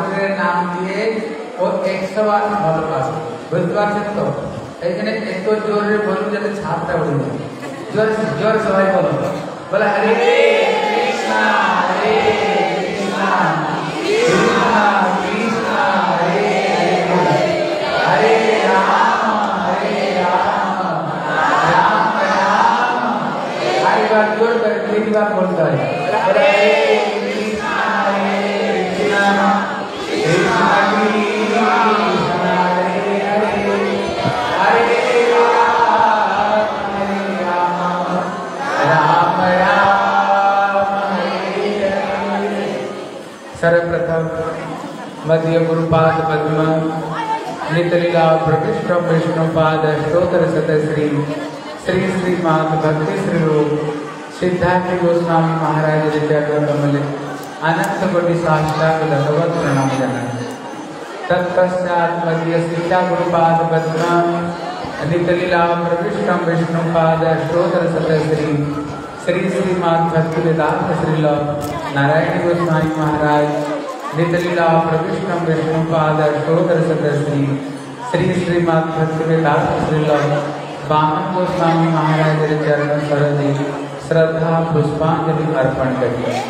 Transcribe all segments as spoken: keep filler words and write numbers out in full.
ठाकुर नाम दिए और एक सौ आठ भल पास बुझते पार्छेन तो एखाने एत जोर रे बोलूं जाते छापटा उड़े जाए जोर जोर सबाई बोलो बोला हरे कृष्णा हरे कृष्णा कृष्णा कृष्णा हरे हरे हरे राम हरे राम राम राम हर बार जोर कर तीन बार बोलता है हरे कृष्णा हरे कृष्णा कृष्णा कृष्णा हरे हरे हरे राम हरे राम राम राम हरे हरे। सर्वप्रथम मध्य गुरुपाद पद्म नितलीला प्रकृष्ट विष्णुपाद स्तोत्र सतश्री श्री श्रीमात भक्ति श्री रूप सिद्धार्थ गोस्वामी महाराज चरण कमल अनंत कोटि साष्टांग दंडवत प्रणाम जनामि। तत्पश्चात् मध्य शिक्षा गुरुपाद पद्म नितलीला प्रकृष्ट विष्णुपाद स्तोत्र सतश्री श्री श्रीमात भक्ति वेदांत श्रील नारायण गोस्वामी महाराज नितलीला प्रकृष्ट विष्णुपाद स्तोत्र सतश्री श्री श्रीमात भक्ति वेदांत श्रील वामन गोस्वामी महाराज चरण सरोदे श्रद्धा पुष्पांजलि अर्पण करिए।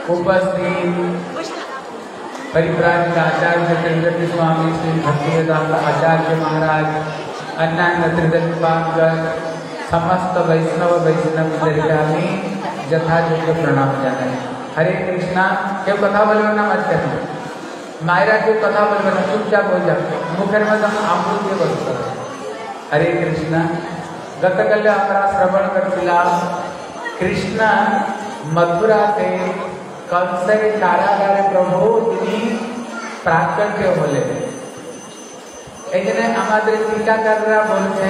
उपस्थित परिव्राजक आचार्य त्रिदंडी स्वामी श्री भक्तिवेदांत आचार्य महाराज अन्यान्य त्रिदंडी पांगत समस्त वैष्णव वैष्णव दरिद्रामी यथायोग्य प्रणाम जानाई। हरे कृष्णा क्यों कथा बोलबो ना मत कर मायरा क्यों कथा बोलबो ना चुपचाप हो जा मुखेर में तुम अमृत ये बोलते हरे कृष्णा गतकल्य हमरा श्रवण करथिला कृष्ण मथुरा के कंसर कारागारे प्रभु তিনি प्राकट्य হলে এখানে আমাদের टीकाकारরা বলছে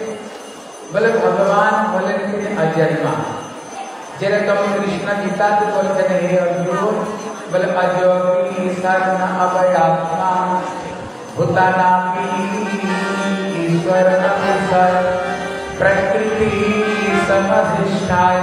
বলে ভগবান বলেন তিনি अजन्मा যেরকম কৃষ্ণ গীতাতে বলছেন হে অর্জুন বলে अजोगी सर्व अभयात्मा भूतानापि ईश्वर अभिसर प्रकृति समधिष्ठाय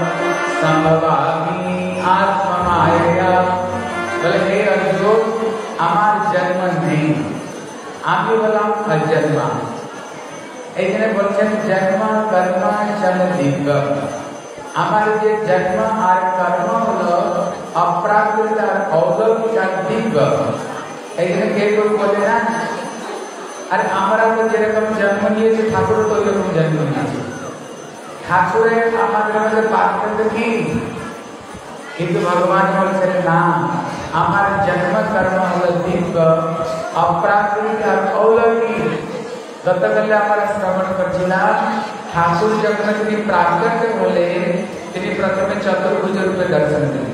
संभवामि आत्ममाया बोले हे अर्जुन আমার জন্ম নেই আমি বললাম अजन्मा এখানে বলছেন জন্ম কর্ম চল দিব্য আমার যে জন্ম আর কর্ম হলো অপ্রাকৃত আর অলৌকিক দিব্য এখানে কে কেউ বলে না আর আমরা তো যেরকম জন্ম নিয়েছি ঠাকুর তো এরকম জন্ম নিয়েছি ঠাকুরের আমাদের মধ্যে পার্থক্য কি কিন্তু ভগবান বলছেন না আমার জন্ম কর্ম হলো দিব্য অপ্রাকৃতিক আর অলৌকিক গতকাল আমরা শ্রবণ করছিলাম ঠাকুর যখন তিনি প্রাকৃত হলে তিনি প্রথমে চতুর্ভুজ রূপে দর্শন দিলেন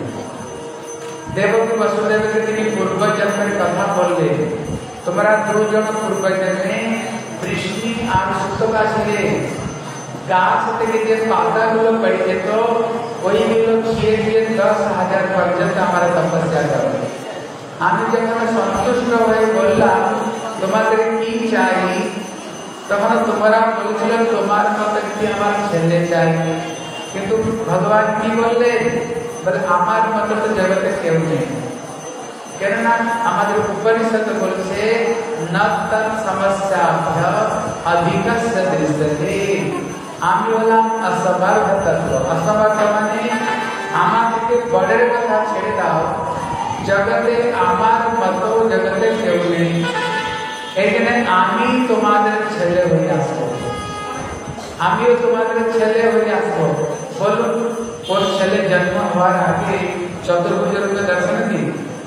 দেবকী বসুদেবকে তিনি পূর্ব জন্মের কথা বললেন তোমরা দুজন পূর্ব জন্মে বৃষ্টি আর সুতপা ছিলে গাছ থেকে যে পাতাগুলো পড়ে যেত ওইগুলো খেয়ে দিয়ে দশ হাজার পর্যন্ত আমার তপস্যা করবে আমি যখন সন্তুষ্ট হয়ে বললাম তোমাদের কি চাই তখন তোমরা বলছিলে তোমার মতো কি আমার ছেলে চাই কিন্তু ভগবান কি বললেন বলে আমার মতো তো জগতে কেউ নেই কেননা আমাদের উপনিষদ বলছে নতন সমস্যা অধিকস্য দৃশ্যতে আমি হলাম অসমর্থ তত্ত্ব অসমর্থ মানে আমার থেকে বড়ের কথা ছেড়ে দাও জগতে আমার মতো জগতে কেউ নেই এখানে আমি তোমাদের ছেলে হয়ে আসবো আমিও তোমাদের ছেলে হয়ে আসবো বলুন ওর ছেলে জন্ম হওয়ার আগে চতুর্ভুজ রূপে দর্শন দিন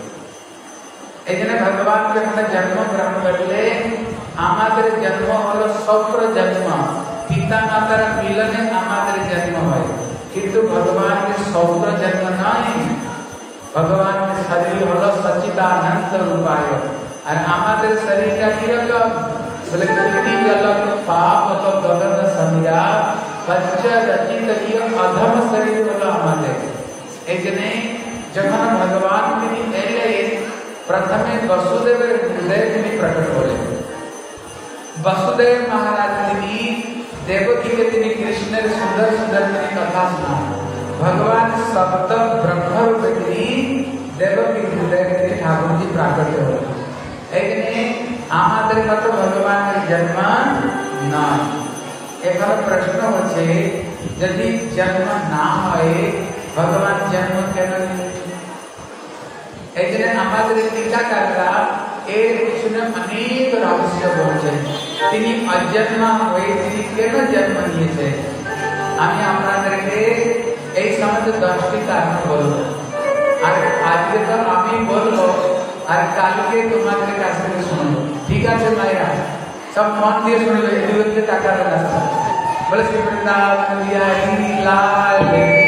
এখানে ভগবান যখন জন্ম গ্রহণ করলে আমাদের জন্ম হলো সৌপ্র জন্ম পিতা মাতার মিলনে আমাদের জন্ম হয় কিন্তু ভগবানের সৌপ্র জন্ম নয় ভগবানের শরীর হলো সচ্চিদানন্দ রূপায় আর আমাদের শরীরটা কিরকম বলে কৃতি জলক পাপ তো গগন সমীরা বচ্চা রচিত ইয় অধম শরীর হলো আমাদের এখানে যখন ভগবান তিনি এলে प्रथमे वसुदेव हृदय में प्रकट होले वसुदेव महाराज ने देवकी के दिन कृष्ण सुंदर सुंदर कथा सुना भगवान सप्त ब्रह्म रूप देवकी हृदय में ठाकुर जी प्राकट्य होते এখানে আমাদের মতো ভগবানের জন্ম নয়। এখানে প্রশ্ন হচ্ছে যদি জন্ম না হয় ভগবান জন্ম কেন নিলেন? এখানে আমাদের টিকাকাররা এর পিছনে অনেক রহস্য বলছেন। তিনি অজন্মা হয়ে তিনি কেন জন্ম নিয়েছেন? আমি আপনাদেরকে এই সমস্ত দশটি কারণ বলবো। আর আজকে তো আমি বলবো আর কালকে তোমাদের কাছ থেকে শুনবো, ঠিক আছে মায়েরা? সব মন দিয়ে শুনবে, এদিকে টাকা রাস্তা বলে শ্রী বৃন্দাবন বিহারী লাল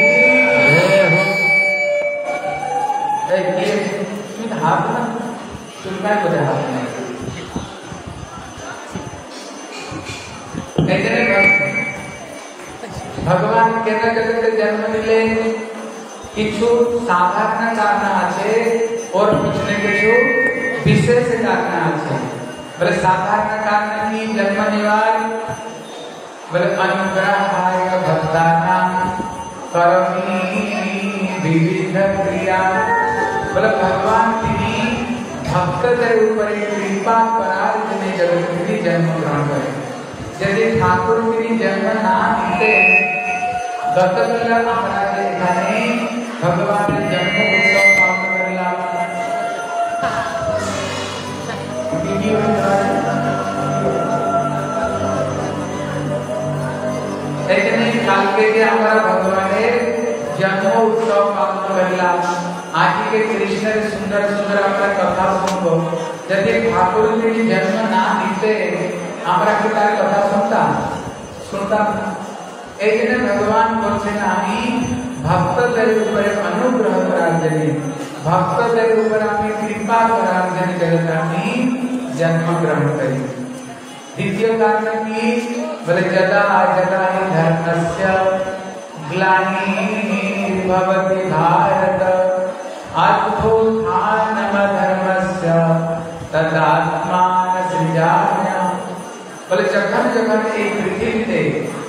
তুমি হাত না চুলকায় বোঝা হাত না। এখানে ভগবান কেন জগতে জন্ম নিলেন? কিছু সাধারণ কারণ আছে और পিছনে কিছু বিশেষ কারণ আছে। বলে সাধারণ কারণ কি জন্ম নেওয়ার? বলে অনুগ্রহায় ভক্তানাং করমি বিবিধ ক্রিয়া। বলে ভগবান তিনি ভক্তদের উপরে কৃপা করার জন্য জগতে তিনি জন্মগ্রহণ করেন। যদি ঠাকুর তিনি জন্ম না নিতেন গতকাল আমরা এখানে ভগবানের জন্ম উৎসব পালন করলাম। এখানে কালকে যে আমরা ভগবানের জন্ম উৎসব পালন করলাম, আজকে কৃষ্ণের সুন্দর সুন্দর আমরা কথা শুনবো। যদি ঠাকুর তিনি জন্ম না নিতে আমরা কি তার কথা শুনতাম? শুনতাম না। এই জন্য ভগবান বলছেন আমি ভক্তদের উপরে অনুগ্রহ করার জন্য, ভক্তদের উপর আমি কৃপা করার জন্য জগতে আমি জন্মগ্রহণ করি। দ্বিতীয় কারণ কি? বলে যদা যদা হি ধর্মস্য গ্লানির্ভবতি ভারত অভ্যুত্থানম ধর্মস্য তদাত্মান সৃজাম্যহম। বলে যখন যখন এই পৃথিবীতে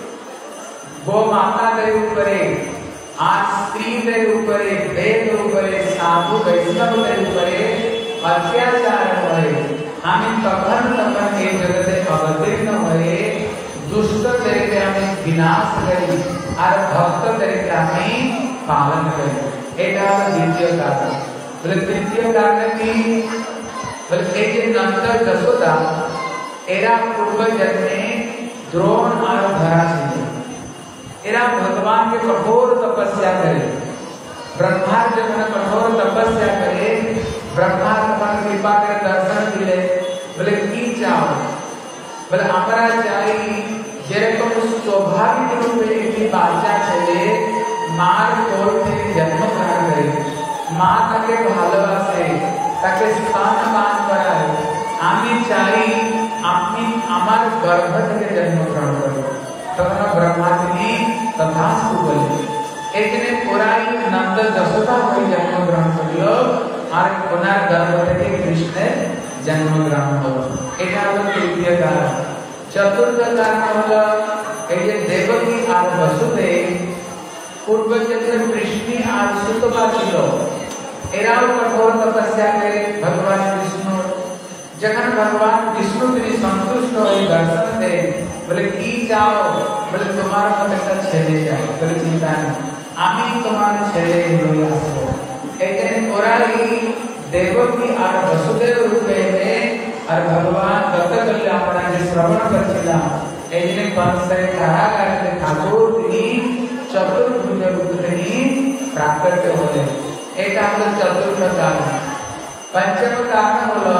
গো মাতাদের উপরে আর স্ত্রীদের উপরে বেদের উপরে সাধু বৈষ্ণবদের উপরে অত্যাচার হয় আমি তখন তখন এই জগতে অবতীর্ণ হয়ে দুষ্টদেরকে আমি বিনাশ করি আর ভক্তদেরকে আমি পালন করি। এটা হলো দ্বিতীয় কারণ। বলে তৃতীয় কারণ কি? বলে এই যে নন্দ যশোদা এরা পূর্ব জন্মে দ্রোণ আর ধরা ছিল। এরা भगवान के कठोर तपस्या करे। ब्रह्मा जब कठोर तपस्या करे ब्रह्मा भगवान कृपा करे दर्शन दिले। बोले की चाहो? बोले हमारा चाही যেরকম স্বাভাবিক রূপে একটি বাচ্চা ছেলে মার কোল থেকে জন্মগ্রহণ করে, মা তাকে ভালোবাসে, তাকে স্তন পান করায়, আমি চাই আপনি আমার গর্ভ থেকে জন্মগ্রহণ করুন। তখন ব্রহ্মা তিনি তথাস্তু বললেন। এখানে পুরাই নন্দ যশোদা হয়ে জন্মগ্রহণ করল আর ওনার গর্ভ থেকে কৃষ্ণের জন্মগ্রহণ হলো। এটা হলো তৃতীয় কারণ। চতুর্থ কারণ হলো এই যে দেবকী আর বসুদেব পূর্ব জন্মে কৃষ্ণ আর সুতপা ছিল, এরাও কঠোর তপস্যা করে ভগবান বিষ্ণু। যখন ভগবান বিষ্ণু তিনি সন্তুষ্ট হয়ে দর্শন দেন, বলে কি চাও? বলে তোমার মতো একটা ছেলে চাই। বলে চিন্তা নেই, আমি তোমার ছেলে হয়ে আসবো। এখানে ওরাই দেবকী আর বসুদেব রূপে আর ভগবান গতকাল আমরা যে শ্রবণ করছিলাম এই জন্য কংসের কারাগারে ঠাকুর তিনি চতুর্ভুজ রূপে তিনি প্রাকট্য হলেন। এটা হলো চতুর্থ কারণ। পঞ্চম কারণ হলো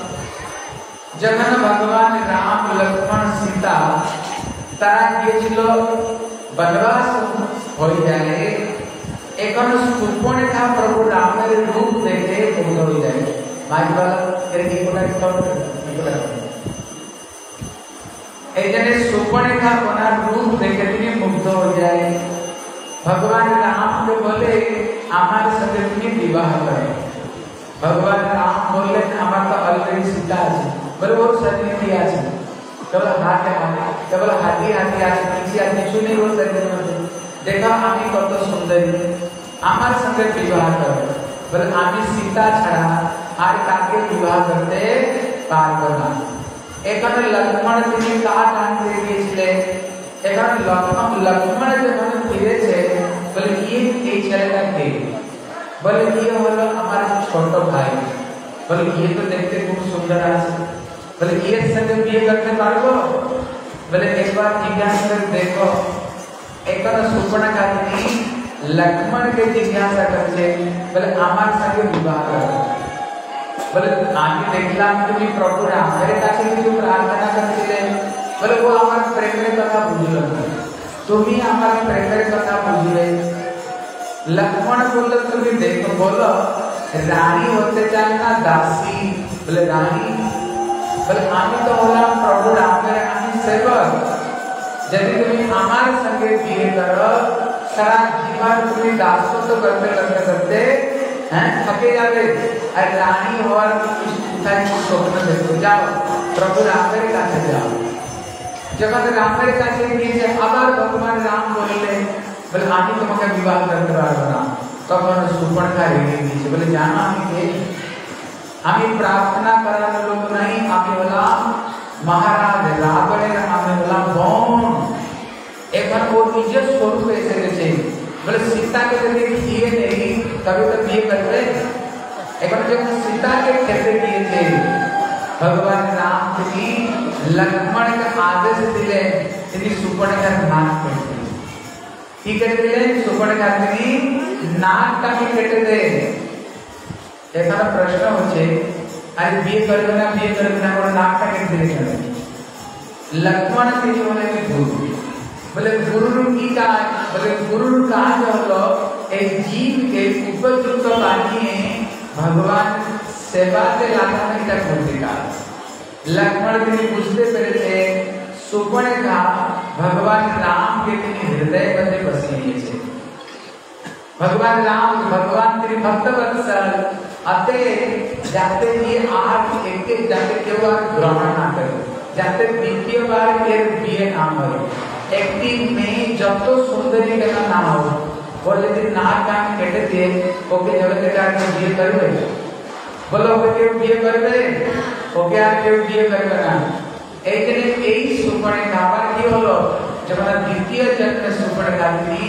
যখন ভগবান রাম লক্ষ্মণ সীতা তারা গিয়েছিল বনবাস হয়ে যায়, এখন সুপর্ণা প্রভু রামের রূপ দেখে মুগ্ধ হয়ে যায়। মাঝবালা এর কি কোন এই জন্য সুপর্ণা ওনার রূপ দেখে তিনি মুগ্ধ হয়ে যায়। ভগবান রামকে বলে আমার সাথে তুমি বিবাহ করে। ভগবান রাম বললেন আমার তো অলরেডি সীতা আছে। বলে ওর শরীর কি আছে? কেবল হাতে হাতে কেবল হাতি হাতি আছে, কিছু আর কিছু নেই ওর শরীরের মধ্যে। দেখো আমি কত সুন্দরী, আমার সঙ্গে বিবাহ করো। বলে আমি সীতা ছাড়া আর তাকে বিবাহ করতে পারবো না। এখানে লক্ষ্মণ তিনি কার নাম দিয়ে দিয়েছিলেন? এখানে লক্ষ্মণ লক্ষ্মণ যখন ফিরেছে বলে ইয়ে এই ছেলেটা কে? বলে ইয়ে হলো আমার ছোট ভাই। বলে ইয়ে তো দেখতে খুব সুন্দর আছে, বলে ইয়ের সঙ্গে বিয়ে করতে পারবো? বলে একবার জিজ্ঞাসা করে দেখো। এখানে সুপর্ণখা তিনি লক্ষ্মণকে জিজ্ঞাসা করছে বলে আমার সঙ্গে বিবাহ করো। বলে আমি দেখলাম তুমি প্রভু রামের কাছে কিছু প্রার্থনা করছিলে, বলে ও আমার প্রেমের কথা বুঝলো না, তুমি আমার প্রেমের কথা বুঝলে। লক্ষ্মণ বললো তুমি দেখো, বলো রানী হতে চান না দাসী? বলে রানী। বলে আমি তো হলাম প্রভু রামের আমি সেবক, যদি তুমি আমার সঙ্গে বিয়ে করো সারা জীবন তুমি দাসত্ব করতে করতে করতে হ্যাঁ থকে যাবে, আর রানী হওয়ার স্বপ্ন দেখো। যাও প্রভু রামের কাছে যাও। যখন রামের কাছে গিয়েছে আবার ভগবান রাম বললেন বলে আমি তোমাকে বিবাহ করতে পারবো না। তখন সুপর্ণখা রেগে গিয়েছে, বলে জানো আমি কে? আমি প্রার্থনা করার লোক নাই, আমি হলাম মহারাজ রাবণের, আমি হলাম বোন। এখন ও নিজের স্বরূপ এসে গেছে। বলে সীতাকে যদি খেয়ে নেই তবে তো বিয়ে করবে। এখন যখন সীতাকে খেতে দিয়েছে ভগবান রাম তিনি লক্ষ্মণকে আদেশ দিলেন তিনি সুপর্ণখার নাক কেটে দিলেন। কি কেটে দিলেন? সুপর্ণখা তিনি নাকটাকে কেটে দেন। এখানে প্রশ্ন হচ্ছে আরে বিয়ে করবে না বিয়ে করবে না করে নাকটা কেটে দিলেন কেন? লক্ষ্মণ তিনি হলেন গুরু। বলে গুরুর কি কাজ? বলে গুরুর কাজ হলো এই জীবকে উপযুক্ত বানিয়ে ভগবান সেবাতে লাগানো, এটা করতে কাজ। লক্ষ্মণ তিনি বুঝতে পেরেছে সুপর্ণখা ভগবান রামকে তিনি হৃদয় মধ্যে বসিয়ে নিয়েছে। ভগবান রাম ভগবান তিনি ভক্তবৎসল, अते जाते ये आठ एक एक जाते के वो ग्रहण ना करे, जाते द्वितीय बार के बिये ना हो, एक दिन में जब तो सुंदरी का नाम हो, बोले दिन नाक कान केटे दिए, ओके जब तक आप बिये करोगे, बोलो ओके क्यों बिये करोगे, ओके आप क्यों बिये करोगे ना, एक दिन एक सुपर्णखा बार की होलो, जब ना द्वितीय जन्म सुपर्णखा थी,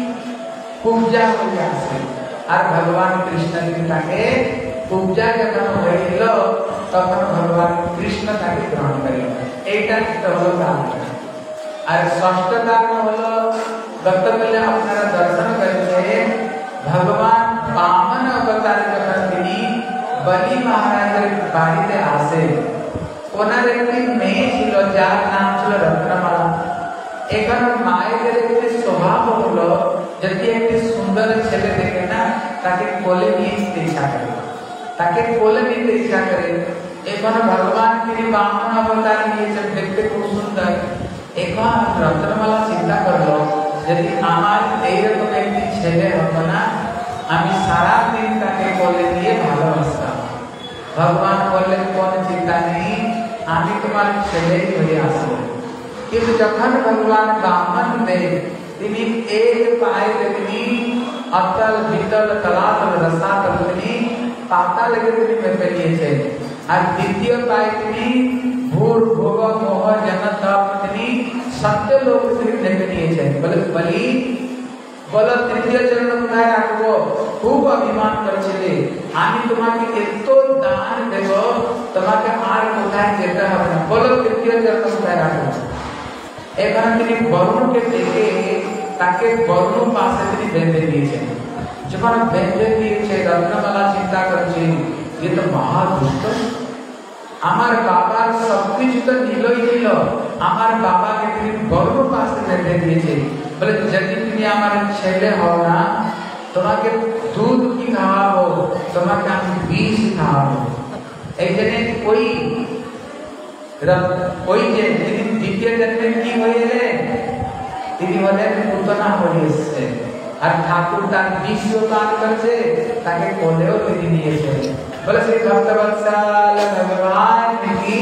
पूजा हो गया से আর ভগবান কৃষ্ণ তাকে পূজা যখন হয়েছিল তখন ভগবান কৃষ্ণ তাকে গ্রহণ করেন। এইটা হলো কারণ। আর ষষ্ঠ কারণ হলো গতকালে আপনারা দর্শন করেছেন ভগবান বামন অবতার যখন তিনি বলি মহারাজের বাড়িতে আসে, ওনার একটি মেয়ে ছিল যার নাম ছিল রত্নমালা। এখানে মায়েদের একটি স্বভাব হলো যদি একটি সুন্দর ছেলে দেখে না তাকে কোলে নিয়ে নিতে ইচ্ছা করে, তাকে কোলে নিতে ইচ্ছা করে। এখন ভগবান তিনি বামন অবতার নিয়েছেন, দেখতে খুব সুন্দর। এখন রত্নমালা চিন্তা করলো যদি আমার এইরকম একটি ছেলে হতো না আমি সারা দিন তাকে কোলে নিয়ে ভালোবাসতাম। ভগবান বললেন কোন চিন্তা নেই, আমি তোমার ছেলেই হয়ে আসবো। কিন্তু যখন ভগবান বামন দেব তিনি এক পায়ে তিনি अतल भीतल तलातल रसातल তিনি পাতা লেগে তিনি মেপে নিয়েছেন। আর দ্বিতীয় পায়ে তিনি ভূর ভোগ মোহ জনতা তিনি সত্য লোক তিনি মেপে নিয়েছেন। বলে বলি বলো তৃতীয় চরণ কোথায় রাখবো? খুব অভিমান করছিলে আমি তোমাকে এত দান দেব তোমাকে আর কোথায় যেতে হবে না, বলো তৃতীয় চরণ কোথায় রাখবো? এখানে তিনি বর্ণকে দেখে তাকে বর্ণ পাশে তিনি বেঁধে দিয়েছেন। যখন বেঁধে দিয়েছে রত্নমালা চিন্তা করছে ये तो महादुष्ट, আমার বাবার সবকিছু তো নিলই নিল, আমার বাবাকে তিনি বর্ণ পাশে বেঁধে দিয়েছে। বলে যদি তুমি আমার ছেলে হও না তোমাকে দুধ কি খাওয়াবো, তোমাকে আমি বিষ খাওয়াবো। এই জন্য ওই ওই যে তিনি দ্বিতীয় জন্মে কি হয়ে তিনি বলেন পুতনা হয়ে এসছে। আর ঠাকুর তার বিষ পান করছে তাকে কোলেও তিনি নিয়েছে। বলে শ্রী ভক্তবৎসল ভগবান কি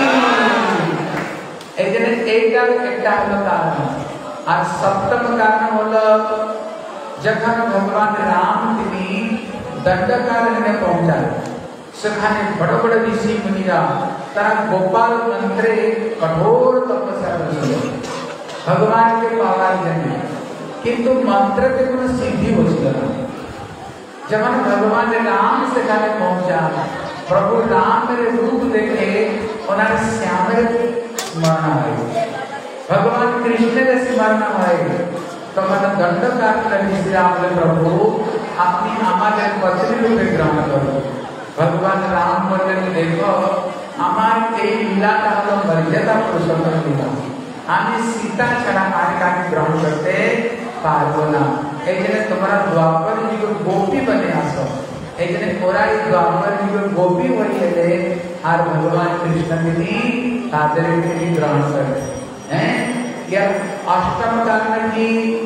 এই জন্য এইটার একটা হলো কারণ। আর সপ্তম কারণ হলো যখন ভগবান রাম তিনি দণ্ডকারণ্যে পৌঁছান, সেখানে বড় বড় ঋষি মুনিরা তারা গোপাল মন্ত্রে কঠোর তপস্যা করেছিল ভগবানকে পাওয়ার জন্য, কিন্তু মন্ত্রতে কোনো সিদ্ধি হচ্ছিল না। যখন ভগবান রাম সেখানে পৌঁছা, প্রভু রামের রূপ দেখে ওনার শ্যামের স্মরণ হয়, ভগবান কৃষ্ণের স্মরণ হয়। তখন দণ্ডকারণ ঋষিরা বলে, প্রভু আপনি আমাদের পত্নী রূপে গ্রহণ করুন। ভগবান রাম বললেন, দেখো আমার এই লীলাটা হলো মর্যাদা পুরুষোত্তম লীলা, আমি সীতা ছাড়া আর কাকে গ্রহণ করতে পারবো না। এই জন্য তোমরা দ্বাপর যুগ গোপী বনে আসো। এই জন্য ওরা এই দ্বাপর যুগ গোপী হয়ে এলে আর ভগবান কৃষ্ণ তিনি তাদের তিনি গ্রহণ করে। হ্যাঁ, क्या अष्टम कारण की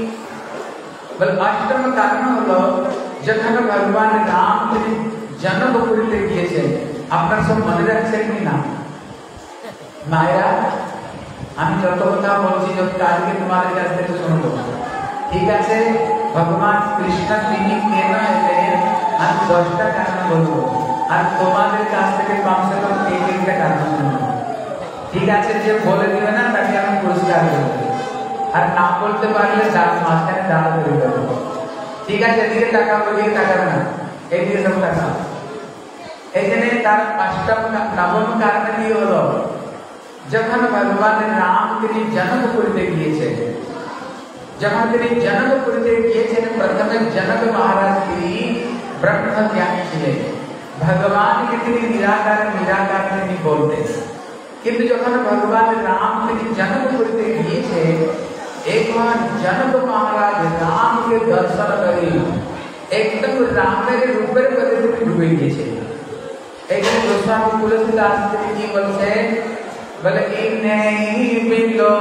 বল অষ্টম কারণ হলো যখন ভগবান রাম তিনি জনকপুরীতে গিয়েছেন। আপনারা সব মনে রাখছেন কি না? মায়েরা, আমি যত কথা বলছি যত আজকে তোমাদের কাছ থেকে শুনবো, ঠিক আছে? ভগবান কৃষ্ণ তিনি কেন এলেন আমি দশটা কারণ বলবো, আর তোমাদের কাছ থেকে কমসে কম এক একটা কারণ শুনবো, ঠিক আছে? যে বলে দিবে না তাকে আমি পুরস্কার দেবো, আর না বলতে পারলে মাঝখানে দাঁড়া করে দেবো, ঠিক আছে? এদিকে টাকা ওদিকে টাকা না, এইদিকে সব টাকা। এই জন্য তার অষ্টম নবম কারণ কি হলো, যখন ভগবান রাম তিনি জনকপুরীতে গিয়েছেন, যখন তিনি জনকপুরীতে গিয়েছেন প্রথমে জনক মহারাজ তিনি ব্রহ্মজ্ঞানী ছিলেন, ভগবানকে তিনি নিরাকার নিরাকার তিনি বলতেন। কিন্তু যখন ভগবান রাম তিনি জনকপুরীতে গিয়েছে, একবার জনক মহারাজ রামকে দর্শন করে একদম রামের রূপের মধ্যে তিনি ডুবে গিয়েছে। একদিন গোস্বামী তুলসীদাস তিনি কি বলছেন, বলে ইনেহি বিলো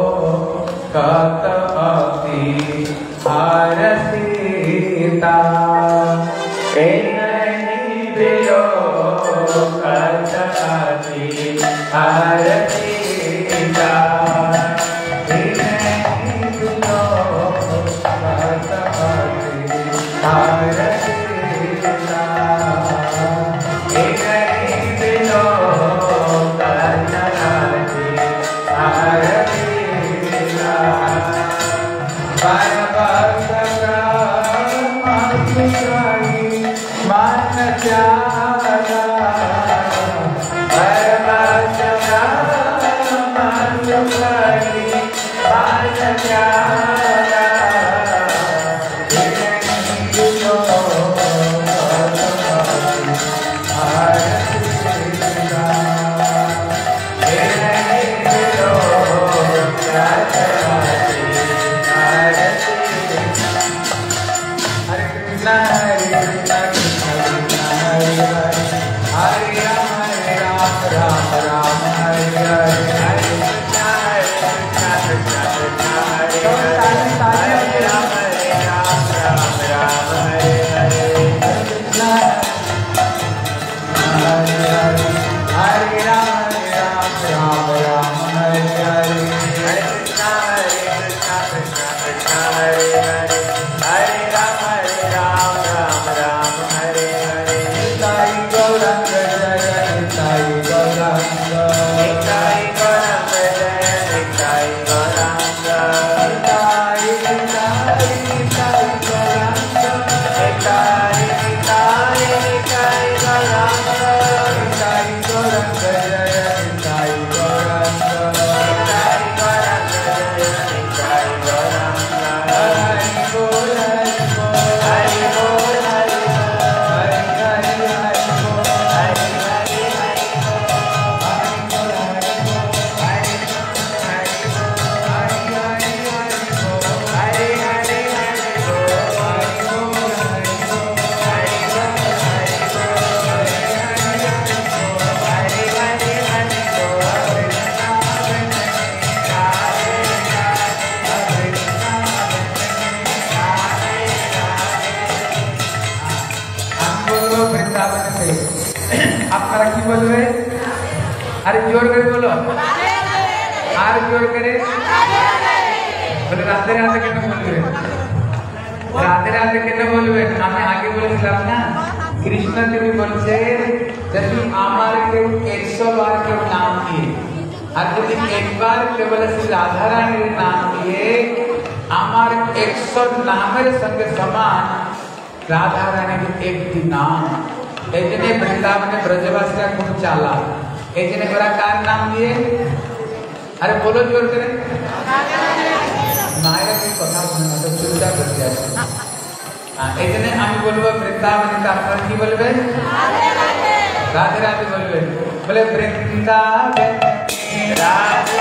কত অতি হরসিতা, ইনেহি বিলো কত অতি হরসিতা, আপনারা কি বলবে? আরে জোর করে বলো, আর জোর করে বলে। রাতে রাতে কেন বলবে? রাতে রাতে কেন বলবেন? আমি আগে বলেছিলাম না কৃষ্ণ তিনি বলছেন যদি আমার কেউ একশো বার কেউ নাম দিয়ে আর যদি একবার কেবল শ্রী রাধা রানীর নাম দিয়ে আমার একশো নামের সঙ্গে সমান রাধা রানীর একটি নাম। এই জন্য বৃন্দাবনে ব্রজবাসীরা খুব চালাক। এই জন্য ওরা কার নাম দিয়ে? আরে বলো জোর করে। মায়েরা কি কথা শুনে না, তো চুপচাপ করতে আছে। এই জন্য আমি বলবো বৃন্দাবনে আপনারা কি বলবেন? রাধে রাধে বলবেন। বলে বৃন্দাবন রাধে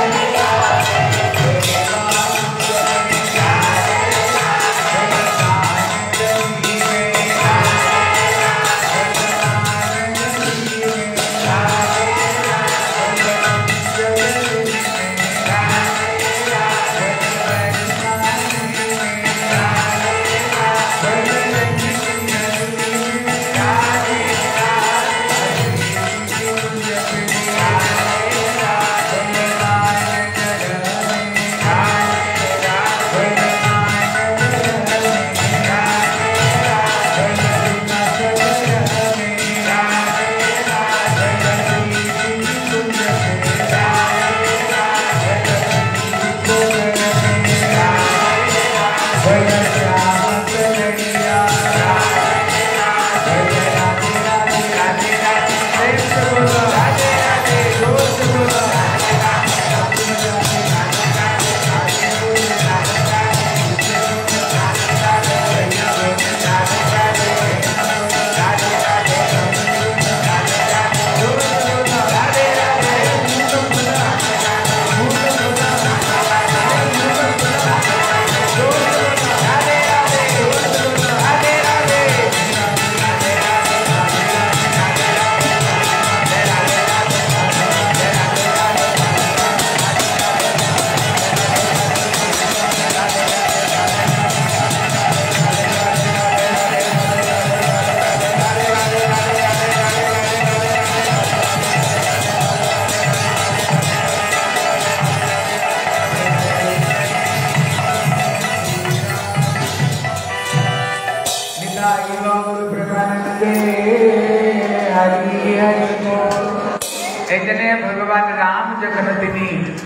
भगवान राम जखन तिनी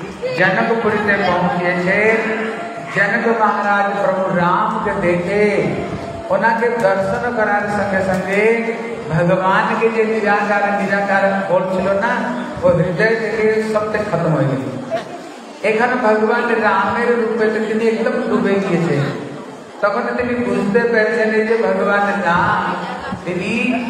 जनकपुरी से पहुंचे छे, जनक महाराज प्रभु राम के देखे उना के दर्शन करार संगे संगे भगवान के जे निराकार निराकार बोल छिलो ना वो हृदय के सबसे खत्म हो गई। एखन भगवान रामेर रूपे तिनी एकदम डूबे गए छे। तखन तिनी बुझते पेरेछेन जे भगवान राम तिनी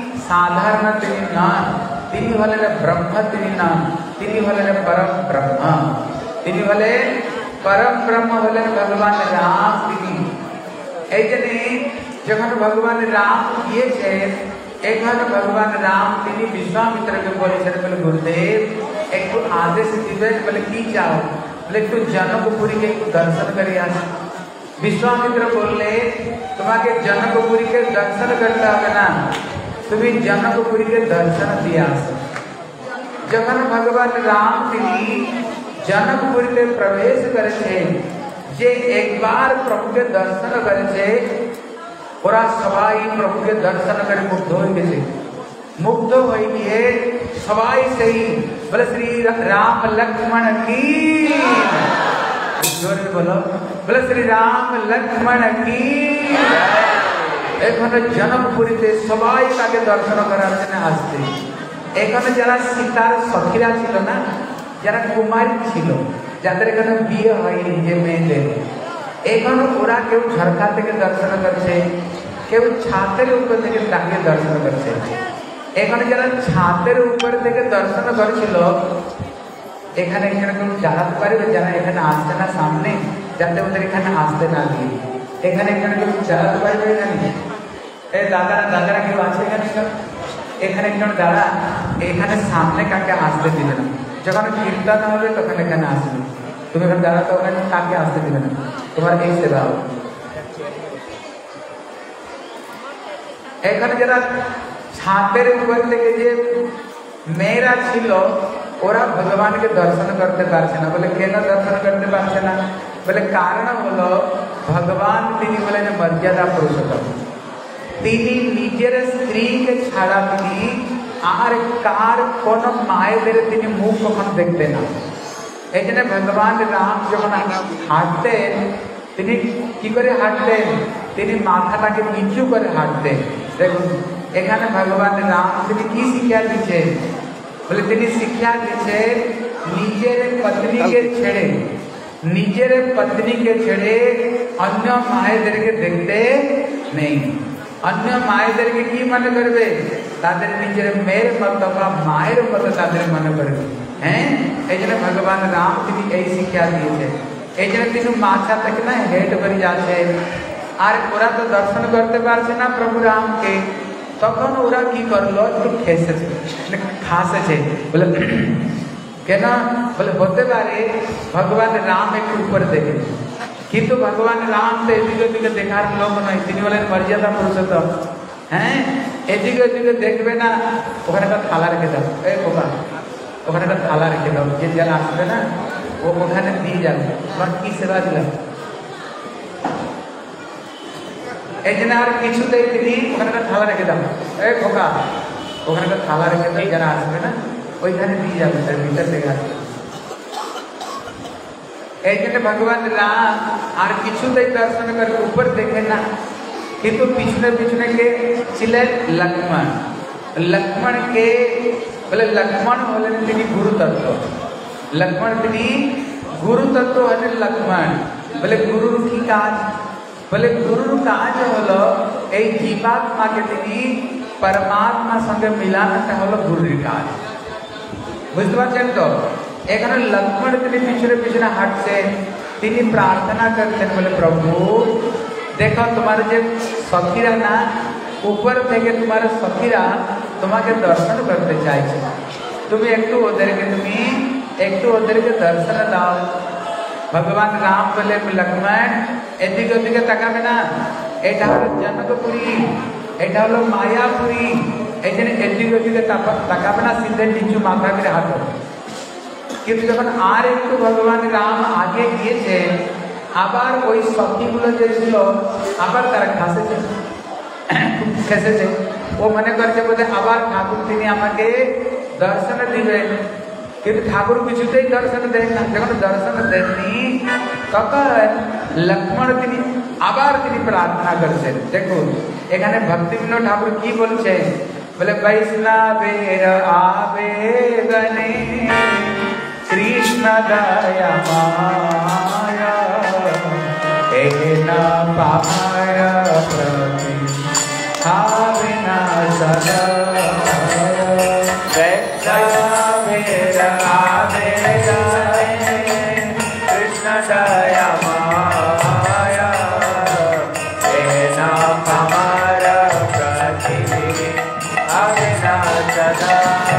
साधारण तिनी ना, तिनी हलेन ब्रह्म, तिनी ना तिनी हलेन परम ब्रह्म, तिनी हले परम ब्रह्म हलेन भगवान राम। तिनी एजने जखन भगवान राम किए छे एखन भगवान राम तिनी विश्वामित्र के बोलेछेन बोले गुरुदेव एक आदेश दिबे। बोले की चाहो? बोले तू जनकपुरी के दर्शन करी आस। विश्वामित्र बोले तुम्हारे जनकपुरी के दर्शन करता है ना, तुम्हें जनकपुरी के दर्शन दिया। जखन भगवान राम तिनी जनकपुरी में प्रवेश करे छे, जे एक बार प्रभु के दर्शन करे छे ओरा सवाई प्रभु के दर्शन करे मुग्ध हो गए। मुग्ध हो गए सवाई से ही बोले श्री राम लक्ष्मण की जोर से बोलो, बोले श्री राम लक्ष्मण की। एखन जनकपुरी से सबाई ताके दर्शन करार जन्य आसते। एखन जरा सीतार सखीरा छिलो ना, जरा कुमारी छिलो, जाদের এখানে বিয়ে হয়নি যে মেয়েদের, এখনো ওরা কেউ ঝরকা থেকে দর্শন করছে, কেউ ছাদের উপর থেকে দাঁড়িয়ে দর্শন করছে। এখানে যারা ছাদের উপর থেকে দর্শন করছিল এখানে এখানে কেউ দাঁড়াতে পারবে যারা এখানে আসছে না সামনে, যাতে ওদের এখানে আসতে না দিয়ে এখানে এখানে কেউ দাঁড়াতে পারবে এখানে? এই দাদারা দাদারা কেউ আছে এখানে? এখানে একজন দাঁড়া, এখানে সামনে কাকে আসতে দিবে না। যখন কীর্তন হবে তখন এখানে আসবে, তুমি এখানে দাঁড়াতে হবে না, কাকে আসতে দিবে না, তোমার এই সেবা হবে। এখানে যারা ছাদের উপর থেকে যে মেয়েরা ছিল ওরা ভগবানকে দর্শন করতে পারছে না। বলে কেন দর্শন করতে পারছে না? বলে কারণ হলো ভগবান তিনি বলেন মর্যাদা পুরুষোত্তম। তিনি নিজের স্ত্রীকে ছাড়া তিনি আর কার কোন মায়েদের তিনি মুখ কখনো দেখতেন না। এই জন্য ভগবান রাম যখন হাঁটতেন তিনি কি করে হাঁটতেন, তিনি মাথাটাকে নিচু করে হাঁটতেন। দেখুন এখানে ভগবান রাম তিনি কি শিক্ষা দিচ্ছেন, বলে তিনি শিক্ষা দিচ্ছেন নিজের পত্নীকে ছেড়ে নিজের পত্নীকে ছেড়ে অন্য মায়েদেরকে দেখতে নেই। অন্য মায়েদেরকে কি মনে করবে, তাদের নিজের মেয়ের মতো বা মায়ের মতো তাদের মনে করবে। হ্যাঁ, এই জন্য ভগবান রাম তিনি এই শিক্ষা দিয়েছেন। এই জন্য তিনি মাথা থেকে না হেঁট করে যাচ্ছেন। আর ওরা তো দর্শন করতে পারছে না প্রভু রামকে, তখন ওরা কি করলো, একটু খেসেছে খাসেছে। বলে কেন, বলে হতে পারে ভগবান রাম একটু উপর দেখে, কিন্তু ভগবান রাম তো এদিকে ওদিকে দেখার লোক নয়, তিনি বলেন মর্যাদা পুরুষোত্তম। হ্যাঁ, এদিকে ওদিকে দেখবে না, ওখানে একটা থালা রেখে দাও, এই বাবা ওখানে একটা থালা রেখে দাও, যে জল আসবে না ও ওখানে দিয়ে যাবে, তোমার কি সেবা দিলাম। এই জন্য আর কিছুতেই তিনি ওখানে একটা থালা রেখে দাও, এই খোকা ওখানে একটা থালা রেখে দাও, যারা আসবে না ওইখানে দিয়ে যাবে, তার ভিতর থেকে আসবে। এই জন্য ভগবান রাম আর কিছুতেই দর্শন করে উপর দেখে না, কিন্তু পিছনে পিছনে কে ছিলেন, লক্ষ্মণ। লক্ষ্মণকে বলে লক্ষ্মণ হলেন তিনি গুরু তত্ত্ব। লক্ষ্মণ তিনি গুরু তত্ত্ব হলেন লক্ষ্মণ। বলে গুরুর কি কাজ, বলে গুরুর কাজ হলো এই জীবাত্মাকে তিনি পরমাত্মার সঙ্গে মিলানোটা হলো গুরুর কাজ। বুঝতে পারছেন তো? এখানে লক্ষ্মণ তিনি পিছনে পিছনে হাঁটছেন, তিনি প্রার্থনা করছেন, বলে প্রভু দেখো তোমার যে সখীরা না উপর থেকে তোমার সখীরা তোমাকে দর্শন করতে চাইছে, তুমি একটু ওদেরকে তুমি একটু ওদেরকে দর্শন দাও। ভগবান রাম বলে লক্ষ্মণ এদিকে ওদিকে তাকাবে না, এটা হলো জনকপুরী, এটা হলো মায়াপুরী, এই জন্য এদিকে ওদিকে তাকাবে না, সিধে নিচু মাথা করে হাঁটো। কিন্তু যখন আর একটু ভগবান রাম আগে গিয়েছে, আবার ওই সখীগুলো যে ছিল আবার তারা খাসেছে খেসেছে। ও মনে করছে বোধ আবার ঠাকুর তিনি আমাকে দর্শন দিবেন, কিন্তু ঠাকুর কিছুতেই দর্শন দেন না। যখন দর্শন দেননি তখন লক্ষ্মণ তিনি আবার তিনি প্রার্থনা করছেন। দেখুন এখানে ভক্তিবিনোদ ঠাকুর কি বলছেন, বলে বৈষ্ণবের আবেদনে কৃষ্ণ দয়া মায়া এনা পায় প্রতি হবে না সদা। বৈষ্ণবের আবেদনে কৃষ্ণ দয়া মায়া এনা পায় প্রতি হবে না সদা।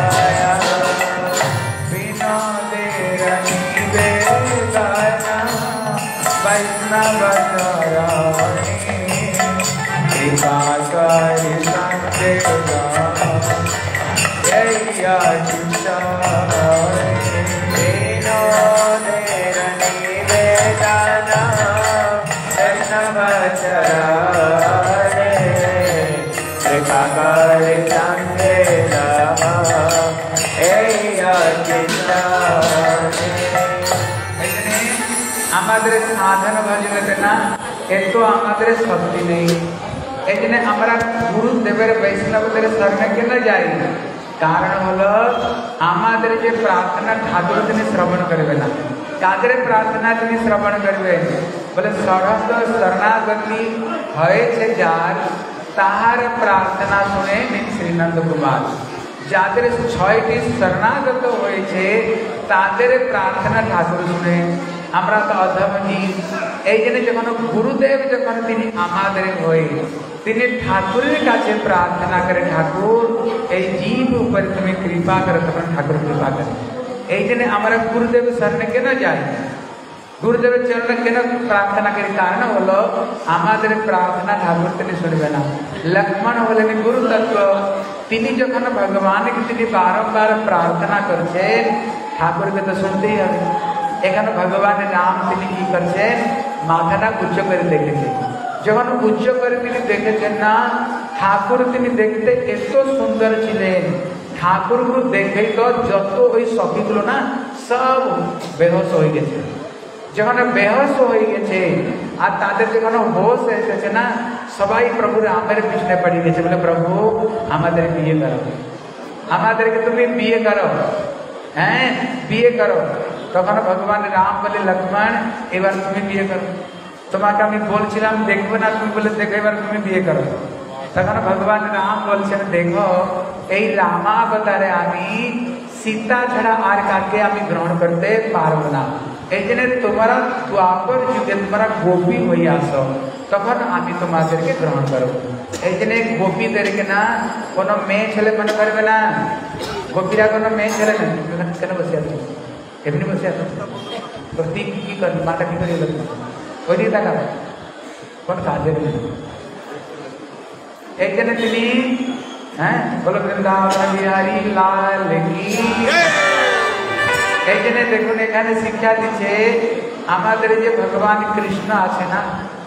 আমাদের সাধন ভজনে না এত আমাদের শক্তি নেই, এই জন্য আমরা গুরুদেবের বৈষ্ণবদের শরণে কেন যাই? কারণ হলো আমাদের যে প্রার্থনা ঠাকুর তিনি শ্রবণ করবে না। কাদের প্রার্থনা তিনি শ্রবণ করবেন? বলে সরস্ব শরণাগতি হয়েছে যার, তাহার প্রার্থনা শুনে শ্রীনন্দ কুমার। যাদের ছয়টি শরণাগত হয়েছে তাদের প্রার্থনা ঠাকুর শুনে। আমরা তো অধমজি, এই জন্য যখন গুরুদেব যখন তিনি আমাদের হয়ে তিনি ঠাকুরের কাছে প্রার্থনা করে, ঠাকুর এই জীব উপর তুমি কৃপা করো, তখন ঠাকুর কৃপা করে। এই জন্য আমরা গুরুদেবের শরণে কেন যাই, গুরুদেবের চরণে কেন প্রার্থনা করি? কারণ হলো আমাদের প্রার্থনা ঠাকুর তিনি শুনবে না। লক্ষ্মণ হলেন গুরু তত্ত্ব, তিনি যখন ভগবানকে তিনি বারম্বার প্রার্থনা করছেন, ঠাকুরকে তো শুনতেই হবে। এখানে ভগবান রাম তিনি কি করছেন, মাথাটা উচ্চ করে দেখেছেন। যখন উচ্চ করে তিনি দেখেছেন না, ठाकुर তিনি দেখতে এত সুন্দর ছিলেন, ঠাকুর को देखे तो যত ওই সখীগুলো না সব বেহোশ হয়ে গেছে। যখন বেহোশ হয়ে গেছে আর তাদের যখন হোশ এসেছে না, সবাই প্রভু রামের পিছনে পড়ে গেছে, বলে প্রভু আমাদের বিয়ে করো, আমাদেরকে তুমি বিয়ে করো, হ্যাঁ বিয়ে করো। তখন ভগবান রাম বলে লক্ষ্মণ এবার তুমি বিয়ে করো, তোমাকে আমি বলছিলাম দেখবো না, তুমি বলে দেখো এবার তুমি বিয়ে করো। তখন ভগবান রাম বলছেন দেখো এই রামাবতারে আমি সীতা ছাড়া আর কাকে আমি গ্রহণ করতে পারবো না, এই জন্য তোমরা দ্বাপর যুগে তোমরা গোপী হয়ে আসো, তখন আমি তোমাদেরকে গ্রহণ করব। এই জন্য গোপীদেরকে না কোনো মেয়ে ছেলে মনে করবে না, গোপীরা কোনো মেয়ে ছেলে না। কেন বসে আছো, এমনি বসে আছো, প্রতীক কি করবি, মাটা কি করে ওই দিকে তাকাবো কোন কাজের নেই। এই জন্য তিনি হ্যাঁ বলো বৃন্দাবন বিহারী লাল কি। এই জন্য দেখুন এখানে শিক্ষা দিচ্ছে আমাদের যে ভগবান কৃষ্ণ আছে না,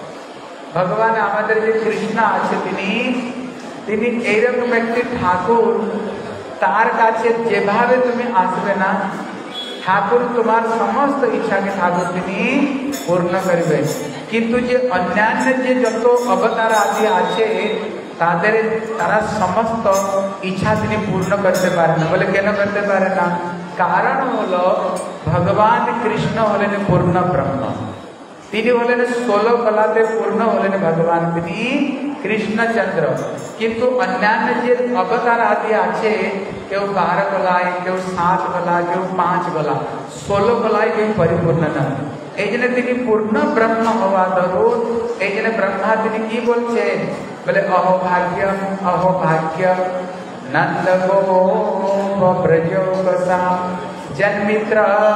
ভগবান আমাদের যে কৃষ্ণ আছে তিনি তিনি এইরকম একটি ঠাকুর, তার কাছে যেভাবে তুমি আসবে না ঠাকুর তোমার সমস্ত ইচ্ছাকে ঠাকুর তিনি পূর্ণ করবে। কিন্তু যে অন্যান্য যে যত অবতার আদি আছে তাদের তারা সমস্ত ইচ্ছা তিনি পূর্ণ করতে পারে না। বলে কেন করতে পারে না? কারণ হলো ভগবান কৃষ্ণ হলেন পূর্ণ ব্রহ্ম, তিনি হলেন ষোলো কলাতে পূর্ণ হলেন ভগবান তিনি কৃষ্ণচন্দ্র। কিন্তু অন্যান্য যে অবতার আদি আছে কেউ বারো গলায়, কেউ সাত গলা, কেউ পাঁচ গলা, ষোলো গলায় কেউ পরিপূর্ণ না। এই জন্য তিনি পূর্ণ ব্রহ্ম হওয়া দরুন এই জন্য ব্রহ্মা তিনি কি বলছে, বলে অহোভাগ্যম অহোভাগ্যম নন্দ গোপ ব্রজোকসাম জন্মিত্র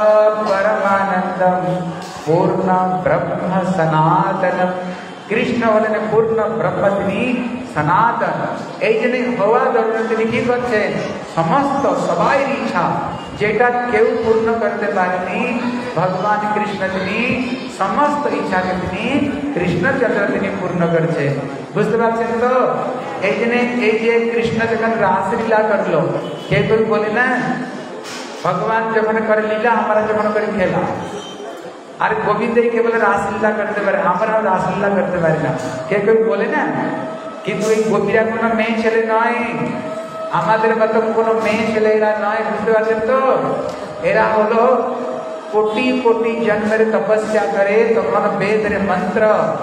পরমানন্দম পূর্ণ ব্রহ্ম সনাতনম। কৃষ্ণ হলেন পূর্ণ ব্রহ্ম, তিনি সনাতন। এই জন্য হওয়া দরুন তিনি কি করছেন, সমস্ত সবাই ইচ্ছা যেটা কেউ পূর্ণ করতে পারেনি ভগবান কৃষ্ণ তিনি সমস্ত ইচ্ছাকে তিনি কৃষ্ণচন্দ্র তিনি পূর্ণ করছেন। বুঝতে পারছেন তো? এই জন্য এই যে কৃষ্ণ যখন রাসলীলা করলো, কে কেউ বলে না ভগবান যখন করে লীলা আমরা যখন করি খেলা, আর গোবিন্দ কেবল রাসলীলা করতে পারে, আমরাও রাসলীলা করতে পারি না, কে কেউ বলে না। কিন্তু এই গোপীরা কোনো মেয়ে ছেলে নয়, আমাদের মতো কোনো মেয়ে ছেলে এরা নয়। বুঝতে পারছেন তো? এরা হলো কোটি কোটি জন্মের তপস্যা করে, তখন বেদের মন্ত্র,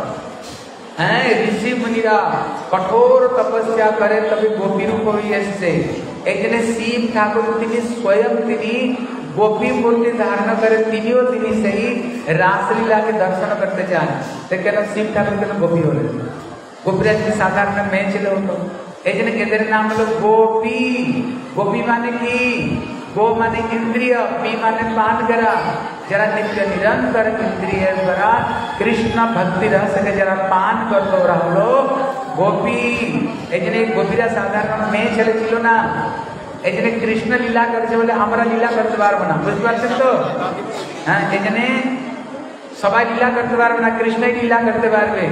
হ্যাঁ ঋষি মুনিরা কঠোর তপস্যা করে তবে গোপী রূপ হয়ে এসছে। এই জন্য শিব ঠাকুর তিনি স্বয়ং তিনি গোপী মূর্তি ধারণ করে, তিনিও তিনি সেই রাসলীলাকে দর্শন করতে চান। তো কেন শিব ঠাকুর কেন গোপী হলেন? গোপীরা যদি সাধারণ মেয়ে ছেলে হতো। এই জন্য এদের নাম হলো গোপী। গোপী মানে কি? গো মানে ইন্দ্রিয়, পি মানে পান করা, যারা নিত্য নিরন্তর ইন্দ্রিয় দ্বারা কৃষ্ণ ভক্তি রসকে যারা পান করতো ওরা হলো গোপী। এই জন্য গোপীরা সাধারণ মেয়ে ছেলে ছিল না। এই জন্য কৃষ্ণ লীলা করছে বলে আমরা লীলা করতে পারবো না। বুঝতে পারছেন তো? হ্যাঁ, এই জন্য সবাই লীলা করতে পারবে না, কৃষ্ণই লীলা করতে পারবে।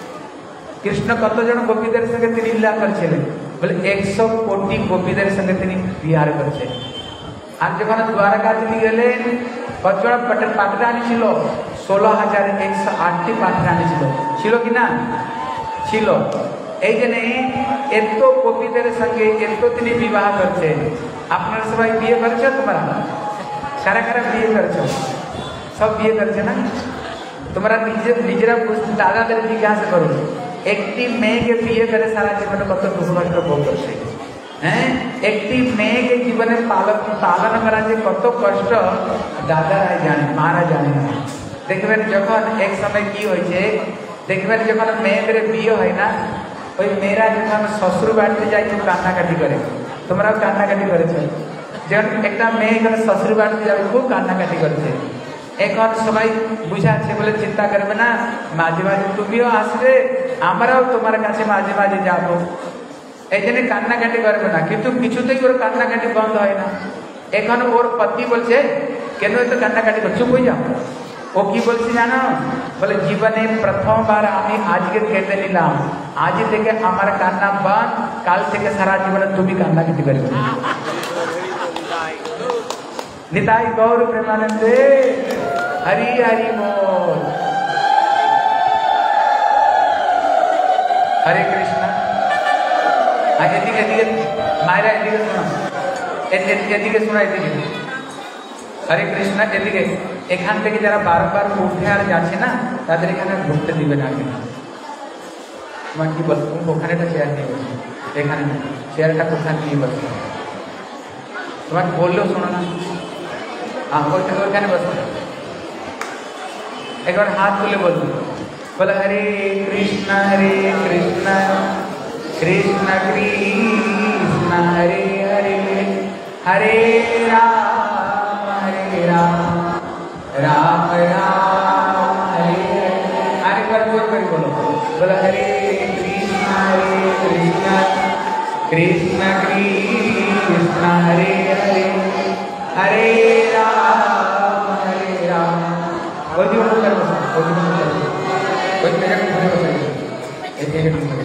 কৃষ্ণ কতজন গোপীদের সঙ্গে তিনি লীলা করছিলেন? বলে একশো কোটি গোপীদের সঙ্গে তিনি বিহার করছেন। আর যখন দ্বারকা তিনি গেলেন কতজন পাটরানী ছিল? ষোলো হাজার একশো আটটি পাটরানী ছিল। ছিল কি না? ছিল। এই জন্যে এত গোপীদের সঙ্গে এত তিনি বিবাহ করছেন। আপনারা সবাই বিয়ে করছো? তোমরা কারা কারা বিয়ে করছো? সব বিয়ে করছে না? তোমরা নিজে নিজেরা দাদাদের জিজ্ঞাসা করো, একটি মেয়েকে বিয়ে করে সারা জীবনে কত দুঃখ কষ্ট ভোগ করছে। হ্যাঁ, একটি মেয়েকে জীবনে পালন পালন করা যে কত কষ্ট দাদারা জানে, মারা জানে না। দেখবেন যখন এক সময় কি হয়েছে, দেখবেন যখন মেয়েদের বিয়ে হয় না, ওই মেয়েরা যখন শ্বশুর বাড়িতে যায় তো কান্নাকাটি করে। তোমরাও কান্নাকাটি করেছো? যখন একটা মেয়ে এখানে শ্বশুর বাড়িতে যাবে খুব কান্নাকাটি করেছে। এখন সবাই বুঝাচ্ছে, বলে চিন্তা করবে না, মাঝে মাঝে তুমিও আসবে, আমরাও তোমার কাছে মাঝে মাঝে যাবো। এই জন্য কান্নাকাটি করবে না। কিন্তু কিছুতেই ওর কান্নাকাটি বন্ধ হয় না। এখন ওর পতি বলছে, কেন এত কান্নাকাটি করছো? চুপ হয়ে যাও, ও কি বলছি জানো, বলে জীবনে প্রথমবার আমি আজকে কেঁদে নিলাম, আজ থেকে আমার কান্না বন্ধ, কাল থেকে সারা জীবনে তুমি কান্না কেটে পারবে। নিতাই গৌর প্রেমানন্দে, হরি হরি বল। হরে কৃষ্ণ। আজ এদিকে এদিকে মায়েরা এদিকে শোনা, এদিকে শোনা, এদিকে হরে কৃষ্ণ। এদিকে এখান থেকে যারা বারবার উঠে আর যাচ্ছে না তাদের এখানে ঢুকতে দিবে না। তোমার কি বল, তুমি ওখানে একটা চেয়ার নিয়ে বসো, এখানে চেয়ারটা ওখানে নিয়ে বসো, তোমাকে বললেও শোনো না, ওইখানে বসো। একবার হাত তুলে বলবো, বলে হরে কৃষ্ণ হরে কৃষ্ণ কৃষ্ণ কৃষ্ণ হরে হরে হরে রাম হরে রাম রাম রাম হরে হরে। আরেকবার জোর করে বলো, বলে হরে কৃষ্ণ হরে কৃষ্ণ কৃষ্ণ কৃষ্ণ হরে হরে হরে রাম হরে রাম। ওই দিকে উঠে বসো, ওই দিকে উঠে বসো, ওই জায়গা ঘুরে বসে, এই জায়গা ঘুরে।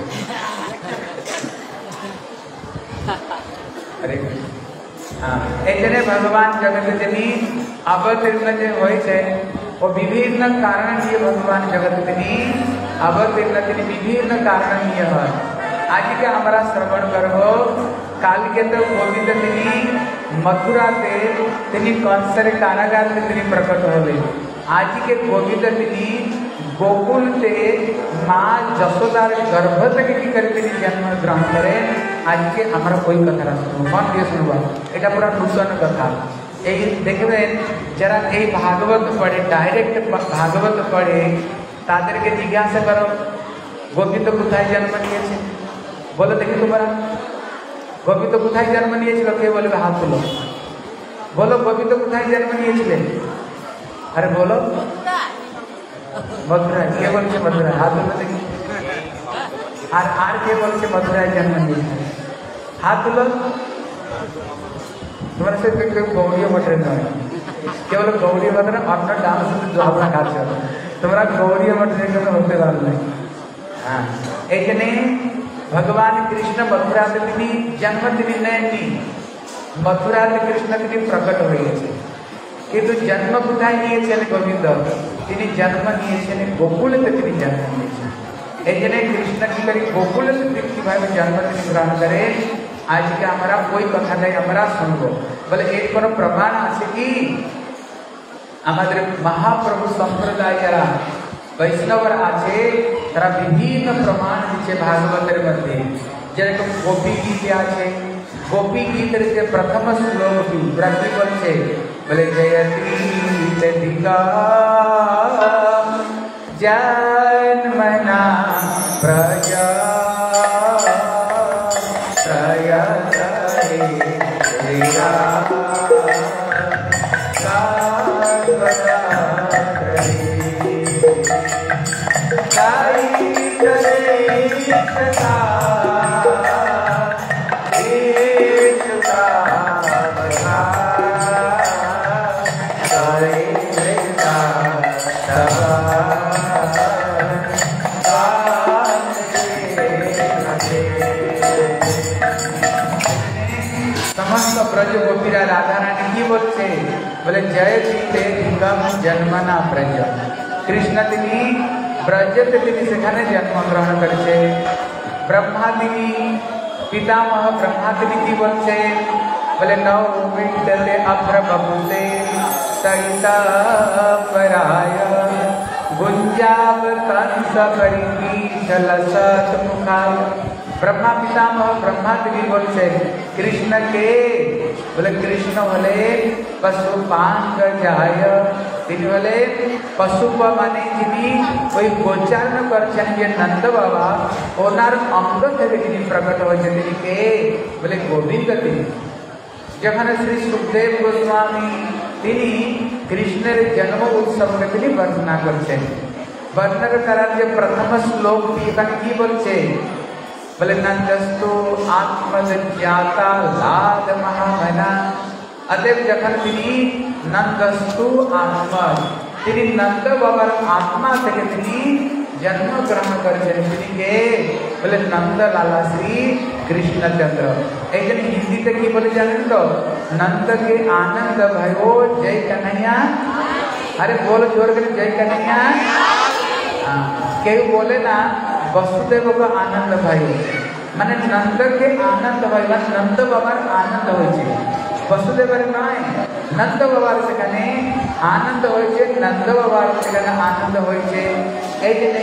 হরে কৃষ্ণ। हाँ, ऐसे भगवान जगत जनी अवतीर्ण जे होय छे वो विभिन्न कारण ये भगवान जगत जनी अवतीर्ण जनी विभिन्न कारण ये है। आज के हमारा श्रवण करबो, काल के तो गोविंद जनी मथुरा ते तनी कंसर कारागार में तनी प्रकट होले। आज के गोविंद जनी गोकुल ते माँ जशोदार गर्भ तक की करके जन्म ग्रहण करे। आज के हमारा कोई कथा ना सुनो, मन दिए सुनवा, এটা পুরা নূতন কথা। এই দেখবেন যারা এই ভাগবত পড়ে, ডাইরেক্ট ভাগবত পড়ে, তাদেরকে জিজ্ঞাসা করো গোবিন্দ কোথায় জন্ম নিয়েছে, বলো দেখি তোমরা গোবিন্দ কোথায় জন্ম নিয়েছিল, কে বলবে হাত তুলো, বলো গোবিন্দ কোথায় জন্ম নিয়েছিলেন, আরে বলো মথুরায়। কে বলছে মথুরায়, হাত তুলো দেখি। আর আর কে বলছে মথুরায় জন্ম নিয়েছে, হাত তুলো। তোমার সাথে কেউ গৌড়ীয় মঠের নয়, কেবল গৌড়ীয় মঠ না, আপনার ডান সাথে জহরা কাছে তোমরা গৌড়ীয় মঠের জন্য হতে পারবে। হ্যাঁ, এখানে ভগবান কৃষ্ণ মথুরাতে তিনি জন্ম তিনি নেননি, মথুরাতে কৃষ্ণ তিনি প্রকট হয়েছে। কিন্তু জন্ম কোথায় নিয়েছেন গোবিন্দ, তিনি জন্ম নিয়েছেন গোকুলেতে, তিনি জন্ম নিয়েছেন। এখানে কৃষ্ণ কি করে গোকুলেতে কিভাবে জন্ম তিনি গ্রহণ করে, आज के हमारा कोई कथा नहीं हमारा सुनबो। बोले एक कोनो प्रमाण আছে কি, আমাদের মহাপ্রভু সম্প্রদায় যারা বৈষ্ণবরা আছে তারা বিভিন্ন প্রমাণ দিচ্ছে ভাগবতের মধ্যে। যেরকম গোপী গীতে আছে, গোপী গীতের যে প্রথম শ্লোকটি ব্রহ্মী বলছে, বলে জয়তি তদিকা জন্মনা প্রজা समस्त ब्रज गोपीरा राधा रानी की बोलছে, বলে জয় দিতে ধিঙ্গম জন্মনা ব্রজ। কৃষ্ণ তিনি ব্রজতে তিনি সেখানে জন্মগ্রহণ করেছে। ব্রহ্মা তিনি পিতামহ ব্রহ্মা তিনি কি বলছে, বলে নৌ বিদ্যতে অভ্র বপুতে সরিতা পরায় গুঞ্জাব कंस परिकी जलसत मुखाय। ब्रह्मा पितामह ब्रह्मा তিনি বলছে কৃষ্ণ কে, বলে কৃষ্ণ হলে পশুপাঙ্গ যায়, তিনি হলে পশুপ মানে যিনি ওই গোচারণ করছেন যে নন্দ বাবা, ওনার অঙ্গ থেকে যিনি প্রকট হয়েছে তিনি কে, বলে গোবিন্দ তিনি। যেখানে শ্রী সুখদেব গোস্বামী তিনি কৃষ্ণের জন্ম উৎসবকে তিনি বর্ণনা করছেন। বর্ণনা করার যে প্রথম শ্লোকটি এখানে কি বলছে, বলে নন্দস্তু আত্মজ্ঞাতা লাদ মহামনা। অতএব যখন তিনি নন্দস্তু আত্মজ তিনি নন্দ বাবার আত্মা থেকে তিনি জন্মগ্রহণ করেছেন। তিনি কে বলে নন্দলালা শ্রী কৃষ্ণচন্দ্র। এই জন্য হিন্দিতে কি বলে জানেন তো, নন্দ কে আনন্দ भयो जय कन्हैया। अरे बोलो जोर করে जय कन्हैया। কেউ বলে না বসুদেব को आनंद भयो, মানে নন্দ কে আনন্দ भयो মানে নন্দ বাবার আনন্দ হয়েছে, বসুদেবের নয়। নন্দ বাবার সেখানে আনন্দ হয়েছে, নন্দ বাবার সেখানে আনন্দ হয়েছে। এই জন্য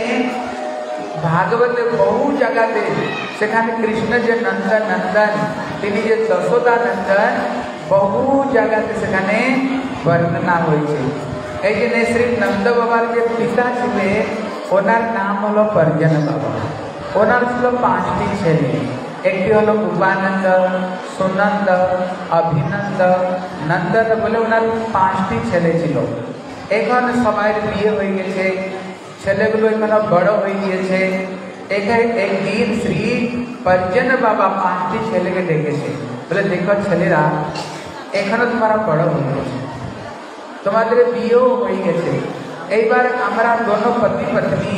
ভাগবতে বহু জায়গাতে সেখানে কৃষ্ণ যে নন্দ নন্দন, তিনি যে যশোদা নন্দন, বহু জায়গাতে সেখানে বর্ণনা হয়েছে। এই জন্য শ্রী নন্দ বাবার যে পিতা ছিলেন ওনার নাম হলো পর্জন বাবা। ওনার ছিল পাঁচটি ছেলে, একটি হলো উপানন্দ, সুনন্দ, অভিনন্দ, নন্দন বলে ওনার পাঁচটি ছেলে ছিল। এখন সবাই বিয়ে হয়ে গেছে, ছেলেগুলো এখানে বড় হয়ে গিয়েছে। এখানে একদিন শ্রী পর্জন বাবা পাঁচটি ছেলেকে ডেকেছে, বলে দেখো ছেলেরা এখানে তোমরা বড় হয়ে গেছে, তোমাদের বিয়েও হয়ে গেছে, এইবার আমরা দোনো পতি পত্নী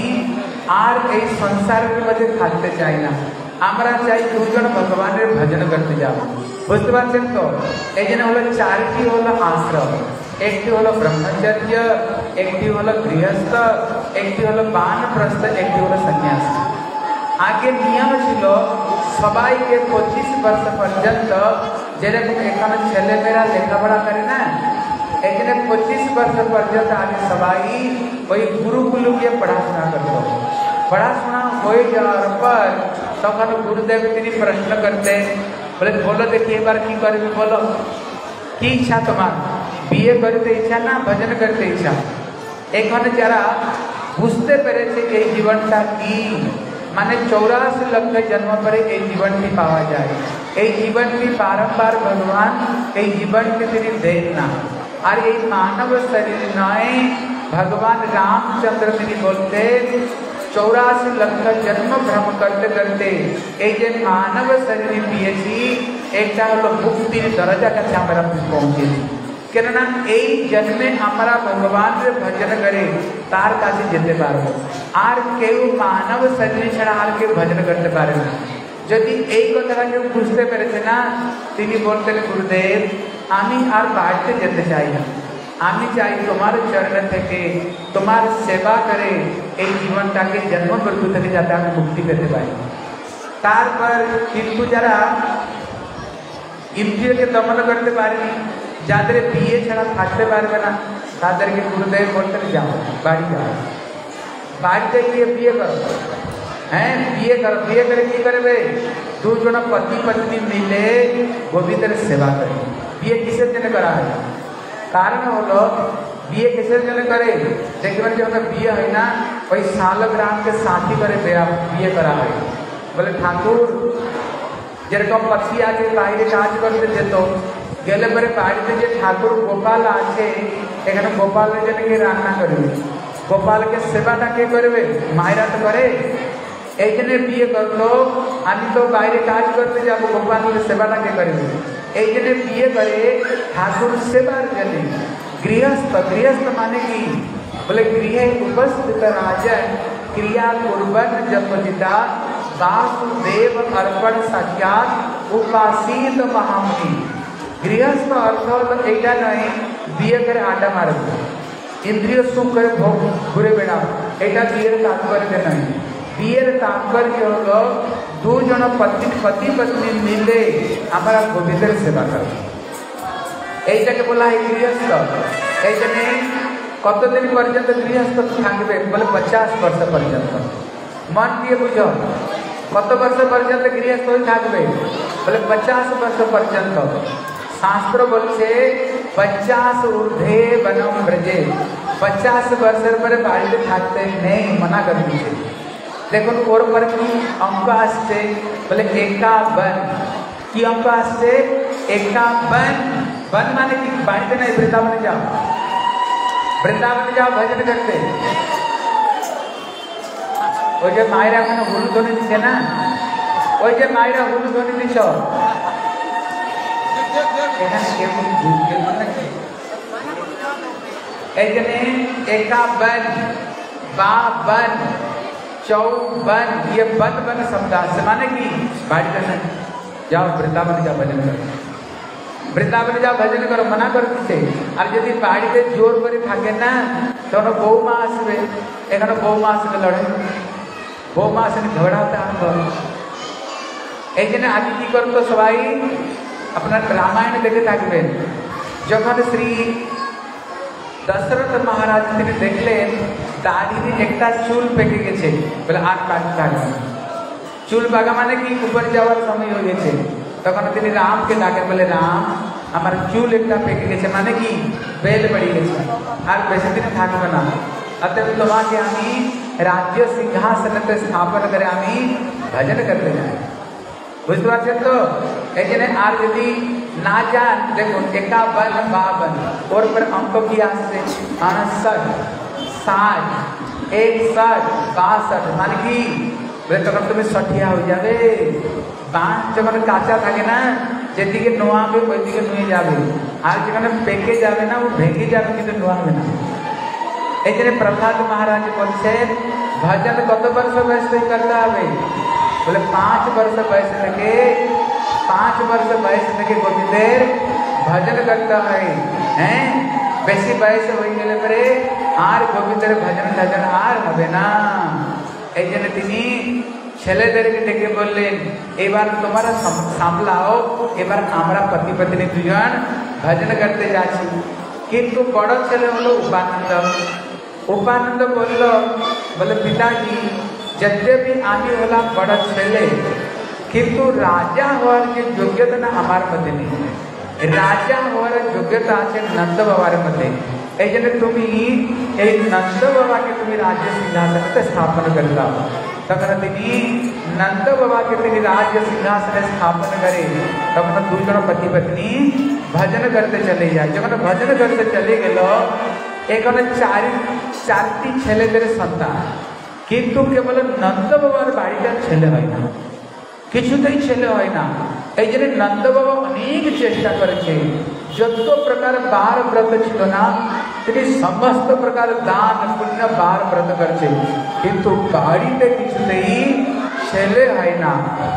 আর এই সংসারের মধ্যে থাকতে চাই না, আমরা চাই দুজন ভগবানের ভজন করতে যাব। বুঝতে পারছেন তো? এই জন্য হলো চারটি হলো আশ্রম, একটি হলো ব্রহ্মচর্য, একটি হলো গৃহস্থ, একটি হলো বানপ্রস্থ, একটি হলো সন্ন্যাস। আগে নিয়ম ছিল সবাইকে পঁচিশ বর্ষ পর্যন্ত, যেরকম এখানে ছেলেমেয়েরা লেখাপড়া করে না, এখানে পঁচিশ বর্ষ পর্যন্ত আগে সবাই ওই গুরুকুল গিয়ে পড়াশোনা করতো। পড়াশোনা হয়ে যাওয়ার পর তখন গুরুদেব তিনি প্রশ্ন করতে, বলে বলো দেখি এবার কি করবে, বলো কি ইচ্ছা তোমার, বিয়ে করতে ইচ্ছা না ভজন করতে ইচ্ছা? এখানে যারা বুঝতে পেরেছে এই জীবনটা কি, মানে চৌরাশি লক্ষ জন্ম পরে এই জীবনটি পাওয়া যায়, এই জীবনটি বারম্বার ভগবান এই জীবনকে তিনি দেন না। আর এই মানব শরীর নয়, ভগবান রামচন্দ্র তিনি বলতেন চৌরাশি লক্ষ জন্ম ভ্রম করতে করতে এই যে মানব শরীর পেয়েছি, এটা হলো মুক্তির দরজার কাছে আমরা পৌঁছেছি। কেননা এই জন্মে আমরা ভগবানের ভজন করে তার কাছে যেতে পারবো, আর কেউ মানব শরীর ছাড়া আর কেউ ভজন করতে পারে না। যদি এই কথাটা কেউ বুঝতে পেরেছে না, তিনি বলতেন গুরুদেব আমি আর বাড়িতে যেতে চাই না, আমি চাই তোমার চরণ থেকে তোমার সেবা করে এই জীবনটাকে জন্ম মৃত্যু থেকে যাতে আমি মুক্তি পেতে পারি। তারপর কিন্তু যারা ইন্দ্রিয়কে দমন করতে পারেনি, যাদের বিয়ে ছাড়া থাকতে পারবে না, তাদেরকে গুরুদেব বলতেন যাও বাড়ি যাও, বাড়িতে গিয়ে বিয়ে করো। হ্যাঁ বিয়ে করো, বিয়ে করে কি করবে, দুজন পতি পত্নী মিলে গোবিন্দের সেবা করে। বিয়ে কিসের জন্য করা হয়? কারণ হলো বিয়ে কিসের জন্য করে, দেখবেন যখন বিয়ে হয় না ওই শালগ্রামকে সাথী করে বিয়ে করা হয়। বলে ঠাকুর যেরকম পক্ষী আছে বাইরে কাজ করতে যেত, গেলে পরে বাড়িতে যে ঠাকুর গোপাল আছে এখানে গোপালের জন্য কে রান্না করবে, গোপালকে সেবাটা কে করবে, মায়েরা তো করে। এই জন্য বিয়ে করলো, আমি তো বাইরে কাজ করতে যাবো, গোপালের সেবাটা কে করবে, এই জন্য বিয়ে করে ঠাকুর সেবার জন্য। গৃহস্থ, গৃহস্থ মানে কি, বলে গৃহে উপস্থিত রাজন ক্রিয়া কুর্বন জপজিতা বাসুদেব অর্পণ সাক্ষাৎ উপাসিত মহামুনি। গৃহস্থ অর্থ হলো এইটা নয় বিয়ে করে আড্ডা মারবে, ইন্দ্রিয় সুখ করে ভোগ ঘুরে বেড়াও, এটা বিয়ের তাৎপর্য নয়। বিয়ের তাৎপর্য হলো দুজন পতি পতি পত্নী মিলে আমরা গোবিন্দের সেবা করব, এইটাকে বলা হয় গৃহস্থ। এই জন্য কতদিন পর্যন্ত গৃহস্থ থাকবে, বলে পঞ্চাশ বর্ষ পর্যন্ত। মন দিয়ে বুঝো কত বর্ষ পর্যন্ত গৃহস্থ থাকবে, বলে পঞ্চাশ বর্ষ পর্যন্ত। শাস্ত্র বলছে পঞ্চাশ ঊর্ধ্বে বনম ব্রজে, পঞ্চাশ বর্ষের পরে বাড়িতে থাকতে নেই, মানা করে দিয়েছে। দেখুন ওর পরে কি অঙ্ক আসছে, বলে একাবন। কি অঙ্ক আসছে? একাবন। বন মানে কি, বাড়িতে নাই, বৃন্দাবনে যাও, বৃন্দাবনে যাও ভজন করতে। ওই যে মায়েরা এখন হুলু ধ্বনি দিচ্ছে না, ওই যে মায়েরা হুলু ধ্বনি দিচ্ছ, এখানে কেমন নাকি एजने एकावन, बावन, चौवन, ये बन बन शब्द माने की बाड़ी करना जाओ वृंदावन जा भजन करो, वृंदावन जा भजन करो मना कर दिसे। और यदि बाड़ी पे जोर करे थाके ना तो न बौ मा आसबे, एखाने बौ मा आसबे लड़े, बौ मा आसने झगड़ाता हम। एजने आज की करतो सबाई अपना रामायण देखे थाकबे, যখন শ্রী দশরথ মহারাজ তিনি দেখলেন দাড়িতে একটা চুল পেকে গেছে, বলে আর কাটতে হবে, চুল পাকা মানে কি উপরে যাওয়ার সময় হয়ে গেছে, তখন তিনি রামকে ডাকে, বলে রাম আমার চুল একটা পেকে গেছে মানে কি বেল বেড়ে গেছে, আর বেশি দিন থাকবে না, অতএব তোমাকে আমি রাজ্য সিংহাসনতে স্থাপন করে আমি ভজন করতে যাই। বুঝতে পারছেন তো? এই জন্য আর যদি না যান, দেখুন একাवन बावन और पर अंक की आसे अड़सठ साठ एकसठ बासठ मान की तक तुम्हें षठिया हो जाए। बाँस जब काचा থাকে না যেদিকে নোয়াবে ওইদিকে নুয়ে যাবে, আর যেখানে পেকে যাবে না ও ভেঙে যাবে কিন্তু নোয়াবে না। এই জন্য প্রহ্লাদ মহারাজ বলছেন ভজন কত বর্ষ বয়স থেকে করতে হবে, বলে पाँच वर्ष बयस থেকে पाँच वर्ष बयस থেকে গোবিন্দের ভজন করতে হয়। হ্যাঁ, বেশি বয়স হয়ে গেলে পরে আর গোবিন্দের ভজন ভজন আর হবে না। এই জন্য তিনি ছেলেদেরকে ডেকে বললেন এবার তোমরা সামলাও, এবার আমরা পতি পত্নী দুজন ভজন করতে যাচ্ছি। কিন্তু বড় ছেলে হলো উপানন্দ। উপানন্দ বলল, বলে পিতাজি যদ্যপি আমি হলাম বড় ছেলে কিন্তু রাজা হওয়ার যে যোগ্যতা না আমার মধ্যে নেই, রাজা হওয়ার যোগ্যতা আছে নন্দ বাবার মধ্যে। এই জন্য তুমি এই নন্দ বাবাকে তুমি রাজ্য সিংহাসনে স্থাপন করে দাও। তখন তিনি নন্দ বাবাকে তিনি রাজ্য সিংহাসনে স্থাপন করে, তখন দুজন পতি পত্নী ভজন করতে চলে যায়। যখন ভজন করতে চলে গেল, এখানে চারি চারটি ছেলেদের সন্তান, কিন্তু কেবল নন্দ বাবার বাড়িটা ছেলে হয় না, কিছুতেই ছেলে হয় না। এই জন্য নন্দ বাবা অনেক চেষ্টা করেছে, যত প্রকার বার ব্রত ছিল না তিনি সমস্ত প্রকার দান পুণ্য বার ব্রত করছে, কিন্তু বাড়িতে কিছুতেই ছেলে হয় না।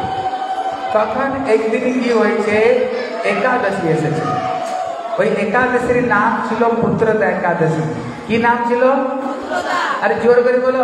তখন একদিন কি হয়েছে, একাদশী এসেছে। ওই একাদশীর নাম ছিল পুত্রদা একাদশী। কি নাম ছিল? আরে জোর করে বলো।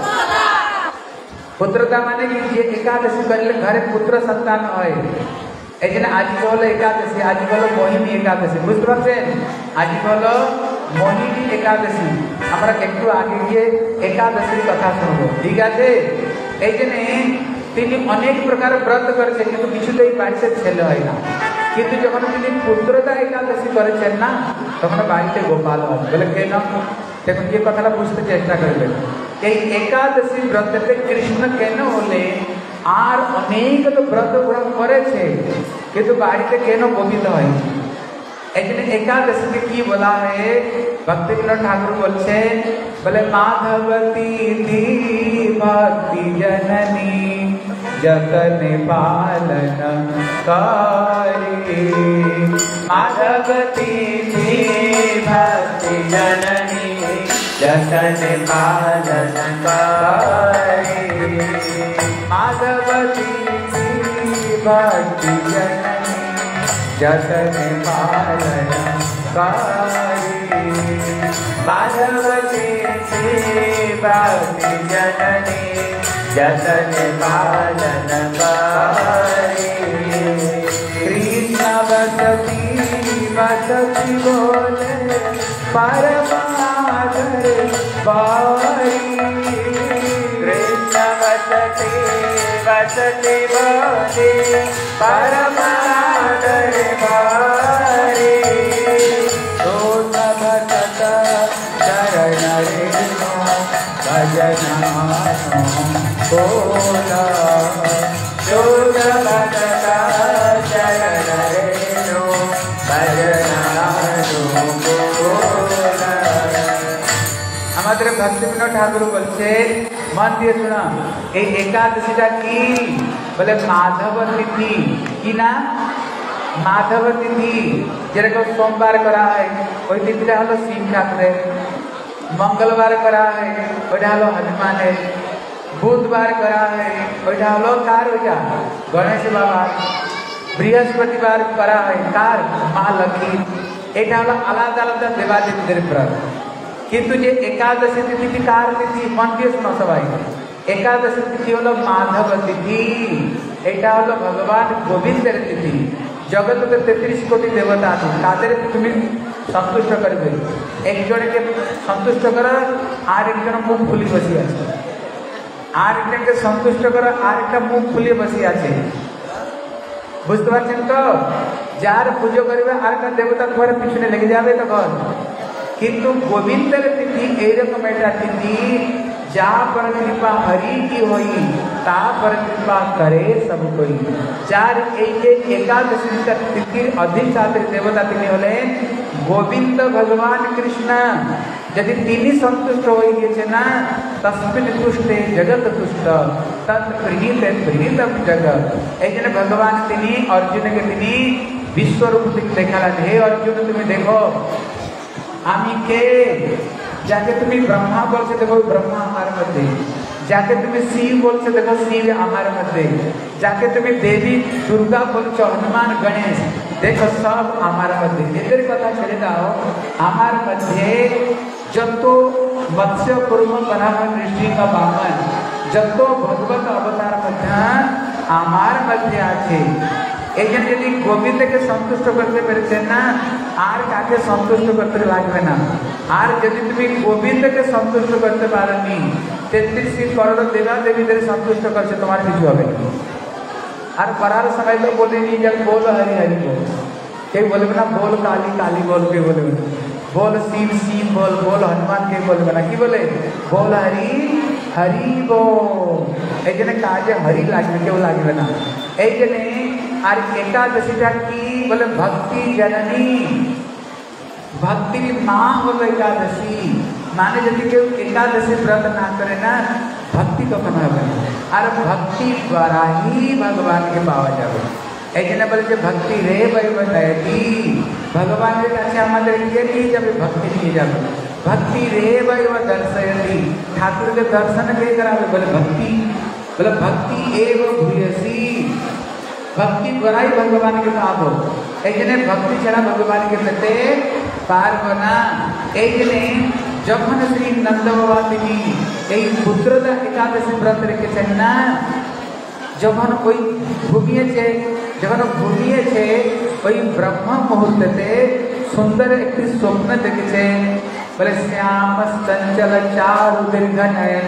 পুত্রদা মানে কি যে একাদশী করলে ঘরে পুত্র সন্তান হয়। এই জন্য আজকে হলো একাদশী, আজকে হলো মোহিনী একাদশী। বুঝতে পারছেন? আজকে হলো মোহিনী একাদশী। আমরা একটু আগে গিয়ে একাদশীর কথা শুনবো, ঠিক আছে? এই জন্য তিনি অনেক প্রকার ব্রত করেছে, কিন্তু কিছুতেই বাড়িতে ছেলে হয় না। কিন্তু যখন তিনি পুত্রদা একাদশী করেছেন না, তখন বাড়িতে গোপাল হয়। বলে কেন? দেখুন যে কথাটা বুঝতে চেষ্টা করবেন। এই একাদশী ব্রততে কৃষ্ণ কেন হলে আর অনেক তো ব্রত গুলা করেছে, কিন্তু বাড়িতে কেন গোবিন্দ হয়? এই জন্য একাদশীকে কি বলা হয়? ভক্তি বিনোদ ঠাকুর বলছেন, বলে মাধবতী ভক্তি জননী जतन पालन कारी। माधवती थी भक्ति जननी जतन पालन कारी। माधवती थी भक्ति जननी जतन पालन कारी। माधवती थी भक्ति जननी जतन पालन कारी। कृष्ण वसती वसती बोले परमादर बारी। कृष्ण वसती वसती बोले परमादर बारी। तो सब सत चरण रेणु भजनानो बोला। शोध भजता चरण रेणु भजनानो बोला। আমাদের ভক্তি বিনোদ ঠাকুর বলছে, মন দিয়ে শোনা, এই একাদশীটা কি? বলে মাধব তিথি। কি না? माधव तिथि যেরকম সোমবার করা হয় ওই তিথিটা হলো শিব ঠাকুরের, মঙ্গলবার করা হয় ওইটা হলো হনুমানের, বুধবার করা হয় ওইটা হলো কার, ওইটা গণেশ বাবা, বৃহস্পতিবার করা হয় কার, মা লক্ষ্মী। এটা হলো আলাদা আলাদা দেবাদেবীদের ব্রত। কিন্তু যে একাদশী তিথি কার তিথি, মন দিয়ে শোনো সবাই, একাদশী তিথি হলো মাধব তিথি। এটা হলো ভগবান গোবিন্দের তিথি। জগতের তেত্রিশ কোটি দেবতা আছে, তাদের তুমি সন্তুষ্ট করবে। একজনকে সন্তুষ্ট করা আর একজন মুখ খুলি বসে আছে, আর একজনকে সন্তুষ্ট করা আর একটা মুখ খুলিয়ে বসে আছে। বুঝতে পারছেন তো? যার পুজো করবে আর একটা দেবতা তোমার পিছনে লেগে যাবে তখন। কিন্তু গোবিন্দের তিথি এইরকম একটা তিথি যা पर कृपा हरि की होई ता पर कृपा करे सब कोई। যার এই যে একাদশী তিথির অধিষ্ঠাত্রী দেবতা তিনি হলেন গোবিন্দ ভগবান কৃষ্ণ। যদি তিনি সন্তুষ্ট হয়ে গিয়েছে না, তস্মিন তুষ্টে জগৎ তুষ্ট তৎ প্রীত প্রীত জগৎ। এই জন্য ভগবান তিনি অর্জুনকে তিনি বিশ্বরূপ দেখালেন, হে অর্জুন তুমি দেখো আমি কে। যাকে তুমি ব্রহ্মা বলছে দেখো ব্রহ্মা আমার মধ্যে, যাকে তুমি শিব বলছো দেখো শিব আমার মধ্যে, যাকে তুমি দেবী দুর্গা বলছো হনুমান গণেশ দেখো সব আমার মধ্যে। এদের কথা ছেড়ে দাও, আমার মধ্যে যত মৎস্য কুর্ম বরাহ নৃসিংহ বামন যত ভগবত অবতার মধ্যে আমার মধ্যে আছে। এই জন্য যদি গোবিন্দকে সন্তুষ্ট করতে পেরেছেন না, আর কাকে সন্তুষ্ট করতে লাগবে না। আর যদি তুমি গোবিন্দকে সন্তুষ্ট করতে পারোনি, তেত্রিশ করোড় দেবা দেবীদের সন্তুষ্ট করছে, তোমার কিছু হবে না। আর করার সময় তো বলিনি যে বল হরি হরি বল, কেউ বলবে না বল কালী কালী বল, কে বলবে না বল শিব শিব বল, বল হনুমান কে বলবে না, কি বলে বল হরি হরি বল। এই জন্য কাজে হরি লাগবে, কেউ লাগবে না। এই জন্য আর একাদশীটা কি বলে ভক্তি জননী, ভক্তির মা হলো একাদশী। মানে যদি কেউ একাদশী ব্রত না করে না, ভক্তি কখনো হবে না। আর ভক্তি দ্বারা হি ভগবানকে পাওয়া যাবে। এই জন্য বলে যে ভক্তি রে বৈবদয়তি, ভগবানের কাছে আমাদের কে নিয়ে যাবে, ভক্তি নিয়ে যাবে। ভক্তি রে বৈব দর্শয়তি, ঠাকুরকে দর্শন কে करावे, বলে ভক্তি, বলে ভক্তি এব ভূয়সী, ভক্তি দ্বারাই ভগবানকে পাবো। এই জন্য ভক্তি ছাড়া ভগবানকে পেতে পারবো না। এই জন্য যখন শ্রী নন্দ বাবা তিনি এই পুত্রদা একাদশী ব্রত রেখেছেন না, যখন ওই ঘুমিয়েছে, যখন ঘুমিয়েছে ওই ব্রহ্ম মুহূর্তে সুন্দর একটি স্বপ্ন দেখেছে। বলে শ্যাম চঞ্চল চারু দীর্ঘ নয়ন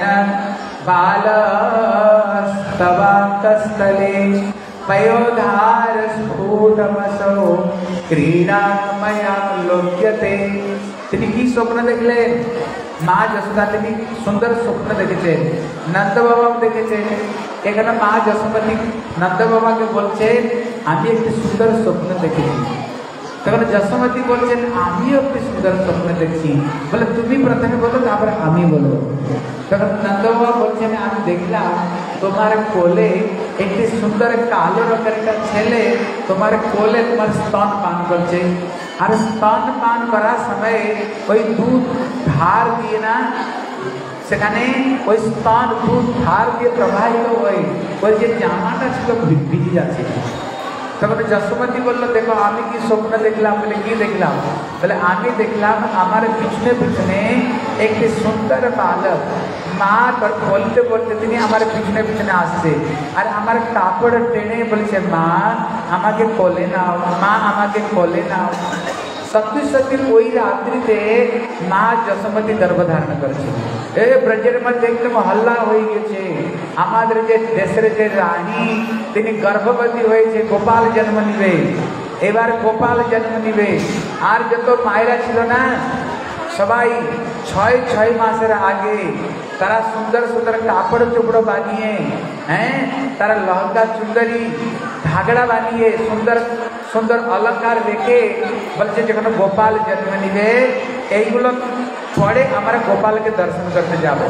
বালস্তবাকস্থলে পয়োধার স্ফুটমসো ক্রীড়াময়া লোক্যতে। তিনি কি স্বপ্ন দেখলেন? মা যশোদা তিনি সুন্দর স্বপ্ন দেখেছেন, নন্দ বাবা দেখেছেন। এখানে মা যশোমতী নন্দ বাবাকে বলছেন আমি একটি সুন্দর স্বপ্ন দেখেছি। তখন যশোমতী বলছেন আমিও একটি সুন্দর স্বপ্ন দেখছি। বলে তুমি প্রথমে বলো, তারপরে আমি বলবো। তখন নন্দ বাবা বলছেন আমি দেখলাম তোমার কোলে একটি সুন্দর কালো রঙের একটা ছেলে তোমার কোলে তোমার স্তন পান করছে। আর স্তন পান করার সময় ওই দুধ ধার দিয়ে না, সেখানে ওই স্তন দুধ ধার দিয়ে প্রবাহিত হয়ে ওই যে জামাটা ছিল ভিজে যাচ্ছে। তখন যশোমতী বললো দেখো আমি কি স্বপ্ন দেখলাম? বলে কি দেখলাম? বলে আমি দেখলাম আমার পিছনে পিছনে একটি সুন্দর বালক মা বলতে বলতে তিনি আমার পিছনে পিছনে আসছে। আর আমার কাপড় টেনে বলছে মা আমাকে কোলে নাও, মা আমাকে কোলে নাও। সত্যি সত্যি ওই রাত্রিতে মা যশোমতী গর্ভধারণ করেছে। এ ব্রজের মধ্যে একদম হল্লা হয়ে গেছে। আমাদের যে দেশের যে রানী তিনি গর্ভবতী হয়েছে, গোপাল জন্ম নিবে, এবার গোপাল জন্ম নিবে। আর যত মায়েরা ছিল না সবাই ছয় ছয় মাসের আগে তারা সুন্দর সুন্দর কাপড় চোপড় বানিয়ে, হ্যাঁ তারা লহঙ্গা চুন্দরী ঝাগড়া বানিয়ে সুন্দর সুন্দর অলঙ্কার রেখে বলছে যখন গোপাল জন্ম নিবে এইগুলো পরে আমরা গোপালকে দর্শন করতে যাব।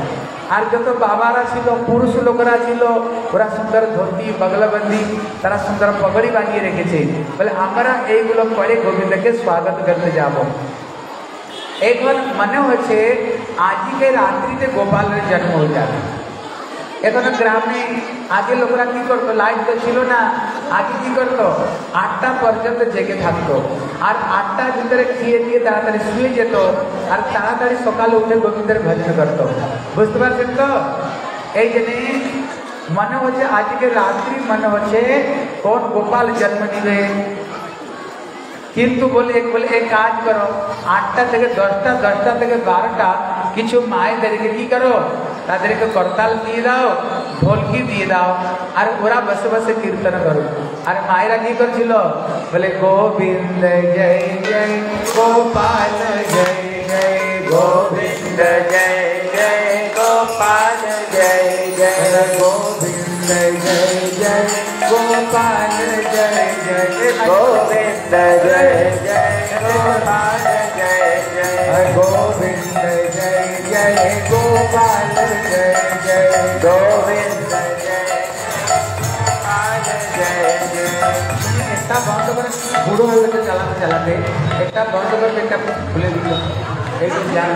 আর যত বাবারা ছিল পুরুষ লোকরা ছিল ওরা সুন্দর ধুতি বগলবন্দি তারা সুন্দর পগড়ি বানিয়ে রেখেছে বলে আমরা এইগুলো পরে গোবিন্দকে স্বাগত করতে যাব। এখন মনে হচ্ছে আজকে রাত্রিতে গোপালের জন্ম হয়ে যাবে। এখন গ্রামে আগে লোকরা কি করতো, লাইট তো ছিল না, আগে কি করতো আটটা পর্যন্ত জেগে থাকতো আর আটটার ভিতরে খেয়ে দিয়ে তাড়াতাড়ি শুয়ে যেত আর তাড়াতাড়ি সকালে উঠে গোবিন্দের ভজন করতো। বুঝতে পারছেন তো? এই জন্য মনে হচ্ছে আজকে রাত্রি মনে হচ্ছে কোন গোপাল জন্ম নিবে। কিন্তু বলে বলে এক কাজ করো, আটটা থেকে দশটা দশটা থেকে বারোটা কিছু মায়েদেরকে কি করো, তাদেরকে করতাল দিয়ে দাও, ঢোলকি দিয়ে দাও আর ওরা বসে বসে কীর্তন করো। আর মায়েরা কি করছিল বলে গোবিন্দ জয় জয় গোপাল জয় জয় গোবিন্দ জয় জয় গোপাল জয় জয় গোবিন্দ জয় জয় গোপাল জয় জয় গোবিন্দ জয় জয় গোপাল জয় জয় গোবিন্দ জয় জয় গোপাল জয় জয় গোবিন্দ জয় গোপাল জয় জয়। একটা বন্ধ করে বুড়ো হয়ে গেছে চালাতে চালাতে, একটা বন্ধ করে একটা খুলে দিল, এই তো জ্ঞান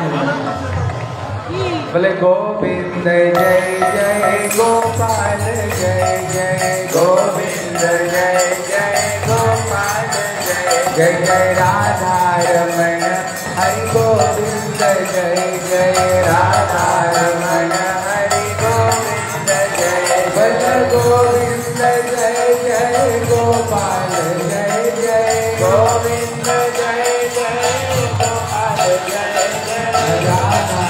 बोले गोविंद जय जय गोपाल जय जय गोविंद जय जय गोपाल जय जय जय राधा रमण हरि गोविंद जय जय राधा रमण हरि गोविंद जय बोले गोविंद जय जय गोपाल जय जय गोविंद जय जय गोपाल जय जय राधा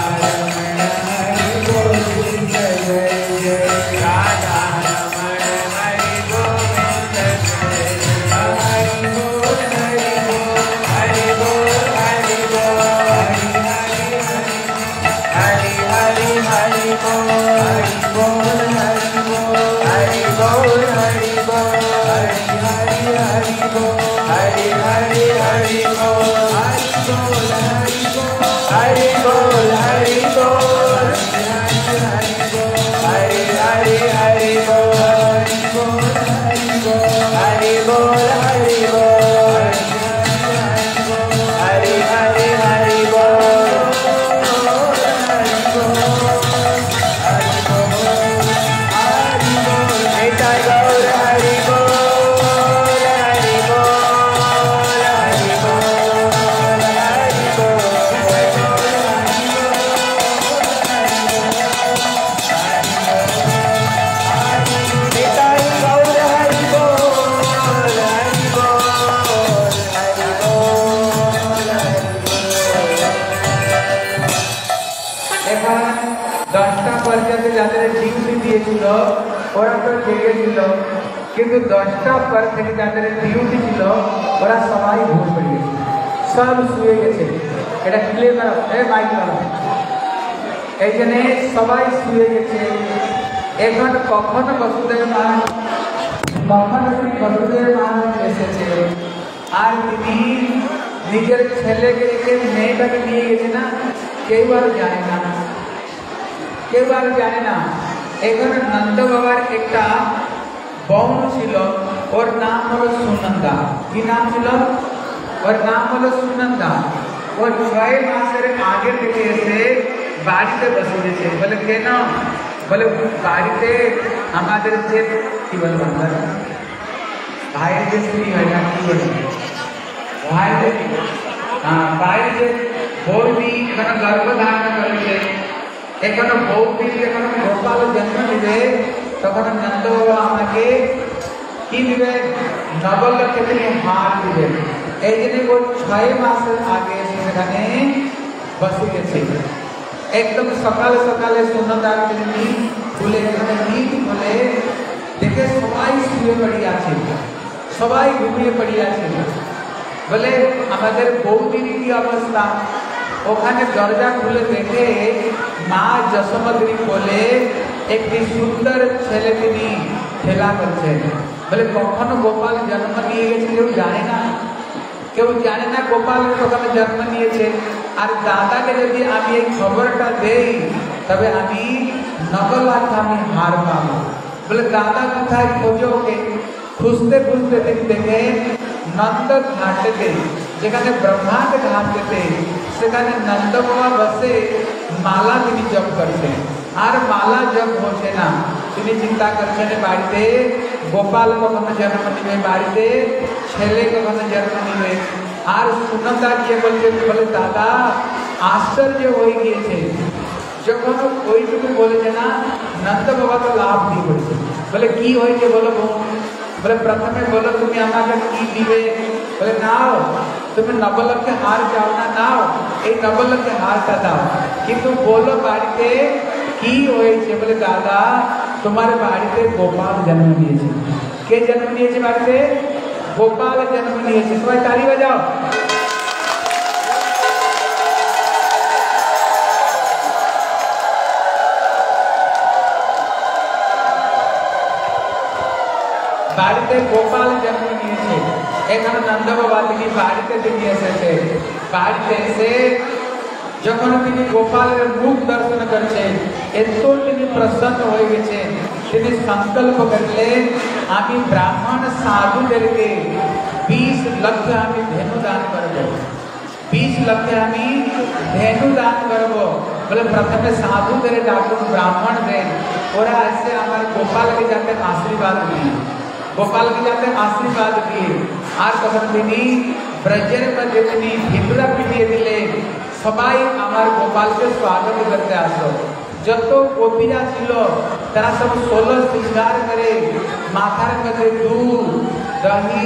কিন্তু দশটা পর থেকে যাদের ডিউটি ছিল ওরা সবাই ঘুম পড়ে গেছে, সব শুয়ে গেছে। এটা ক্লিয়ার করো, এ মাইক করো। এই জন্য সবাই শুয়ে গেছে। এখন কখন বসুদেব মহারাজ কখন বসুদেব মহারাজ এসেছে আর তিনি নিজের ছেলেকে রেখে মেয়েটাকে নিয়ে গেছে না, কেউ আর জানে না, কেউ আর জানে না। এখানে নন্দ বাবার একটা বৌন ছিল, ওর নাম হলো সুনন্দা। কি নাম ছিল? ওর নাম হলো সুনন্দা। ও ছয় মাসের আগে থেকে এসে বাড়িতে বসে গেছে। বলে কেন? বলে বাড়িতে আমাদের যে কি বলবো ভাইয়ের যে স্ত্রী হয় না, কি বলবো ভাইয়ের ভাইয়ের যে বৌদি এখানে গর্ভধারণ করেছে, এখানে বৌদি যখন গোপাল জন্ম দিবে তখন নন্দ বাবা আমাকে কি দিবে? নবলক্ষ থেকে হার দিবে। এই জন্য ও ছয় মাসের আগে সেখানে বসে গেছে। একদম সকালে সকালে সুনন্দার নীল খুলে এখানে নীল খুলে দেখে সবাই শুয়ে পড়ে আছে, সবাই ঘুমিয়ে পড়ে আছে। বলে আমাদের বৌদির কি অবস্থা? ওখানে দরজা খুলে দেখে মা যশোমতীর কোলে একটি সুন্দর ছেলেকে নিয়ে খেলা করছে। বলে কখনো গোপাল জন্ম নিয়ে গেছে কেউ জানে না, কেউ জানে না গোপাল কখনো জন্ম নিয়েছে। আর দাদাকে যদি আমি এই খবরটা দেই तबे आमी नगलात आमी हार पाबो बोले दादा कोथाय खोजोगे खुঁজতে খুঁজতে তিনি দেখেন নন্দ ঘাটেতে যেখানে ব্রহ্মাকে ঘাটতে সেখানে নন্দ বাবা বসে মালা তিনি জপ করছেন আর মালা জপ হচ্ছে না তিনি চিন্তা করছেন বাড়িতে গোপাল কখনো জন্ম নিবে বাড়িতে ছেলে কখনো জন্ম নিবে আর সুনন্দা গিয়ে বলছে বলে দাদা আশ্চর্য হয়ে গিয়েছে যখন ওইটুকু বলেছে না নন্দ বাবা তো লাভ দিয়ে বলছে বলে কি হয়েছে বলো बोले प्रथमे बोलो तुम्हें हमारे की दिवे बोले नाओ तुम्हें नवलक के हार जाओ ना नाओ एक नवलक के हार का दाओ कि तुम बोलो बाड़ीते की होए छे बोले दादा तुम्हारे बाड़ीते गोपाल जन्म लिए छे के जन्म लिए छे बाड़ीते गोपाल जन्म लिए छे तुम्हारी ताली बजाओ বাড়িতে গোপাল জন্ম নিয়েছে এখানে নন্দ বাবা তিনি বাড়িতে তিনি এসেছে বাড়িতে এসে যখন তিনি গোপালের মুখ দর্শন করছেন এত তিনি প্রসন্ন হয়ে গেছেন তিনি সংকল্প করলেন আমি ব্রাহ্মণ সাধুদেরকে বিশ লক্ষ আমি ধেনু দান করব বিশ লক্ষ আমি ধেনু দান করব বলে প্রথমে সাধুদের ডাকুন ব্রাহ্মণদের ওরা এসে আমার গোপালকে যাতে আশীর্বাদ দিই गोपाल के जाते आशीर्वाद दिए আর তখন তিনি ব্রজের মধ্যে তিনি ভিতরা পিটিয়ে দিলেন সবাই আমার গোপালকে স্বাগত করতে আসো যত গোপীরা ছিল তারা সব ষোলো শৃঙ্গার করে মাথার মধ্যে দুধ দহি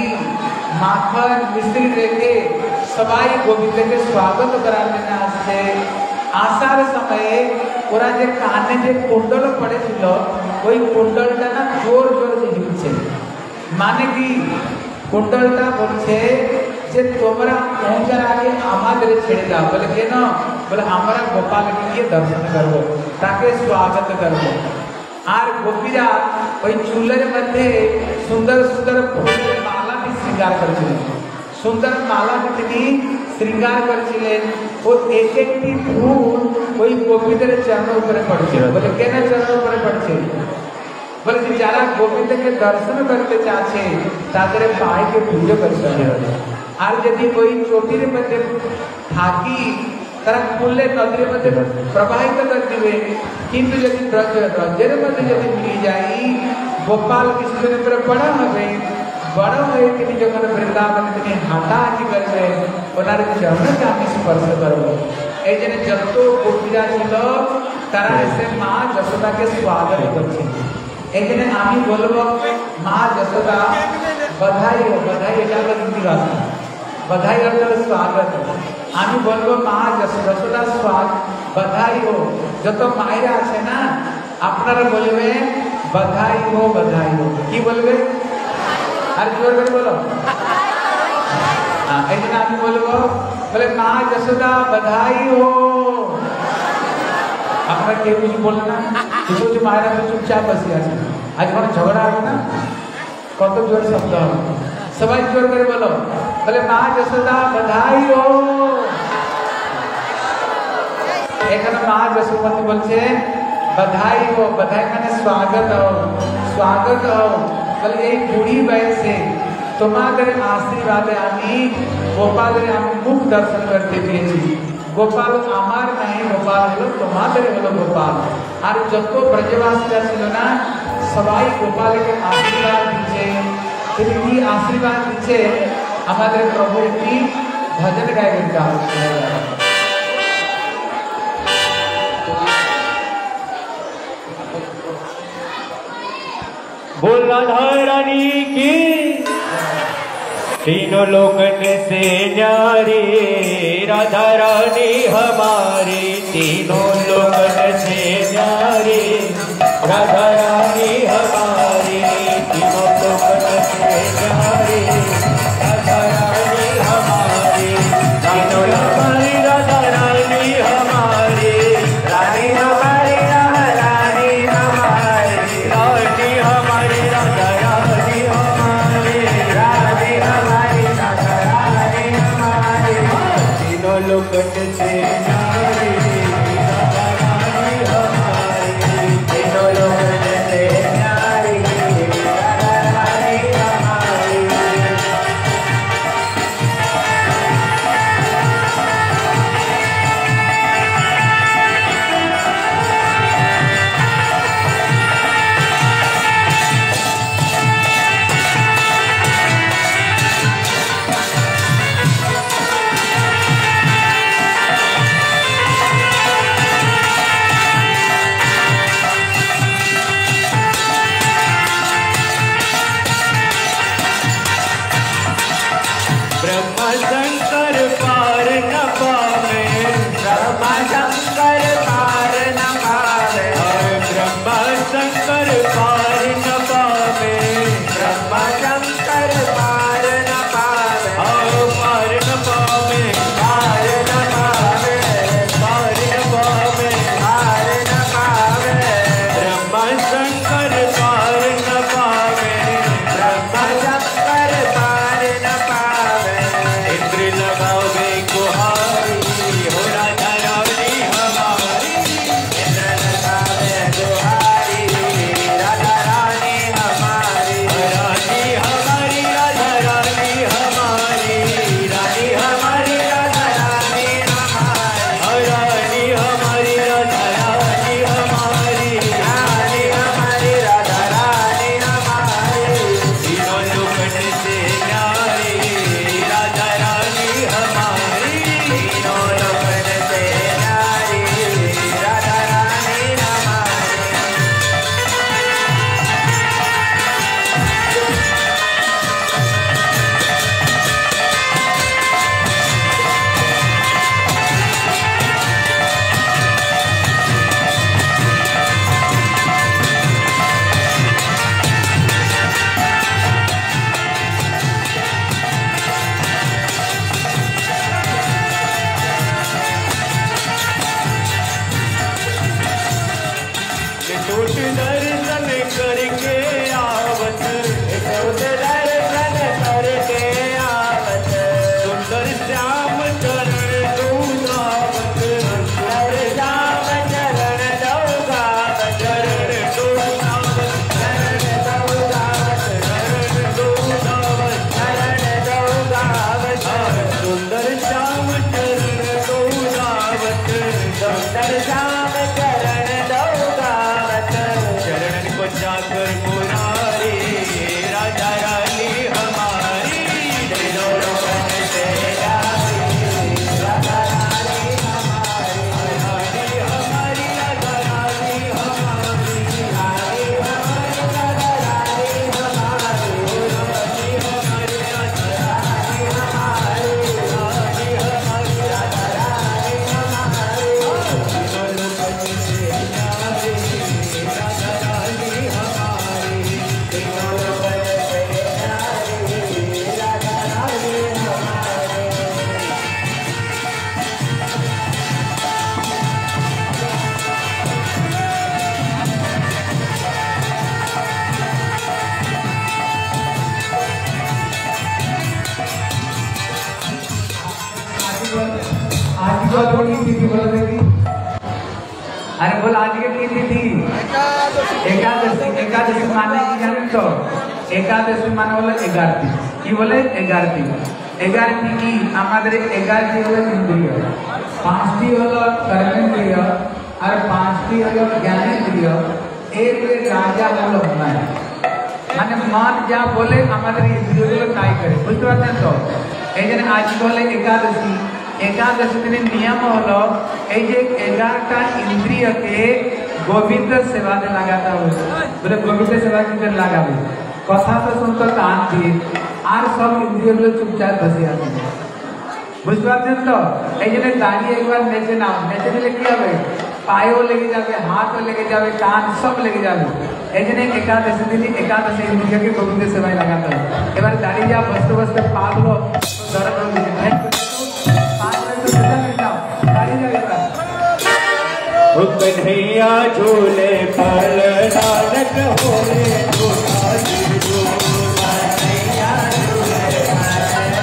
মাখন মিশ্রি রেখে সবাই গোপীদেরকে স্বাগত করার জন্য আসছে আসার সময়ে ওরা যে কানে যে কুণ্ডল পড়েছিল ওই কুণ্ডলটা না জোর জোর হিলছে মানে কি কুণ্ডলটা বলছে যে তোমরা পৌঁছার আগে আমাদের ছেড়ে দাও বলে কেন বলে আমরা গোপালকে গিয়ে দর্শন করবো তাকে স্বাগত করবো আর গোপীরা ওই চুলের মধ্যে সুন্দর সুন্দর ফুলের মালা भी श्रृंगार করেছিলেন সুন্দর মালা তিনি श्रृंगार করেছিলেন ও এক একটি ফুল ওই গোপীদের চরণের উপরে পড়ছিল বলে কেন চরণের উপরে পড়ছে बोले कि যারা গোপীদেরকে দর্শন করতে চাচ্ছে তাদের পায়ে পুজো করতে হবে আর যদি ওই চটির মধ্যে থাকি তারা ফুলের নদীর মধ্যে প্রবাহিত করে দিবে কিন্তু যদি ব্রজের মধ্যে যদি মিলে যাই গোপাল কিছুদিনের পরে বড় হবে বড় হয়ে তিনি যখন বৃন্দাবনে তিনি হাঁটাহাঁটি করবে ওনার চরণকে আমি স্পর্শ করবো এই জন্য যত গোপীরা ছিল তারা এসে মা যশোদাকে স্বাগত করছে এখানে আমি বলবো মা যশোদা बधाई हो बधाई এটা হলো হিন্দি ভাষা बधाई অর্থ স্বাগত আমি বলবো মা যশোদা স্বাগত बधाई हो যত মায়েরা আছে না আপনারা বলবেন बधाई हो बधाई हो কি বলবে আর জোর করে বলো হ্যাঁ এখানে আমি বলবো বলে মা যশোদা बधाई हो আপনারা কেউ কিছু বললেন না কিছু কিছু মায়েরা চুপচাপ বসে আছে আজ কোনো ঝগড়া হবে না কত জোর শব্দ হবে সবাই জোর করে বলো বলে মা যশোদা बधाई हो এখানে মা যশোমতী বলছে बधाई हो बधाई মানে স্বাগত हो স্বাগত हो বলে এই বুড়ি বয়সে তোমাদের আশীর্বাদে আমি গোপালের আমি মুখ দর্শন করতে পেরেছি গোপাল আমার নাই গোপাল হলো তোমাদের হলো গোপাল আর যত ব্রজবাসীরা ছিল না সবাই গোপালকে আশীর্বাদ দিচ্ছে তিনি কি আশীর্বাদ দিচ্ছে আমাদের প্রভু একটি ভজন গাইবেন গান बोल राधा रानी की तीनों लोकन से न्यारी राधा रानी हमारी तीनों लोकन से न्यारी राधा रानी हमारी तीनों लोकन से न्यारी राधा रानी हमारी तीनों हमारी राधा रानी हमारी रानी हमारी रानी हमारी रानी हमारी राधा रानी हमारी रानी हमारी राधा रानी हमारी तीनों लोकन से न्यारी राधा रानी हमारी दर्शन चरण दो गावत, चरण को चाकर मुरारी, राधा रानी हमारी, तीनों लोकन से न्यारी, राधा रानी हमारी, रानी हमारी, राधा रानी हमारी, रानी हमारी, राधा रानी हमारी, रानी हमारी, राधा रानी हमारी, रानी हमारी, राधा रानी हमारी, तीनों लोकन से न्यारी, राधा रानी हमारी, तीनों लोकन से न्यारी, राधा रानी हमारी। आज की बात बोली थी बोला देखी। अरे बोल आज की की थी एकादशी। एकादशी माने की जाने तो एकादशी माने बोले एगारती की बोले एगारती एगारती की हमारे एगारती बोले इंद्रिय पांचटी बोले कर्मेंद्रिय और पांचटी बोले ज्ञानेंद्रिय एक राजा बोले होना है माने मन जा बोले हमारे इंद्रिय बोले काय करे बुझते बात है तो एजन आज बोले एकादशी एकादशी दिन नियम हलो ए जे एगारटा इंद्रिय के गोविंद सेवा में लगाता हो बोले गोविंद सेवा की कर लगावे कथा तो सुन तो कान दिए आर सब इंद्रिय बोले चुपचाप बसे आते हैं बुझते बात है तो ए जे गाड़ी एक बार नेचे ना नेचे ले किया भाई पायो लेके जावे हाथ लेके जावे कान सब लेके जावे ए जे एकादशी दिन एकादशी इंद्रिय के गोविंद सेवा में लगाता है एक बार गाड़ी जा बसते बसते पागलो दर्द हो जाए कन्हैया झूले फल नानक होले झूला झूलो कन्हैया झूले फल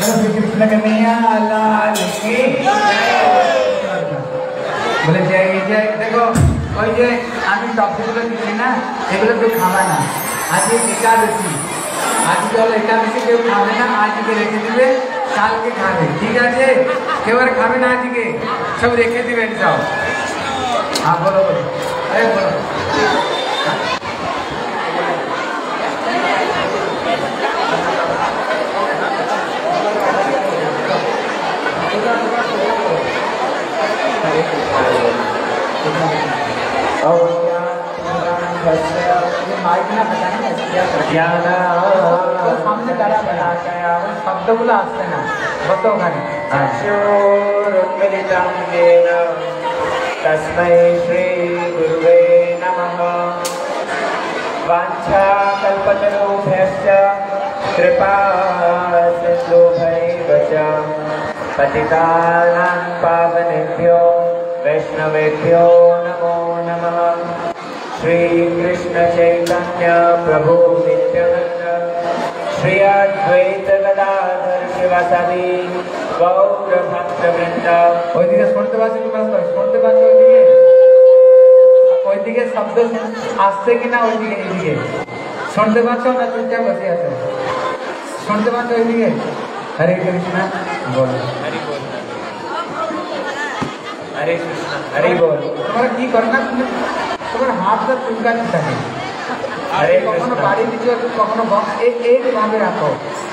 श्री कृष्ण कन्हैया लाल की बोले जय जय। देखो ওই যে আমি টপিকগুলো দিচ্ছি না এগুলো কেউ খাবে না। আজকে একাদশী, আজকে হলো একাদশী, কেউ খাবে না, আজকে রেখে দিবে কালকে খাবে, ঠিক আছে? কেউ আর খাবে না আজকে, সব রেখে দিবেন সব। হ্যাঁ বলো বলো, আরে বলো। সামনে তারা বলা শব্দগুলো আসছে না, কত ওখানে तस्मै श्री गुरुवे नमः। वाञ्छाकल्पतरुभ्यश्च कृपा सिन्धुभ्यैव च पतितानां पावनेभ्यो वैष्णवेभ्यो नमो नमः। श्री कृष्ण चैतन्य प्रभु नित्यानंद श्री अद्वैत गदाधर शिवासादि गौर भक्त वृंद। ওইদিকে শুনতে পাচ্ছি, শুনতে পাচ্ছি ওইদিকে ওইদিকে শব্দ আসছে কিনা, ওইদিকে এইদিকে শুনতে পাচ্ছ না? চুপচাপ বসে আছো, শুনতে পাচ্ছ ওইদিকে? হরে কৃষ্ণ বল, हरि बोल, हरे कृष्ण हरि बोल। তোমার কি করো না, তুমি তোমার হাতটা চুলকাতে থাকে, হরে কখনো কৃষ্ণ। বাড়ি দিচ্ছ, কখনো এইভাবে রাখো।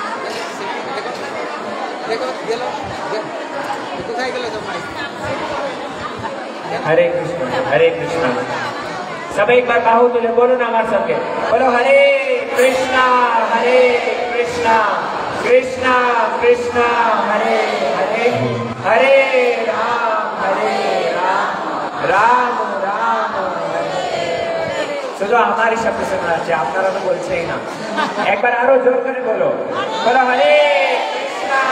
हरे कृष्ण हरे कृष्ण। सब एक बार बाहु तुले बोलो ना हमारे संगे, बोलो हरे कृष्णा हरे कृष्णा कृष्णा कृष्णा हरे हरे, हरे राम हरे राम राम राम हरे। सुनो हमारी शब्द सुनना चाहिए, आपका तो बोलते ही ना। एक बार आरो जोर कर बोलो, बोलो हरे कृष्णा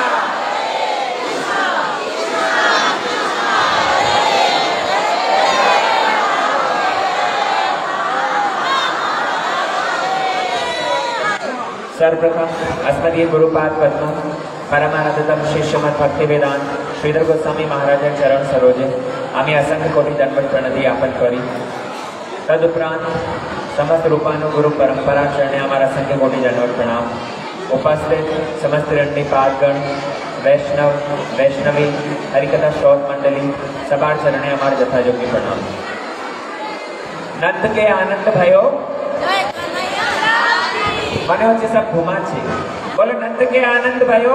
सर्वप्रथम अस्मदीय गुरुपाद पद्म परमानंदतम शिष्य मत भक्ति वेदांत श्रीधर गोस्वामी महाराज चरण सरोजे आम्ही असंख्य कोटी दंडवत प्रणति ज्ञापन करी। तदुपरांत समस्त रूपानु गुरु परंपरा चरणे हमारा असंख्य कोटी दंडवत प्रणाम। उपस्थित समस्त रंडी पादगण वैष्णव वैष्णवी हरिकथा श्रोत मंडली सबार चरणे हमारे जथायोगी प्रणाम। नंद के आनंद भयो मने होच्छे सब घुमा छे, बोलो नंद के आनंद भयो।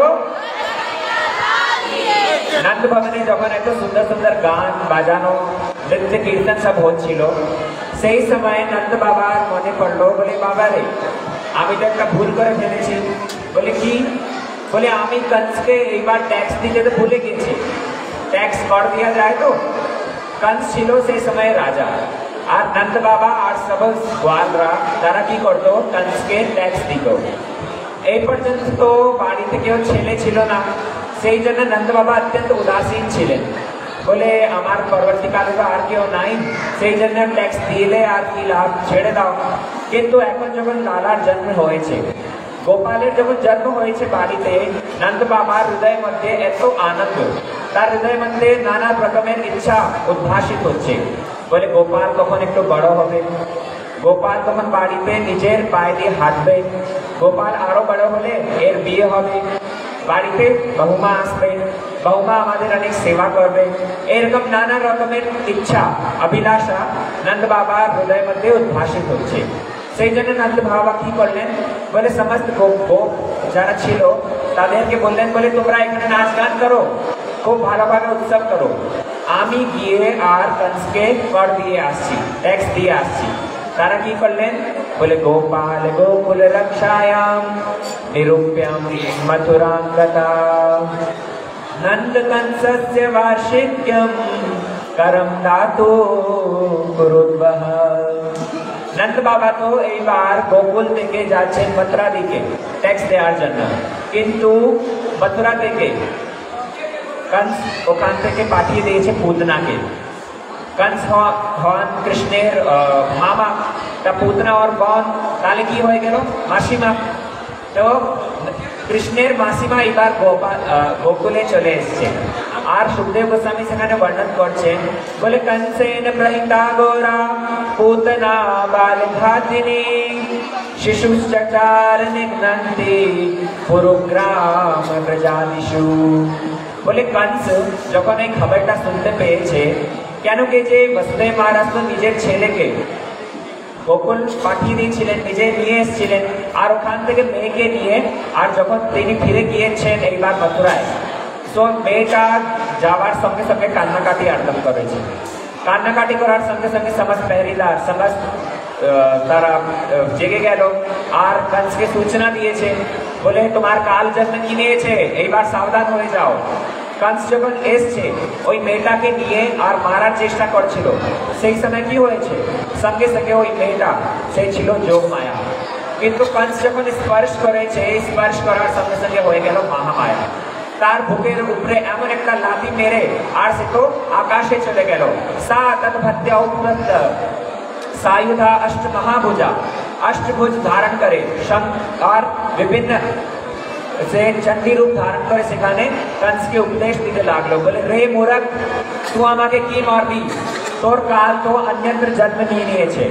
नंद भवने যখন এত সুন্দর সুন্দর গান বাজানো নৃত্য কীর্তন সব হচ্ছিল, সেই সময় নন্দ বাবার মনে পড়লো, বলে বাবা রে আমি তো একটা ভুল করে ফেলেছি। বলে কি? বলে আমি कंसকে এইবার ট্যাক্স দিতে তো ভুলে গেছি। ট্যাক্স কর দেওয়া যায় তো? कंस ছিল সেই সময় রাজা, আর নন্দ বাবা আর সব গোয়ালরা তারা কি করতো? कंसকে ট্যাক্স দিত। এই পর্যন্ত তো বাড়িতে কেউ ছেলে ছিল না, সেই জন্য নন্দ বাবা অত্যন্ত উদাসীন ছিলেন। বলে আমার পরবর্তীকালে তো আর কেউ নাই, সেই জন্য ট্যাক্স দিলে আর কি লাভ, ছেড়ে দাও। কিন্তু এখন যখন লালার জন্ম হয়েছে, গোপালের যখন জন্ম হয়েছে বাড়িতে, নন্দ বাবার হৃদয়ের মধ্যে এত আনন্দ, তার হৃদয়ের মধ্যে নানা রকমের ইচ্ছা উদ্ভাসিত হচ্ছে। বলে গোপাল কখন একটু বড় হবে, গোপাল তখন বাড়িতে নিজের পায়ে দিয়ে হাঁটবে, গোপাল আরো বড় হলে এর বিয়ে হবে, বাড়িতে বহুমা আসবে, বহুমা আমাদের অনেক সেবা করবে। এরকম নানা রকমের ইচ্ছা অভিলাষা নন্দ বাবার হৃদয়ের মধ্যে উদ্ভাসিত হচ্ছে। সেই জন্য নন্দ বাবা কি করলেন? বলে সমস্ত গোপ গোপ যারা ছিল তাদেরকে বললেন, বলে তোমরা এখানে নাচ গান করো, খুব ভালোভাবে উৎসব করো, আমি গিয়ে আর कंसকে কর দিয়ে আসছি, ট্যাক্স দিয়ে আসছি। তারা কি করলেন? বলে গোপাল গোকুল রক্ষায়াম নিরূপ্যাম মথুরাং গতা নন্দ कंसस्य वार्षिक्यम करम दातु कुरुद्वः। নন্দ বাবা তো এইবার গোকুল থেকে যাচ্ছেন মথুরা দিকে ট্যাক্স দেওয়ার জন্য, কিন্তু মথুরা থেকে कंस ওখান থেকে পাঠিয়ে দিয়েছে পুতনাকে। कंस হন কৃষ্ণের মামা, তা পুতনা ওর বোন, তাহলে কি হয়ে গেল? মাসিমা। তো কৃষ্ণের মাসিমা এবার গোপাল গোকুলে চলে এসছে। আর সুখদেব গোস্বামী সেখানে বর্ণন করছেন, বলে কংসেন প্রহিতা গোরা পুতনা বালঘাতিনী শিশুশ্চচার নিঘ্নন্তি পুরুগ্রাম প্রজাদিষু। বলে কংস যখন এই খবরটা শুনতে পেয়েছে, কেন কে যে বসুদেব মহারাজ তো নিজের ছেলেকে গোকুল পাঠিয়ে দিয়েছিলেন, নিজে নিয়ে এসেছিলেন, আর ওখান থেকে মেয়েকে নিয়ে, আর যখন তিনি ফিরে গিয়েছেন এইবার মথুরায়, তো মেয়েটা যাওয়ার সঙ্গে সঙ্গে কান্নাকাটি আরম্ভ করেছে। কান্নাকাটি করার সঙ্গে সঙ্গে সমস্ত পেহরিদার সমস্ত তারা জেগে গেল আর কংসকে সূচনা দিয়েছে, বলে তোমার কাল জন্ম কি নিয়েছে, এইবার সাবধান হয়ে যাও। কংস যখন এসছে ওই মেয়েটাকে নিয়ে আর মারার চেষ্টা করছিল, সেই সময় কি হয়েছে, সঙ্গে সঙ্গে ওই মেয়েটা সেই ছিল যোগ মায়া। কিন্তু কংস যখন স্পর্শ করেছে, স্পর্শ করার সঙ্গে সঙ্গে হয়ে গেল মহামায়া। তার বুকের উপরে এমন একটা লাথি মেরে আর সে তো আকাশে চলে গেল। সা তৎভদ্যা উপরত সায়ুধা অষ্ট মহাভুজা, अष्टभुज धारण करे और विभिन्न से चंडी रूप धारण करे सेखाने कंस के उपदेश दिते लागलो। बोले रे मूर्ख, तू आमाके की मारबी, तोर काल तो अन्यत्र जन्म नियेछे।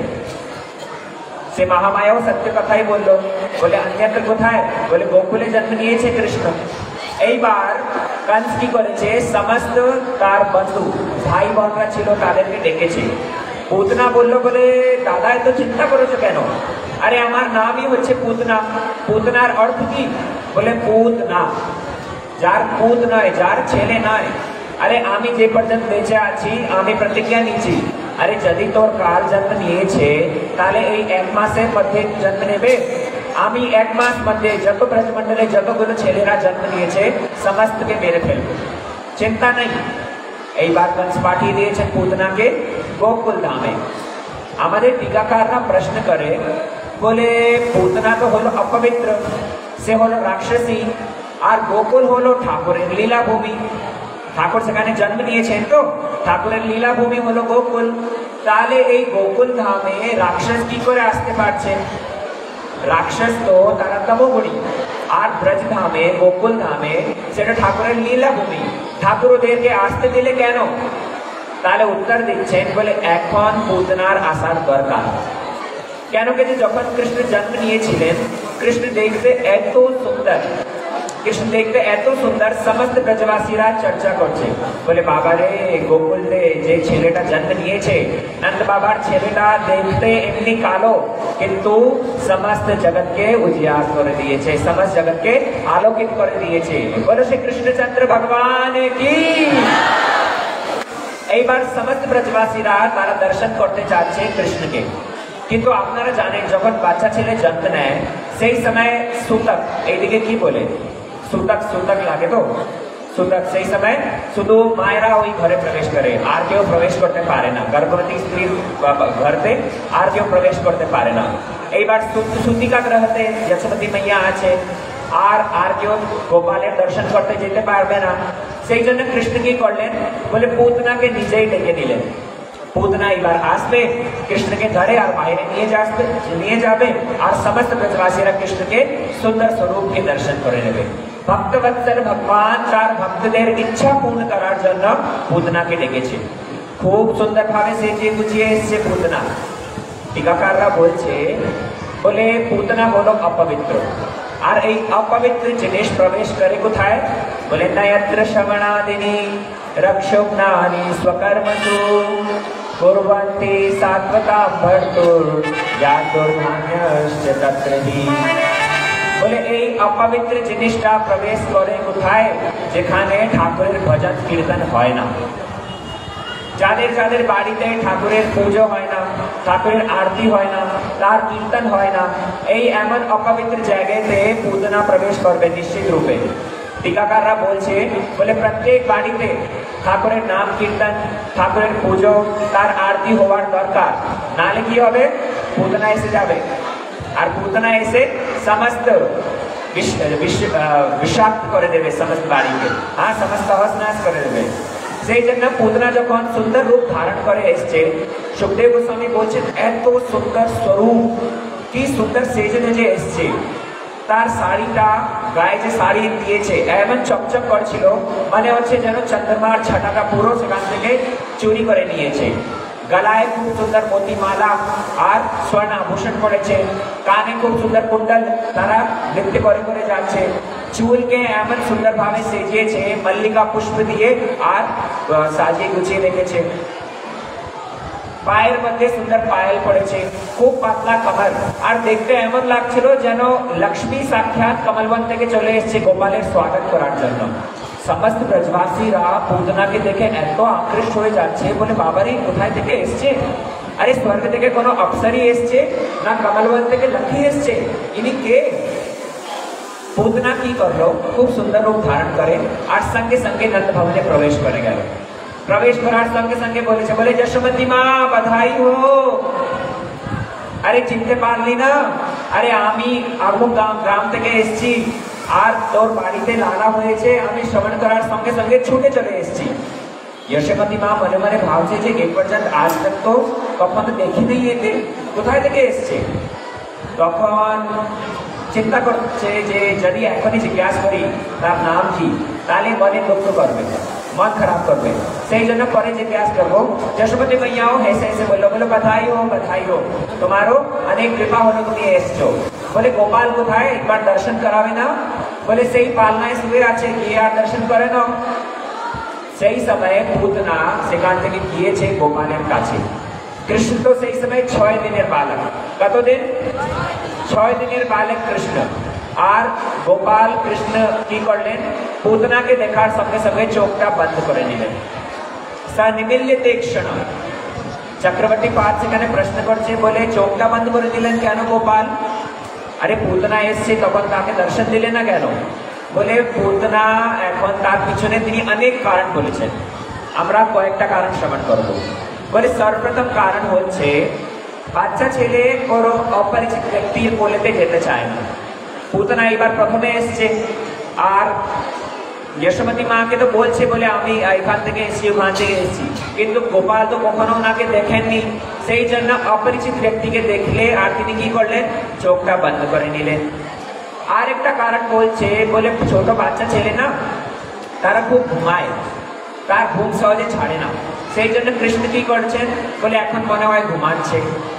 से महामाया सत्य कथाई बोललो। बोले अन्यत्र कोथाय, बोले गोकुले जन्म नियेछे कृष्ण। এইবার कंस की করেছে, সমস্ত তার বন্ধু ভাই বোনরা ছিল তাদেরকে ডেকেছে। পুতনা বললো, বলে দাদা এত চিন্তা করেছো কেন? আরে আমার নামই হচ্ছে পুতনা। পুতনার অর্থ কি? বলে পুত না, যার পুত নয়, যার ছেলে নয়। আরে আমি যে পর্যন্ত বেঁচে আছি আমি প্রতিজ্ঞা নিয়েছি, আরে যদি তোর কাল জন্ম নিয়েছে তাহলে এই এক মাসের মধ্যে জন্ম নেবে। আমি এক মাস মধ্যে যত ব্রজমন্ডলে যতগুলো ছেলেরা জন্ম নিয়েছে সমস্তকে মেরে ফেলবো, চিন্তা নেই। এইবার कंस পাঠিয়ে দিয়েছেন পুতনাকে গোকুল ধামে। আমাদের টিকাকাররা প্রশ্ন করে, বলে পুতনা তো হলো অপবিত্র, সে হলো রাক্ষসী, আর গোকুল হলো ঠাকুরের লীলাভূমি। ঠাকুর সেখানে জন্ম নিয়েছেন, তো ঠাকুরের লীলাভূমি হলো গোকুল। তাহলে এই গোকুল ধামে রাক্ষস কি করে আসতে পারছে? রাক্ষস তো তারা তমোগুণী, আর ব্রজ ধামে গোকুল ধামে সেটা ঠাকুরের লীলাভূমি, ঠাকুর ওদেরকে আসতে দিলে কেন? তাহলে উত্তর দিচ্ছেন, বলে এখন পুতনার আসার দরকার। কেন কি যখন কৃষ্ণ জন্ম নিয়েছিলেন, কৃষ্ণ দেখতে এত সুন্দর, কৃষ্ণ দেখতে এত সুন্দর, সমস্ত ব্রজবাসীরা চর্চা করছে, বলে বাবা রে গোকুলে যে ছেলেটা জন্ম নিয়েছে, নন্দ বাবার ছেলেটা দেখতে এমনি কালো, কিন্তু সমস্ত জগৎকে উজিয়ার করে দিয়েছে, সমস্ত জগৎকে আলোকিত করে দিয়েছে। বলে শ্রী কৃষ্ণচন্দ্র ভগবান কি। এইবার সমস্ত ব্রজবাসীরা তারা দর্শন করতে চাচ্ছে কৃষ্ণকে। কিন্তু আপনারা জানেন যখন বাচ্চা ছেলে জন্ম নেয় সেই সময় সূতক এইদিকে কি বলে, সূতক সূতক লাগে, তো সূতক সেই সময় শুধু মায়েরা ওই ঘরে প্রবেশ করে, আর কেউ প্রবেশ করতে পারে না। গর্ভবতী স্ত্রীর ঘরতে আর কেউ প্রবেশ করতে পারে না। এইবার সূতিকা গ্রহতে যশোমতী মাইয়া আছে, আর আর কেউ গোপালের দর্শন করতে যেতে পারবে না। সেই জন্য কৃষ্ণ কি করলেন, বলে পুতনাকে নিজেই ডেকে দিলেন। পুतना এবার আসবে, কৃষ্ণকে ধরে আর বাইরে নিয়ে যাবে নিয়ে যাবে আর সমস্ত ব্রজবাসীরা কৃষ্ণকে সুন্দর স্বরূপ के दर्शन করে নেবে। ভক্তবৎসল ভগবান তার ভক্তদের ইচ্ছা পূর্ণ করার জন্য পুতনাকে ডেকেছে। খুব সুন্দর ভাবে সেজে গুছিয়ে এসেছে পুতনা। টিকাকাররা বলছে, বলে পুতনা হলো অপবিত্র, আর এই অপবিত্র জিনিস প্রবেশ করে কোথায়? বলে নয়ত্র শ্রবণাদিনী রক্ষোগ্নানি স্বকর্মসু কুর্বন্তি সাত্বতা ভর্তুর জাতুর্ধান্যশ্চ তত্রহি। বলে এই অপবিত্র জিনিসটা প্রবেশ করে কোথায়? যেখানে ঠাকুরের ভজন কীর্তন হয় না, যাদের যাদের বাড়িতে ঠাকুরের পুজো হয় না, ঠাকুরের আরতি হয় না, তার কীর্তন হয় না, এই এমন অপবিত্র জায়গাতে পুতনা প্রবেশ করবে নিশ্চিত রূপে। টিকাকাররা বলছে, বলে প্রত্যেক বাড়িতে ঠাকুরের নাম কীর্তন, ঠাকুরের পুজো, তার আরতি হওয়ার দরকার, নালে কি হবে? পুতনা এসে যাবে, আর পুতনা এসে সমস্ত বিষাক্ত করে দেবে সমস্ত বাড়িকে, হ্যাঁ সমস্ত তহস করে দেবে। সেই জন্য পুতনা যখন সুন্দর রূপ ধারণ করে এসছে, সুখদেব গোস্বামী বলছেন এত সুন্দর স্বরূপ, কি সুন্দর সেজে যে এসছে। তার শাড়িটা গায়ে যে শাড়ি দিয়েছে এমন চকচক করছিল, মানে হচ্ছে যেন চন্দ্রমার ছাটাটা পুরো সেখান থেকে চুরি করে নিয়েছে। গলায় খুব সুন্দর মোতিমালা আর স্বর্ণ আভূষণ পড়েছে, কানে খুব সুন্দর কুণ্ডল, তারা নৃত্য করে করে যাচ্ছে। চুলকে এমন সুন্দর ভাবে সেজিয়েছে মল্লিকা পুষ্প দিয়ে আর সাজিয়ে গুছিয়ে রেখেছে। পায়ের মধ্যে সুন্দর পায়েল পড়েছে, খুব পাতলা কমর, আর দেখতে এমন লাগছিল যেন লক্ষ্মী সাক্ষাৎ কমলবন থেকে চলে এসেছে গোপালের স্বাগত করার জন্য। সমস্ত ব্রজবাসীরা পুতনাকে দেখে এত আকৃষ্ট হয়ে যাচ্ছে, বলে বাবারে কোথায় থেকে এসছে? আরে স্বর্গ থেকে কোনো অপ্সরী এসছে না কমলবন থেকে লক্ষ্মী এসছে, ইনি কে? পুতনা কি করলো, খুব সুন্দর রূপ ধারণ করে আর সঙ্গে সঙ্গে নন্দ ভবনে প্রবেশ করে গেল। প্রবেশ করার সঙ্গে সঙ্গে বলেছে, বলে যশোমতী মা বাধাই হো। আরে চিনতে পারলি না? আরে আমি আমুক গ্রাম গ্রাম থেকে এসেছি, আর তোর বাড়িতে লালা হয়েছে, আমি শ্রবণ করার সঙ্গে সঙ্গে ছুটে চলে এসেছি। যশোমতী মা মনে মনে ভাবছে যে এ পর্যন্ত আজ তক তো কখনো দেখি নেই একে, কোথায় থেকে এসছে। তখন চিন্তা করছে যে যদি এখনই জিজ্ঞাসা করি তার নাম কি, তাহলে মনে দুঃখ করবে, মন খারাপ করবে। সেই জন্য পরে জিজ্ঞাসা করবো, যশোমতী মাইয়াও হেসে হেসে বললো, বলো বাধাই হো বাধাই হো, তোমারও অনেক কৃপা হলো, তুমি এসছো। বলে গোপাল কোথায়, একবার দর্শন করাবে না? বলে সেই পালনায় শুয়ে আছে, গিয়ে আর দর্শন করে নাও। সেই সময়ে পুতনা সেখান থেকে গিয়েছে গোপালের কাছে। কৃষ্ণ তো সেই সময় ছয় দিনের বালক। কতদিন? ছয় দিনের বালক কৃষ্ণ। আর গোপাল কৃষ্ণ কি করলেন, পুতনাকে দেখার সঙ্গে সঙ্গে চোখটা বন্ধ করে নিলেন। সনিমিল্যতে ক্ষণ। চক্রবর্তী পাঠ সেখানে প্রশ্ন করছে, বলে চোখটা বন্ধ করে দিলেন কেন গোপাল? আরে পুতনা এসছে, তখন তাকে দর্শন দিলে না কেন? বলে পুতনা এখন তার পিছনে তিনি অনেক কারণ বলেছেন, আমরা কয়েকটা কারণ শ্রবণ করব। বলে সর্বপ্রথম কারণ হচ্ছে বাচ্চা ছেলে কোনো অপরিচিত ব্যক্তির কোলেতে যেতে চায় না। পুতনা এবার প্রথমে এসছে, আর যশোমতী মাকে তো বলছে বলে আমি এখান থেকে এসেছি ওখান থেকে এসেছি, কিন্তু গোপাল তো কখনো ওনাকে দেখেননি। সেই জন্য অপরিচিত ব্যক্তিকে দেখলে আর তিনি কি করলেন, চোখটা বন্ধ করে নিলেন। আর একটা কারণ বলছে, বলে ছোট বাচ্চা ছেলে না, তারা খুব ঘুমায়, তার ঘুম সহজে ছাড়ে না। সেই জন্য কৃষ্ণ কি করছেন, বলে এখন মনে হয় ঘুমাচ্ছে।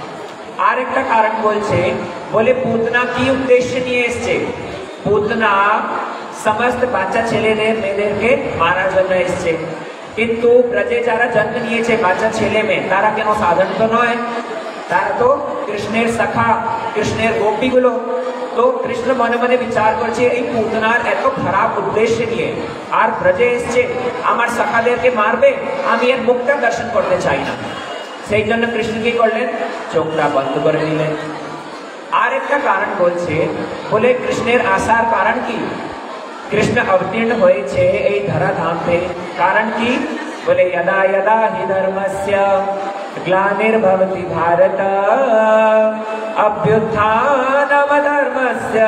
আর একটা কারণ বলছে, বলে পুতনা কি উদ্দেশ্য নিয়ে এসছে? পুতনা সমস্ত বাচ্চা ছেলেদের মেয়েদেরকে মারার জন্য এসছে, কিন্তু ব্রজে যারা জন্ম নিয়েছে বাচ্চা ছেলে মেয়ে, তারা কেন সাধারণ তো নয়, তারা তো কৃষ্ণের সখা, কৃষ্ণের গোপীগুলো। তো কৃষ্ণ মনে মনে বিচার করছে, এই পুতনার এত খারাপ উদ্দেশ্য নিয়ে আর ব্রজে এসছে, আমার সখাদেরকে মারবে, আমি এর মুখটা দর্শন করতে চাই না। সেই জন্য কৃষ্ণ কি করলেন, চোখটা বন্ধ করে নিলেন। আর একটা কারণ বলছে, বলে কৃষ্ণের আসার কারণ কি? কৃষ্ণ অবতীর্ণ হয়েছে এই ধরাধামে, কারণ কি? বলে यदा यदा हि धर्मस्य ग्लानिर्भवति भारत अभ्युत्थानमधर्मस्य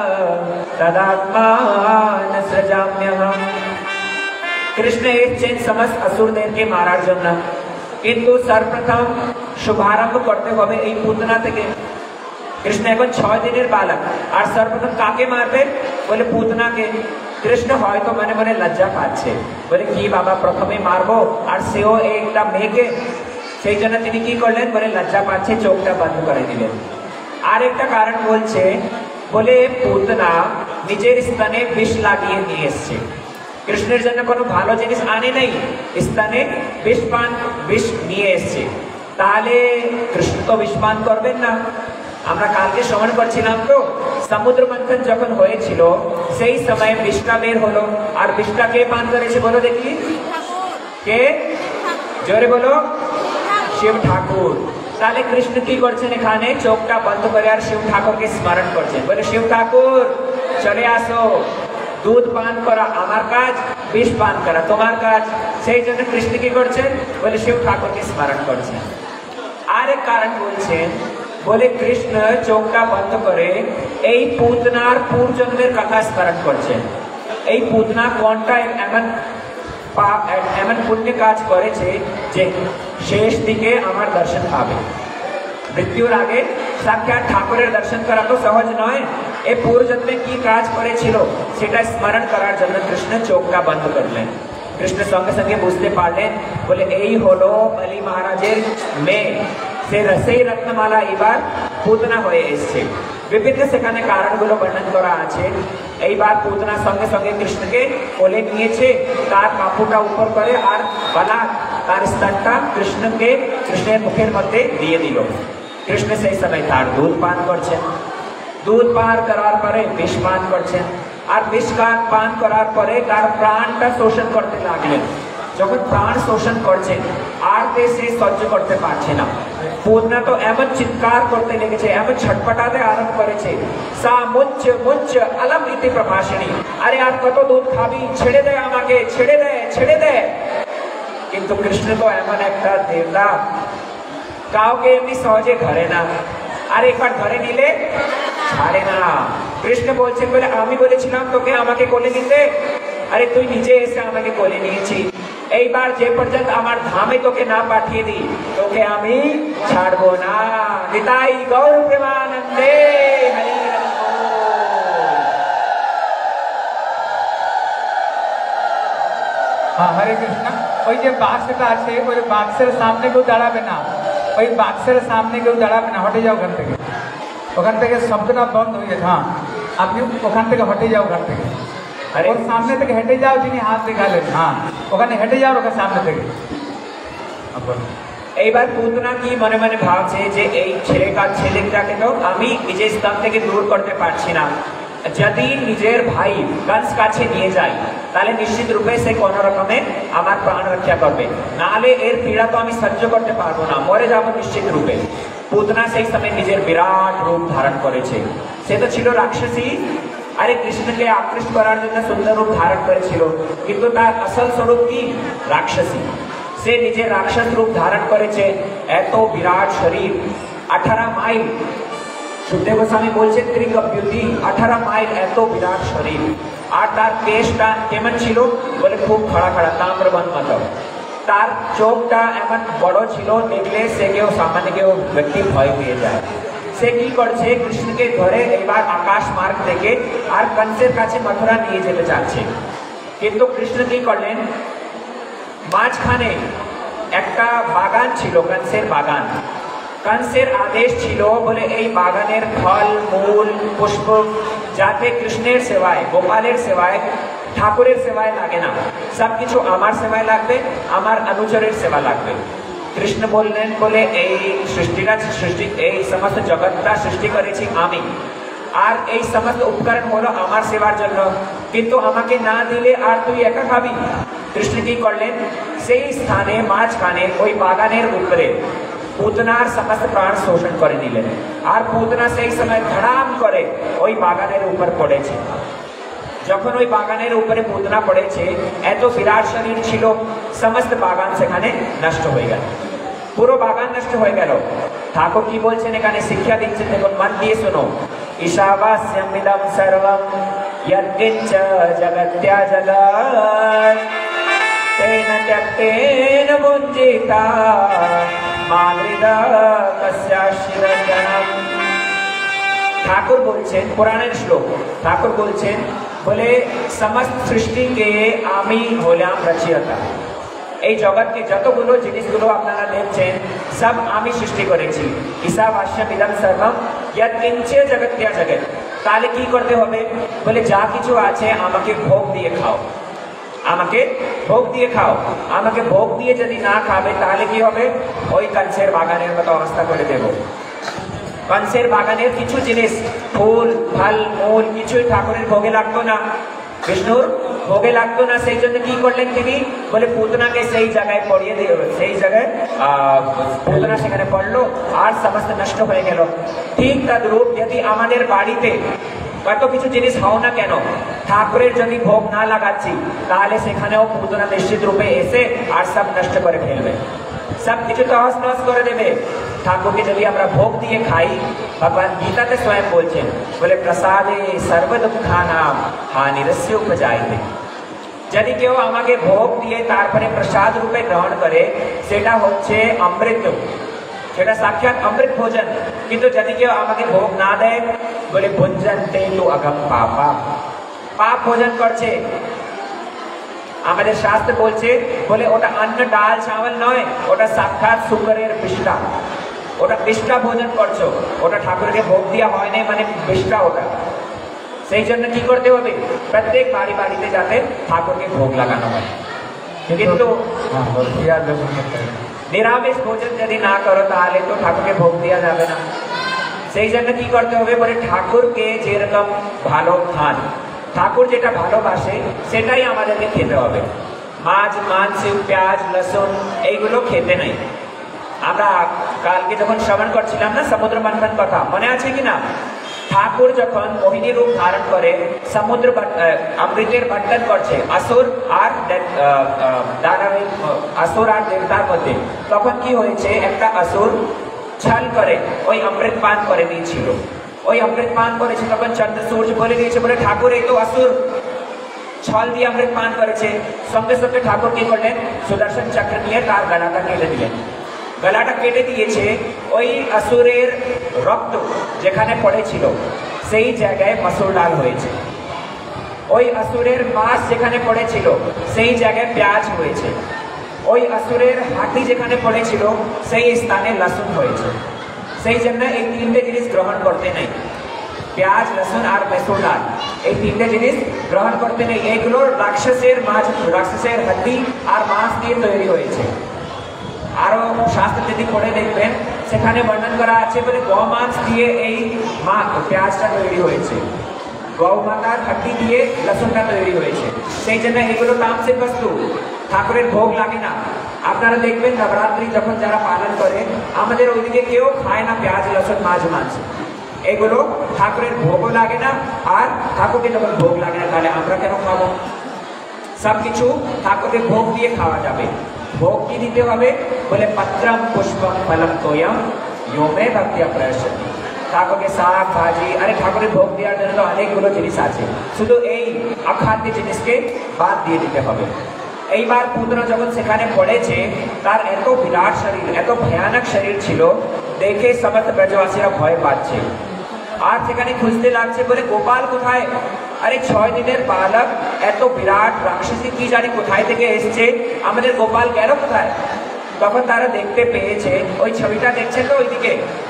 तदात्मान सृजाम्यहम्। কৃষ্ণ এসেছেন সমস্ত আসুরদেরকে মারার জন্য, কিন্তু সর্বপ্রথম শুভারম্ভ করতে হবে এই পুতনা থেকে। কৃষ্ণ এখন ছয় দিনের বালক, আর সর্বপ্রথম কাকে মারবেন? বলে পুতনাকে। কৃষ্ণ হয়তো মনে মনে লজ্জা পাচ্ছে, বলে কি বাবা প্রথমে মারবো, আর সেও একটা মেয়েকে। সেই জন্য তিনি কি করলেন, বলে লজ্জা পাচ্ছে, চোখটা বন্ধ করে দিলেন। আর একটা কারণ বলছে, বলে পুতনা নিজের স্থানে বিষ লাগিয়ে নিয়ে এসছে। কৃষ্ণের জন্য কোনো ভালো জিনিস আনে নাই, স্থানে বিষ পান বিষ নিয়ে এসছে, তাহলে কৃষ্ণ তো বিষ পান করবেন না। আমরা কালকে শ্রবণ করছিলাম তো, সমুদ্র মন্থন যখন হয়েছিল সেই সময় বিষটা বের হলো, আর বিষটা কে পান করেছে বলো দেখি? কে? জোরে বলো। শিব ঠাকুর। তাহলে কৃষ্ণ কি করছেন, এখানে চোখটা বন্ধ করে আর শিব ঠাকুরকে স্মরণ করছেন, বলে শিব ঠাকুর চলে আসো, দুধ পান করা আমার কাজ, বিষ পান করা তোমার কাজ। সেই জন্য কৃষ্ণ কি করছেন, বলে শিব ঠাকুরকে স্মরণ করছেন। আর এক কারণ বলছেন, বলে কৃষ্ণ চোখটা বন্ধ করে এই পুতনার পূর্বজন্মের কথা স্মরণ করছেন। এই পুতনা কোনটা এমন পাপ এমন পুণ্য কাজ করেছে যে শেষ দিকে আমার দর্শন পাবে। মৃত্যুর আগে সাক্ষাৎ ঠাকুরের দর্শন করা তো সহজ নয়, এই পূর্বজন্মে কি কাজ করেছিল সেটা স্মরণ করার জন্য কৃষ্ণ চোখটা বন্ধ করলেন। কৃষ্ণ সঙ্গে সঙ্গে বুঝতে পারলেন, বলে এই হলো বলি মহারাজের মেয়ে, সে সেই রত্নমালা এবার পুতনা হয়ে এসছে। বিভিন্ন সেখানে কারণগুলো বর্ণন করা আছে। এইবার পুতনা সঙ্গে সঙ্গে কৃষ্ণকে কোলে নিয়েছে, তার কাপড়টা উপর করে আর বালা তার স্তনটা কৃষ্ণকে কৃষ্ণের মুখের মধ্যে দিয়ে দিল। কৃষ্ণ সেই সময় তার দুধ পান করছেন। দুধ পান করার পরে বিষ পান করছেন, আর বিষ পান করার পরে তার প্রাণটা শোষণ করতে লাগলেন। যখন প্রাণ শোষণ করছেন আর সে সহ্য করতে পারছে না, পূর্ণা তো এমন চিৎকার করতে লেগেছে, এমন ছটপটাতে আরম্ভ করেছে, সা মুঞ্চ মুঞ্চ আলম ইতি প্রভাষিণী, আরে আর কত দুধ খাবি, ছেড়ে দে আমাকে, ছেড়ে দে ছেড়ে দে। কিন্তু কৃষ্ণ তো এমন একটা দেবতা, কাউকে এমনি সহজে ধরে না, আর একবার ধরে নিলে ছাড়ে না। কৃষ্ণ বলছেন, বলে আমি বলেছিলাম তোকে আমাকে কোলে নিতে, আরে তুই নিজে এসে আমাকে কোলে নিয়েছি, এইবার যে পর্যন্ত আমার ধামে তোকে না পাঠিয়ে দিই তোকে আমি ছাড়বো না। নিতাই গৌর প্রেমানন্দে হরি হরি বল। হ্যাঁ, হরে কৃষ্ণ। ওই যে বাক্সটা আছে, ওই বাক্সের সামনে কেউ দাঁড়াবে না, ওই বাক্সের সামনে কেউ দাঁড়াবে না, হটে যাও ওখান থেকে। ওখান থেকে শব্দটা বন্ধ হয়ে গেছে। হ্যাঁ, আপনি ওখান থেকে হটে যাও, ওখান থেকে ওর সামনে থেকে হেঁটে যাও, যিনি হাত দেখালেন। হ্যাঁ, ওখানে হেঁটে যাও, ওখানে সামনে থেকে। এইবার পুতনা কি মনে মনে ভাবছে যে এই ছেলেটা ছেলেটাকে তো আমি নিজের স্থান থেকে দূর করতে পারছি না, যদি নিজের ভাই কংস কাছে নিয়ে যাই তাহলে নিশ্চিত রূপে সে কোনো রকমে আমার প্রাণ রক্ষা করবে, নাহলে এর পীড়া তো আমি সহ্য করতে পারবো না, মরে যাবো নিশ্চিত রূপে। পুতনা সেই সময় নিজের বিরাট রূপ ধারণ করেছে। সে তো ছিল রাক্ষসী, আরে কৃষ্ণকে আকৃষ্ট করার জন্য সুন্দর রূপ ধারণ করেছিল, কিন্তু তার আসল স্বরূপ কি? রাক্ষসী। সে নিজের রাক্ষস রূপ ধারণ করেছে, এত বিরাট শরীর, আঠারো মাইল, সুখদেব গোস্বামী বলছেন ত্রিগব্যুতি, আঠারো মাইল এত বিরাট শরীর। আর তার কেশটা কেমন ছিল বলে খুব খাড়া খাড়া, তাম্রবন মতো। তার চোখটা এমন বড় ছিল, দেখলে সে কেউ সামান্য কেউ ব্যক্তি ভয় পেয়ে যায়। সে কি করছে, কৃষ্ণকে ধরে এবার আকাশ মার্গ থেকে আর কংসের কাছে মথুরা নিয়ে যেতে চাচ্ছে। কিন্তু কৃষ্ণ কি করলেন, মাঝখানে একটা বাগান ছিল, কংসের বাগান। কংসের আদেশ ছিল বলে এই বাগানের ফল মূল পুষ্প যাতে কৃষ্ণের সেবায়, গোপালের সেবায়, ঠাকুরের সেবায় লাগে না, সবকিছু আমার সেবায় লাগবে, আমার অনুচরের সেবা লাগবে। কৃষ্ণ বললেন, বলে এই সৃষ্টিটা সৃষ্টি এই সমস্ত জগৎটা সৃষ্টি করেছি আমি, আর এই সমস্ত উপকরণ হলো আমার সেবার জন্য, কিন্তু আমাকে না দিলে আর তুই একা খাবি। কৃষ্ণ কি করলেন, সেই স্থানে মাঝখানে ওই বাগানের উপরে পুতনার সমস্ত প্রাণ শোষণ করে নিলেন, আর পুতনা সেই সময় ধড়াম করে ওই বাগানের উপর পড়েছে। যখন ওই বাগানের উপরে পুতনা পড়েছে, এত বিরাট শরীর ছিল, সমস্ত বাগান সেখানে নষ্ট হয়ে গেল, পুরো বাগান নষ্ট হয়ে গেল। ঠাকুর কি বলছেন এখানে, শিক্ষা দিচ্ছেন, দেখুন মন দিয়ে শোনো। ঈশাবাস্যমিদং সর্বং যৎকিঞ্চ জগত্যা জগৎ তেন ত্যক্তেন ভুঞ্জিতা মাদৃদা কস্যাশ্চিরঞ্জনম। ঠাকুর বলছেন, পুরাণের শ্লোক, ঠাকুর বলছেন বলে সমস্ত সৃষ্টিকে আমি হলাম রচয়িতা। এই জগৎকে যতগুলো জিনিসগুলো আপনারা দেখছেন সব আমি সৃষ্টি করেছি। ঈশাবাস্যমিদং সর্বং যৎকিঞ্চ জগত্যা জগৎ। তাহলে কি করতে হবে বলে, যা কিছু আছে আমাকে ভোগ দিয়ে খাও, আমাকে ভোগ দিয়ে খাও। আমাকে ভোগ দিয়ে যদি না খাবে তাহলে কি হবে, ওই কংসের বাগানের মতো অবস্থা করে দেব। কংসের বাগানের কিছু জিনিস, ফুল ফল মূল কিছুই ঠাকুরের ভোগে লাগতো না, বিষ্ণুর ভোগে লাগতো না। সেই জন্য কি করলেন তিনি, বলে পুতনাকে সেই জায়গায় পড়িয়ে দিয়ে, সেই জায়গায় পুতনা সেখানে পড়লো আর সমস্ত নষ্ট হয়ে গেল। ঠিক তদ্রূপ যদি আমাদের বাড়িতে কত কিছু জিনিস হও না কেন, ঠাকুরের যদি ভোগ না লাগাচ্ছি তাহলে সেখানেও পুতনা নিশ্চিত রূপে এসে আর সব নষ্ট করে ফেলবে, সব কিছু তহস নহস করে দেবে। ঠাকুরকে যদি আমরা ভোগ দিয়ে খাই, ভগবান গীতাতে স্বয়ং বলছেন, বলে প্রসাদে সর্ব দুঃখানাম হানিরস্য উপজায়তে। যদি কেউ আমাকে ভোগ দিয়ে তারপরে প্রসাদ রূপে গ্রহণ করে, সেটা হচ্ছে অমৃত। সেটা সাক্ষাৎ অমৃত ভোজন। কিন্তু যদি কেউ আমাকে ভোগ না দেয় বলে ভঞ্জন্তে তু অগম পাপা, পাপ ভোজন করছে। আমাদের শাস্ত্র বলছে বলে ওটা অন্ন ডাল চাवल নয়, ওটা সাক্ষাৎ শুকরের বিষ্টা, ওটা বিষ্টা ভোজন করছো, ওটা ঠাকুরকে ভোগ দেওয়া হয় না, মানে বিষ্টা ওটা। সেই জন্য কি করতে হবে, প্রত্যেক বাড়ি বাড়িতে যাতে ঠাকুরকে ভোগ লাগানো হয়। কিন্তু নিরামিষ ভোজন যদি না করো তাহলে তো ঠাকুরকে ভোগ দেওয়া যাবে না। সেই জন্য কি করতে হবে বলে ঠাকুরকে যেরকম ভালো খান, ঠাকুর যেটা ভালোবাসে সেটাই আমাদেরকে খেতে হবে। মাছ, মাংস, পেঁয়াজ, লসুন এইগুলো খেতে নেই। আমরা কালকে যখন শ্রবণ করছিলাম না সমুদ্র মন্থন কথা, মনে আছে কি না? ঠাকুর যখন মোহিনী রূপ ধারণ করে সমুদ্র অমৃতের বন্টন করছে আসুর আর দানবের, আসুর আর দেবতার মধ্যে, তখন কি হয়েছে, একটা আসুর ছল করে ওই অমৃত পান করে দিয়েছিল। ওই অমৃত পান করেছে তখন চন্দ্র সূর্য বলে দিয়েছে বলে ঠাকুর এই তো আসুর ছল দিয়ে অমৃত পান করেছে। সঙ্গে সঙ্গে ঠাকুর কি করলেন, সুদর্শন চক্র নিয়ে তার গলাটা কেটে দিলেন। গলাটা কেটে দিয়েছে, ওই আসুরের রক্ত যেখানে পড়েছিল সেই জায়গায় মসুর ডাল হয়েছে। ওই আসুরের মাছ যেখানে পড়েছিল সেই জায়গায় পেঁয়াজ হয়েছে। ওই আসুরের হাতি যেখানে পড়েছিল সেই স্থানে লসুন হয়েছে। সেই জন্য এই তিনটে জিনিস গ্রহণ করতে নেই, পেঁয়াজ, লসুন আর মসুর ডাল, এই তিনটে জিনিস গ্রহণ করতে নেই। এইগুলো রাক্ষসের মাছ, রাক্ষসের হাতি আর মাছ দিয়ে তৈরি হয়েছে। আরো শাস্ত্র যদি পড়ে দেখবেন সেখানে বর্ণন করা আছে বলে গৌমাংস দিয়ে এই মা পেঁয়াজটা তৈরি হয়েছে, গৌ মাতার হাড্ডি দিয়ে লসুনটা তৈরি হয়েছে। সেই জন্য এগুলো তামসিক বস্তু, ঠাকুরের ভোগ লাগে না। আপনারা দেখবেন নবরাত্রি যখন যারা পালন করে আমাদের ওইদিকে কেউ খায় না পেঁয়াজ, লসুন, মাছ, মাংস, এগুলো ঠাকুরের ভোগও লাগে না। আর ঠাকুরকে যখন ভোগ লাগে না তাহলে আমরা কেন খাবো? সবকিছু ঠাকুরকে ভোগ দিয়ে খাওয়া যাবে। ভোগ কি দিতে হবে বলে পত্রম পুষ্পম ফলম তোয়ম योमे भक्त्या प्रयच्छति। ঠাকুরকে শাক ভাজি, আরে ঠাকুরের ভোগ দেওয়ার জন্য অনেকগুলো জিনিস আছে, শুধু এই অখাদ্য জিনিসকে বাদ দিয়ে দিতে হবে। এইবার পুত্র যখন সেখানে পড়েছে তার এত বিরাট শরীর, এত ভয়ানক শরীর ছিল, দেখে সমস্ত ব্রজবাসীরা ভয় পাচ্ছে। আর সেখানে খুঁজতে লাগছে বলে গোপাল কোথায়? আরে ছয় দিনের বালক এত বিরাট রাক্ষসী কি জানি কোথায় থেকে এসছে, আমাদের গোপাল গেল কোথায়? তখন তারা দেখতে পেয়েছে, ওই ছবিটা দেখছে তো ওইদিকে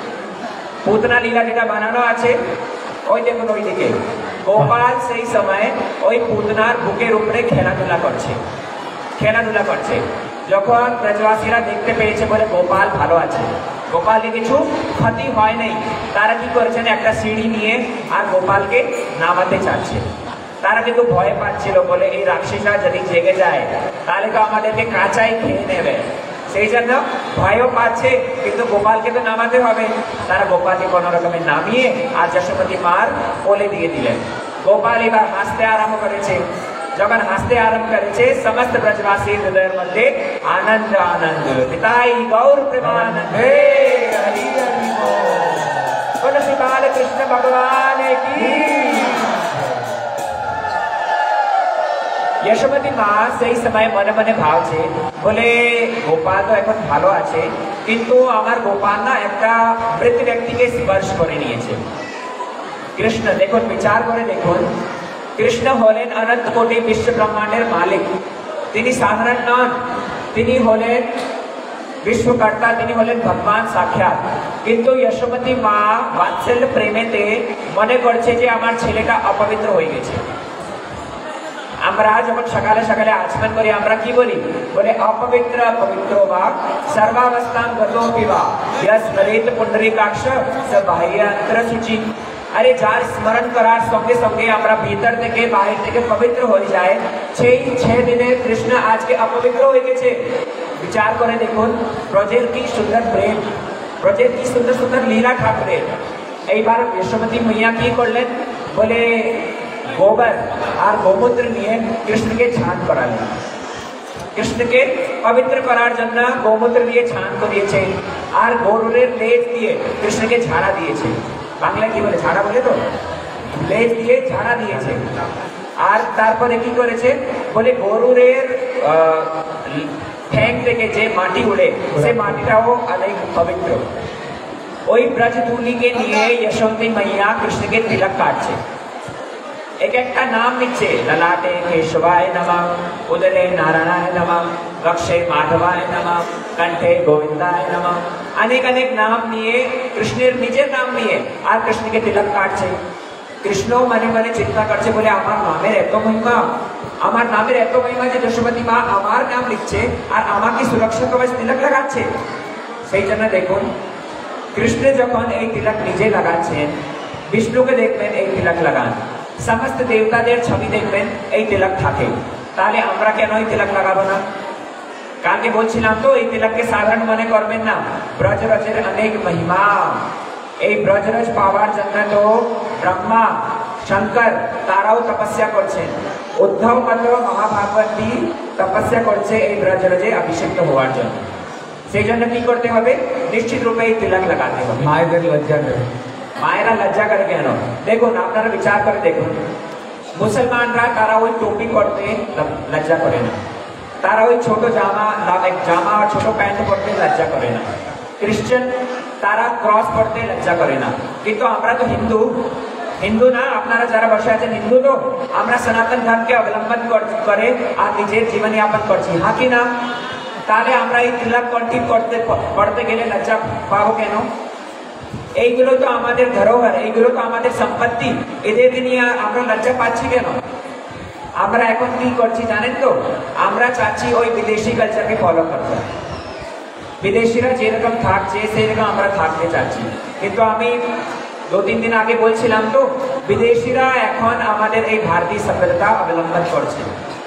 পুতনা লীলা যেটা বানানো আছে, ওই দেখুন ওইদিকে গোপাল সেই সময় ওই পুতনার বুকের উপরে খেলাধুলা করছে, খেলাধুলা করছে। যখন ব্রজবাসীরা দেখতে পেয়েছে বলে গোপাল ভালো আছে, গোপালকে কিছু ক্ষতি হয় নাই, তারা কি করেছেন একটা সিঁড়ি নিয়ে আর গোপালকে নামাতে চাচ্ছে। তারা কিন্তু ভয় পাচ্ছিল বলে এই রাক্ষসীরা যদি জেগে যায় তাহলে তো আমাদেরকে কাঁচাই খেয়ে নেবে, সেই জন্য ভয়ও পাচ্ছে, কিন্তু গোপালকে তো নামাতে হবে। তারা গোপালকে কোনো রকমের নামিয়ে আর যশোমতী মার কোলে দিয়ে দিলেন। গোপাল এবার হাসতে আরম্ভ করেছে। যখন হাসতে আরম্ভ করেছে সমস্ত ব্রজবাসী হৃদয়ের মধ্যে আনন্দ আনন্দ পিতাই গৌর প্রেমানন্দ হে হরি হরি बोल श्री बालकृष्ण भगवान की। यशोमती মা সেই সময় মনে মনে ভাবছে বলে গোপাল তো এখন ভালো আছে, কিন্তু আমার গোপাল না একটা মৃত ব্যক্তিকে স্পর্শ করে নিয়েছে। কৃষ্ণ দেখুন, বিচার করে দেখুন, কৃষ্ণ হলেন অনন্ত কোটি বিশ্ব ব্রহ্মাণ্ডের মালিক, তিনি সাধারণ নন, তিনি হলেন বিশ্বকর্তা, তিনি হলেন ভগবান সাক্ষাৎ। কিন্তু যশোমতী মা বাৎসল্য প্রেমেতে মনে করছে যে আমার ছেলেটা অপবিত্র হয়ে গেছে। আমরা যখন সকালে সকালে আচমন করি আমরা কি বলি বলে অপবিত্র পবিত্র বা সর্বাবস্থান গতোপি বা স্মরিত পুণ্ডরীকাক্ষ স বাহ্যান্তর শুচি। আরে যার স্মরণ করার সঙ্গে সঙ্গে আমরা ভিতর থেকে বাহির থেকে পবিত্র হয়ে যায়, সেই ছয় দিনে কৃষ্ণ আজকে অপবিত্র হয়ে গেছে। বিচার করে দেখুন ব্রজের কি সুন্দর প্রেম, ব্রজের কি সুন্দর সুন্দর লীলা ঠাকুরের। এইবার যশোমতী মাইয়া কি করলেন বলে গোবর আর গোমূত্র নিয়ে কৃষ্ণকে স্নান করালেন। কৃষ্ণকে পবিত্র করার জন্য গোমূত্র দিয়ে স্নান করিয়েছে আর গরুরের লেজ দিয়ে কৃষ্ণকে ঝাড়া দিয়েছে। বাংলা কি বলে ঝাড়া বলে তো, লেজ দিয়ে ঝাড়া দিয়েছে। আর তারপরে কি করেছে বলে গরুরের ঠ্যাং থেকে যে মাটি উড়ে সে মাটিটাও অনেক পবিত্র। ওই ব্রজ ধুলিকে নিয়ে यशोवती मैया कृष्ण के तिलक काटছে, एक একটা নাম নিচ্ছে, ललाटे केशवाय नमः, उदरे नारायणाय नमः, वक्षे माधवाय नमः, कंठे गोविंदाय नमः, अनेक अनेक नाम নিয়ে কৃষ্ণের নিজের নাম নিয়ে আর কৃষ্ণকে তিলক কাটছে। কৃষ্ণ মনে মনে চিন্তা করছে, বলে আমার নামের এত মহিমা, আমার নামের এত মহিমা যে যশোবতী মা আমার নাম লিখছে আর আমাকে সুরক্ষা কবচ তিলক লাগাচ্ছে। সেই জন্য দেখুন কৃষ্ণ যখন এই তিলক নিজে লাগাচ্ছেন, বিষ্ণুকে দেখবেন এই তিলক লাগান, সমস্ত দেবতাদের ছবি দেখবেন এই তিলক থাকে, তাহলে আমরা কেন এই তিলক লাগাবো না? কালকে বলছিলাম তো এই তিলককে সাধারণ মনে করবেন না, ব্রজরজের অনেক মহিমা। এই ব্রজরজ পাওয়ার জন্য তো ব্রহ্মা শঙ্কর তারাও তপস্যা করছেন, উদ্ধব মত মহাভাগবতী তপস্যা করছে এই ব্রজরজে অভিষিক্ত হওয়ার জন্য। সেই জন্য কি করতে হবে? নিশ্চিত রূপে এই তিলক লাগাতে হবে। মায়েদের লজ্জা করে, মায়েরা লজ্জা করে কেন? দেখুন আপনারা বিচার করে দেখুন, মুসলমানরা তারা ওই টুপি পরতে লজ্জা করে না, তারা ওই ছোট জামা জামা আর ছোট প্যান্ট পরতে লজ্জা করে না, খ্রিস্টান তারা ক্রস পরতে লজ্জা করে না, কিন্তু আমরা তো হিন্দু হিন্দু না, আপনারা যারা বসে আছেন হিন্দু, তো আমরা সনাতন ধর্মকে অবলম্বন করে আর নিজের জীবনযাপন করছি, হ্যাঁ কি না? তাহলে আমরা এই তিলক কন্ঠি করতে পড়তে গেলে লজ্জা পাবো কেন? এইগুলো তো আমাদের ধরোহর, এইগুলো তো আমাদের সম্পত্তি, এদেরকে নিয়ে আমরা লজ্জা পাচ্ছি কেন? আমরা এখন কি করছি জানেন তো? আমরা চাচ্ছি ওই বিদেশি কালচারকে ফলো করতে, বিদেশিরা যেরকম থাকছে সেরকম আমরা থাকতে চাচ্ছি। কিন্তু আমি দু তিন দিন আগে বলছিলাম তো, বিদেশিরা এখন আমাদের এই ভারতীয় সভ্যতা অবলম্বন করছে।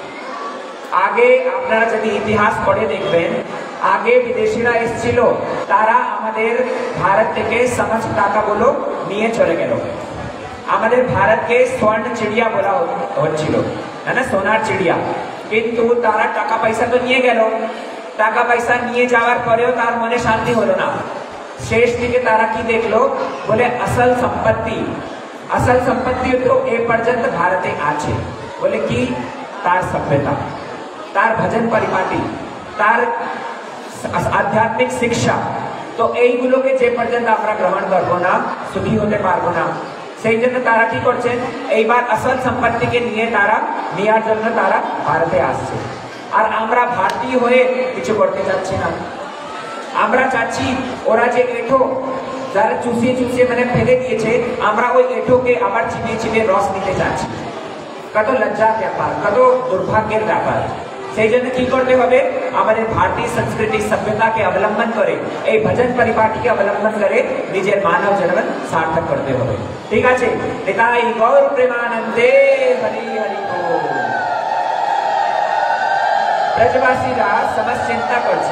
আগে আপনারা যদি ইতিহাস পড়ে দেখবেন, আগে বিদেশিরা এসেছিল, তারা আমাদের ভারত থেকে সমস্ত টাকাগুলো নিয়ে চলে গেল। আমাদের ভারতকে স্বর্ণ চিড়িয়া বলা হচ্ছিল, তাই না, সোনার চিড়িয়া। কিন্তু তারা টাকা পয়সা তো নিয়ে গেল, টাকা পয়সা নিয়ে যাওয়ার পরেও তার মনে শান্তি হলো না। শেষ দিকে তারা কি দেখলো? বলে আসল সম্পত্তি, আসল সম্পত্তি তো এ পর্যন্ত ভারতে আছে। বলে কি? তার সভ্যতা, তার ভজন পরিপাটি, তার আধ্যাত্মিক শিক্ষা। তো এইগুলোকে যে পর্যন্ত আমরা গ্রহণ করবো না, সুখী হতে পারবো না। সেই জন্য তারা কি করছেন? এইবার আসল সম্পত্তিকে নিয়ে তারা নেওয়ার জন্য তারা ভারতে আসছে। আর আমরা ভারতীয় হয়ে কিছু করতে চাচ্ছি না। আমরা চাচ্ছি ওরা যে এঁঠো যারা চুষিয়ে চুষিয়ে মানে ফেলে দিয়েছে, আমরা ওই এঁঠোকে আবার চিবিয়ে চিবিয়ে রস নিতে চাচ্ছি। কত লজ্জার ব্যাপার, কত দুর্ভাগ্যের ব্যাপার। সেই জন্য কি করতে হবে? আমাদের ভারতীয় সংস্কৃতি সভ্যতাকে অবলম্বন করে, এই ভজন পরিপাটিকে অবলম্বন করে নিজের মানব জীবন সার্থক করতে হবে। ঠিক আছে? নিতাই গৌর প্রেমানন্দে হরি হরি बोल। ব্রজবাসীরা সমস্ত চিন্তা করছে,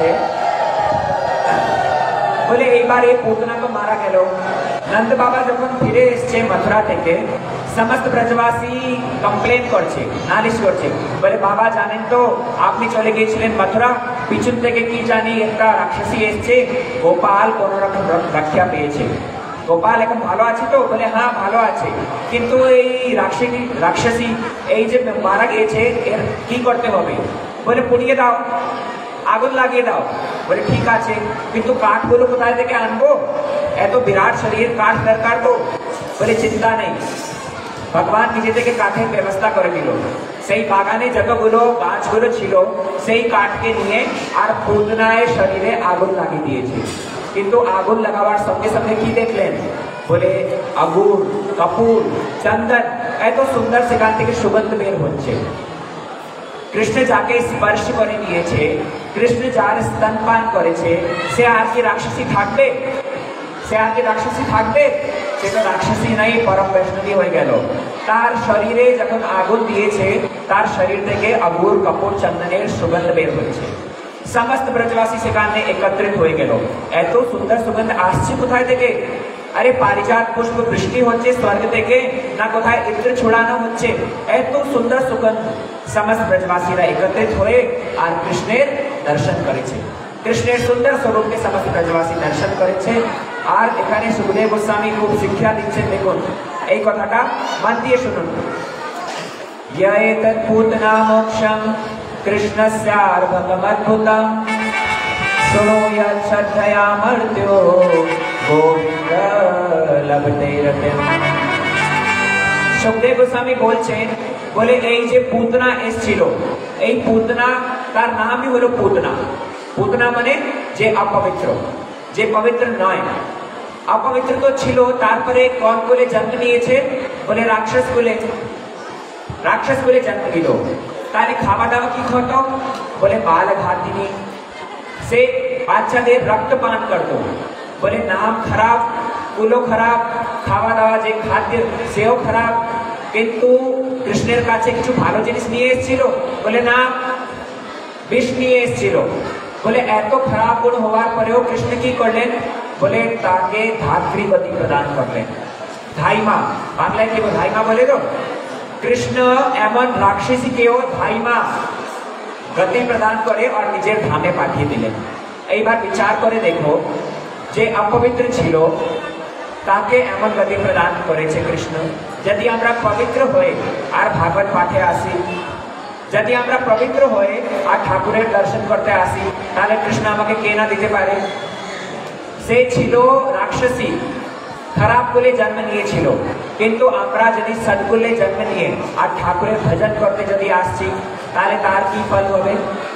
বলে এইবার এই পুতনা তো মারা গেল। নন্দ বাবা যখন ফিরে এসছে মথুরা থেকে, সমস্ত ব্রজবাসী কমপ্লেন করছে, নালিশ করছে, বলে বাবা জানেন তো আপনি চলে গিয়েছিলেন মথুরা, পিছন থেকে কি জানি একটা রাক্ষসী এসছে, গোপাল কোন রকম রক্ষা পেয়েছে। গোপাল এখন ভালো আছে তো? বলে হ্যাঁ ভালো আছে, কিন্তু এই রাক্ষসী রাক্ষসী এই যে মারা গিয়েছে, এর কি করতে হবে? বলে পুড়িয়ে দাও, আগুন লাগিয়ে দাও। বলে ঠিক আছে, কিন্তু কাঠগুলো কোথায় থেকে আনবো? এত বিরাট শরীর, কাঠ দরকার তো। বলে চিন্তা নেই, ভগবান নিজে থেকে কাঠের ব্যবস্থা করে দিল। সেই বাগানে যতগুলো গাছগুলো ছিল সেই কাঠকে নিয়ে আর পুতনায় শরীরে আগুন লাগিয়ে দিয়েছে। কিন্তু আগুন লাগাবার সঙ্গে সঙ্গে কি দেখলেন? বলে আগুন, কাপুর, চন্দন, এত সুন্দর সেখান থেকে সুগন্ধ বের হচ্ছে। কৃষ্ণ যাকে স্পর্শ করে নিয়েছে, কৃষ্ণ যার স্তনপান করেছে, সে আর কি রাক্ষসী থাকবে? সে আর কি রাক্ষসী থাকবে? সে তো রাক্ষসী নাই, পরম বৈষ্ণবী হয়ে গেল। তার শরীরে যখন আগুন দিয়েছে, তার শরীর থেকে আগুর, কাপুর, চন্দনের সুগন্ধ বের হয়েছে। সমস্ত ব্রজবাসী সেখানে একত্রিত হয়ে গেল। এত সুন্দর সুগন্ধ আসছে কোথায় থেকে? আরে পারিজাত পুষ্প বৃষ্টি হচ্ছে স্বর্গ থেকে, না কোথায় ইন্দ্র ছড়ানো হচ্ছে। এত সুন্দর সুগন্ধ। সমস্ত ব্রজবাসীরা একত্রিত হয়ে আর কৃষ্ণের দর্শন করেছে। কৃষ্ণের সুন্দর স্বরূপকে সমস্ত ব্রজবাসী দর্শন করেছে। আর এখানে সুখদেব গোস্বামী খুব শিক্ষা দিচ্ছেন, দেখুন এই কথাটা মন দিয়ে শুনুন। ইয়ে তৎপুতনা মোক্ষম कृष्णस्यार्भकमद्भुतं शृणु यच्छ्रद्धया मर्त्यो गोविंद लभते रतिम्। सुखदेव गोस्वामी বলছেন, বলে এই যে পুতনা এসেছিল, এই পুতনা তার নামই হলো পুতনা। পুতনা মানে যে অপবিত্র, যে পবিত্র নয়। অপবিত্র তো ছিল, তারপরে কোন কোলে জন্ম নিয়েছে? বলে রাক্ষস কোলে। রাক্ষস কোলে জন্ম নিল, তাহলে খাওয়া দাওয়া কি হতো? বলে বাল ঘাতিনি, সে বাচ্চাদের রক্ত পান করতো। বলে নাম খারাপ, কুলো খারাপ, খাওয়া দাওয়া যে খাদ্য সেও খারাপ। কিন্তু কৃষ্ণের কাছে কিছু ভালো জিনিস নিয়ে এসেছিল? বলে না, বিষ নিয়ে এসেছিল। বলে এত খারাপ গুণ হওয়ার পরেও কৃষ্ণ কি করলেন? বলে তাকে ধাত্রী গতি প্রদান করলেন। ধাইমা, বাংলায় কি ধাইমা বলে তো? কৃষ্ণ এমন রাক্ষসীকেও ধাইমা গতি প্রদান করে আর নিজের ধামে পাঠিয়ে দিলেন। এইবার বিচার করে দেখো, যে অপবিত্র ছিল তাকে এমন গতি প্রদান করেছে কৃষ্ণ। যদি আমরা পবিত্র হয়ে আর ভাগবত পাঠে আসি, যদি আমরা পবিত্র হয়ে আর ঠাকুরের দর্শন করতে আসি, তাহলে কৃষ্ণ আমাকে কে না দিতে পারে? সে ছিল রাক্ষসী, খারাপ কুলে জন্ম নিয়েছিল, কিন্তু আমরা যদি সদ্কুলে জন্ম নিয়ে আর ঠাকুরের ভজন করতে যদি আসছি, তাহলে তার কি ফল হবে?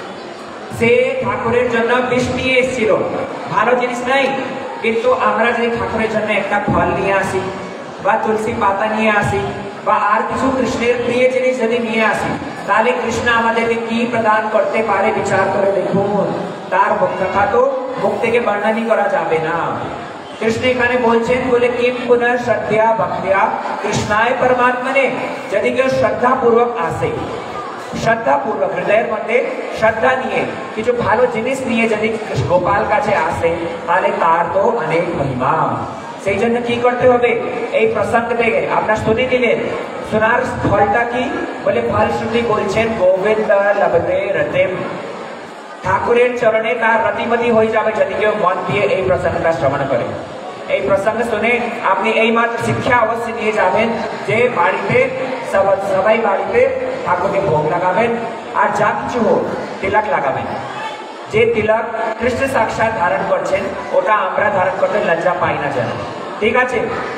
সে ঠাকুরের জন্য বিষ নিয়ে এসেছিল, ভালো জিনিস নাই। কিন্তু আমরা যদি ঠাকুরের জন্য একটা ফল নিয়ে আসি, বা তুলসী পাতা নিয়ে আসি, বা আর কিছু কৃষ্ণের প্রিয় জিনিস যদি নিয়ে আসি, তাহলে কৃষ্ণ আমাদেরকে কি প্রদান করতে পারে বিচার করে দেখুন। তার কথা তো মুখ থেকে বর্ণনই করা যাবে না। কৃষ্ণ এখানে বলছেন, বলে কিম পুনঃ শ্রদ্ধা ভক্তিয়া কৃষ্ণায় পরমাত্মনে। যদি কেউ শ্রদ্ধা পূর্বক আসে, শ্রদ্ধা পূর্বক হৃদয়ের মধ্যে শ্রদ্ধা নিয়ে কিছু ভালো জিনিস নিয়ে যদি গোপাল কাছে আসে, তাহলে তার তো অনেক মহিমা। সেই জন্য কি করতে হবে? এই প্রসঙ্গ থেকে আপনার শুনে নিলেন, শোনার ফলটা কি? বলে ফলশ্রুতি বলছেন, গোবিন্দ লভতে রতিম। ঠাকুরের চরণে তার রতিমতি হয়ে যাবে যদি কেউ মন দিয়ে এই প্রসঙ্গটা শ্রবণ করে। এই প্রসঙ্গ শুনে আপনি এই মাত্র শিক্ষা অবশ্যই নিয়ে যাবেন যে বাড়িতে সবাই বাড়িতে ঠাকুরকে ভোগ লাগাবেন, আর যা কিছু হোক তিলক লাগাবেন। যে তিলক কৃষ্ণ সাক্ষাৎ ধারণ করছেন, ওটা আমরা ধারণ করতে লজ্জা পাই না যেন। ঠিক আছে?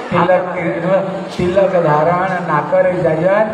তিলক ধারণ না করে জয়ন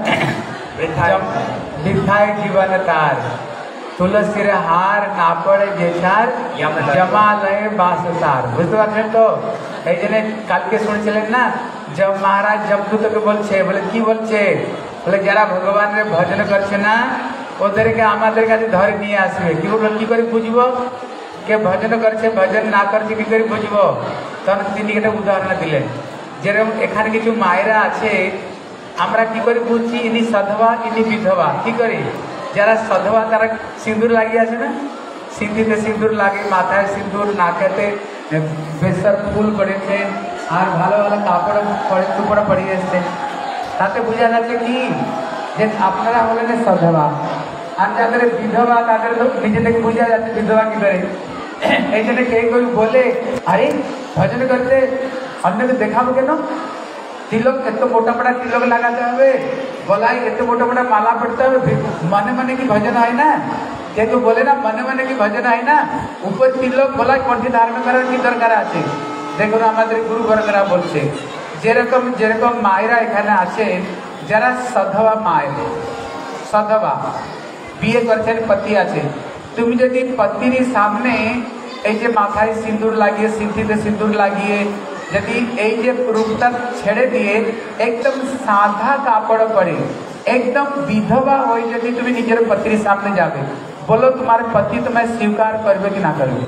বৃথায় জীবন তার, তুলসীর হার না পড়ে যে ছাড় জমালয়ে বাস তার। বুঝতে পারছেন তো? এই জন্য কালকে শুনছিলেন না, জব মহারাজ জবদূতকে বলছে, বলে কি বলছে? বলে যারা ভগবানের ভজন করছে না, ওদেরকে আমাদের কাছে ধরে নিয়ে আসবে। কি বলবো, কি করে বুঝবো কে ভজন করছে ভজন না করছে, কি করে বুঝবো? তখন তিনি একটা উদাহরণ দিলেন, যেরকম এখানে কিছু মায়েরা আছে, আমরা কি করে বুঝছি ইনি সধবা ইনি বিধবা? কি করে? যারা সধবা তারা সিঁদুর লাগিয়ে আছে না, সিঁথিতে সিঁদুর লাগে, মাথায় সিঁদুর, নাকেতে বেসার ফুল পড়েছে, আর ভালো ভালো কাপড় পরে টুপড়া পড়িয়ে এসছে। তাতে বোঝা যাচ্ছে কি যে আপনারা হলেন সধবা, আর যাদের বিধবা তাদের তো নিজে থেকে বোঝা যাচ্ছে বিধবা কি করে। এই জন্য কে কেউ বলে, আরে ভজন করতে অন্যকে দেখাবো কেন? তিলক এত মোটা মোটা তিলক লাগাতে হবে, গলায় এত মোটা মোটা মালা পড়তে হবে, মনে মনে কি ভজন হয় না? কেউ বলে না মনে মনে কি ভজন হয় না? উপর তিলক গলায় কণ্ঠে ধারণ করার কি দরকার আছে? দেখুন আমাদের গুরু বর্গরা বলছে, যেরকম যেরকম মায়েরা এখানে আছে, যারা সধবা মায়ের, সধবা বিয়ে করছেন, পতি আছে, তুমি যদি পতির সামনে এই যে মাথায় সিঁদুর লাগিয়ে, সিঁথিতে সিঁদুর লাগিয়ে যদি এই যে রূপটা ছেড়ে দিয়ে একদম সাদা কাপড় পরে একদম বিধবা হয়ে যদি তুমি নিজের পতির সামনে যাবে, বলো তোমার পতি তোমায় স্বীকার করবে কি না করবে?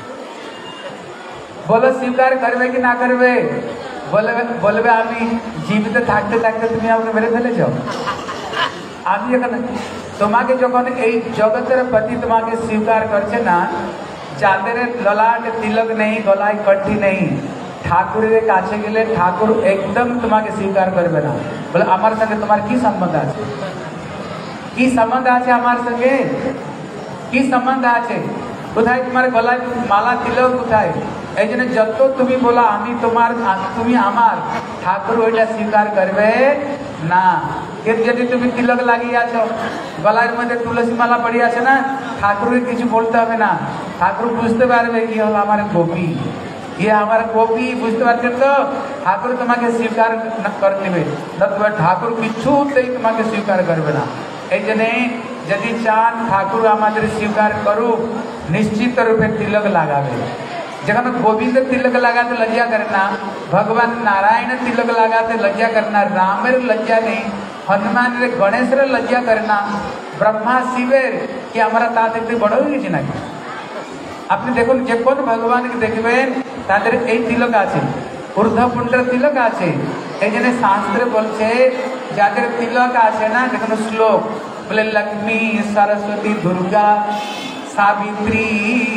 বলো স্বীকার করবে কি না করবে? বলবে বলবে আমি জীবিত থাকতে থাকতে তুমি আমাকে মেরে ফেলেছ। আমি এখানে তোমাকে যখন এই জগতের পতি তোমাকে স্বীকার করছে না, যাদের ললাট তিলক নেই, গলায় কণ্ঠি নেই, ঠাকুরের কাছে গেলে ঠাকুর একদম তোমাকে স্বীকার করবে না। বলে আমার সঙ্গে তোমার কি সম্বন্ধ আছে? কি সম্বন্ধ আছে আমার সঙ্গে? কি সম্বন্ধ আছে? কোথায় তোমার গলায় মালা তিলক কোথায়? এই জন্য যত তুমি বলো আমি তোমার, তুমি আমার, ঠাকুর ওইটা স্বীকার করবে না। যদি তুমি তিলক লাগিয়ে আছো, গলার মধ্যে তুলসী মালা পড়ে আছে না, ঠাকুরকে কিছু বলতে হবে না, ঠাকুর বুঝতে পারবে কি হলো আমার গোপী, ये हमारा गोपी, বুঝতে পারছেন তো? ঠাকুর তোমাকে স্বীকার করে নেবে, নতুবা ঠাকুর কিছুতেই তোমাকে স্বীকার করবে না। এই জন্যে যদি চান ঠাকুর আমাদের স্বীকার করুক, নিশ্চিত রূপে তিলক লাগাবে। যখন গোবিন্দ তিলক লাগাতে লজ্জা करना, भगवान नारायण तिलक लगाते लज्जा करना, रामेर लज्जा नहीं, हनुमान रे गणेश रे लज्जा करना, ब्रह्मा शिवेर कि हमारा ता देखते बड़ হয়ে গেছে নাকি? আপনি দেখুন যে কোন ভগবানকে দেখবেন তাদের এই তিলক আছে, ঊর্ধ্বপুণ্ডের তিলক আছে। এই জন্য শাস্ত্রে বলছে যাদের তিলক আছে না, দেখুন শ্লোক বলে লক্ষ্মী সরস্বতী দুর্গা सावित्री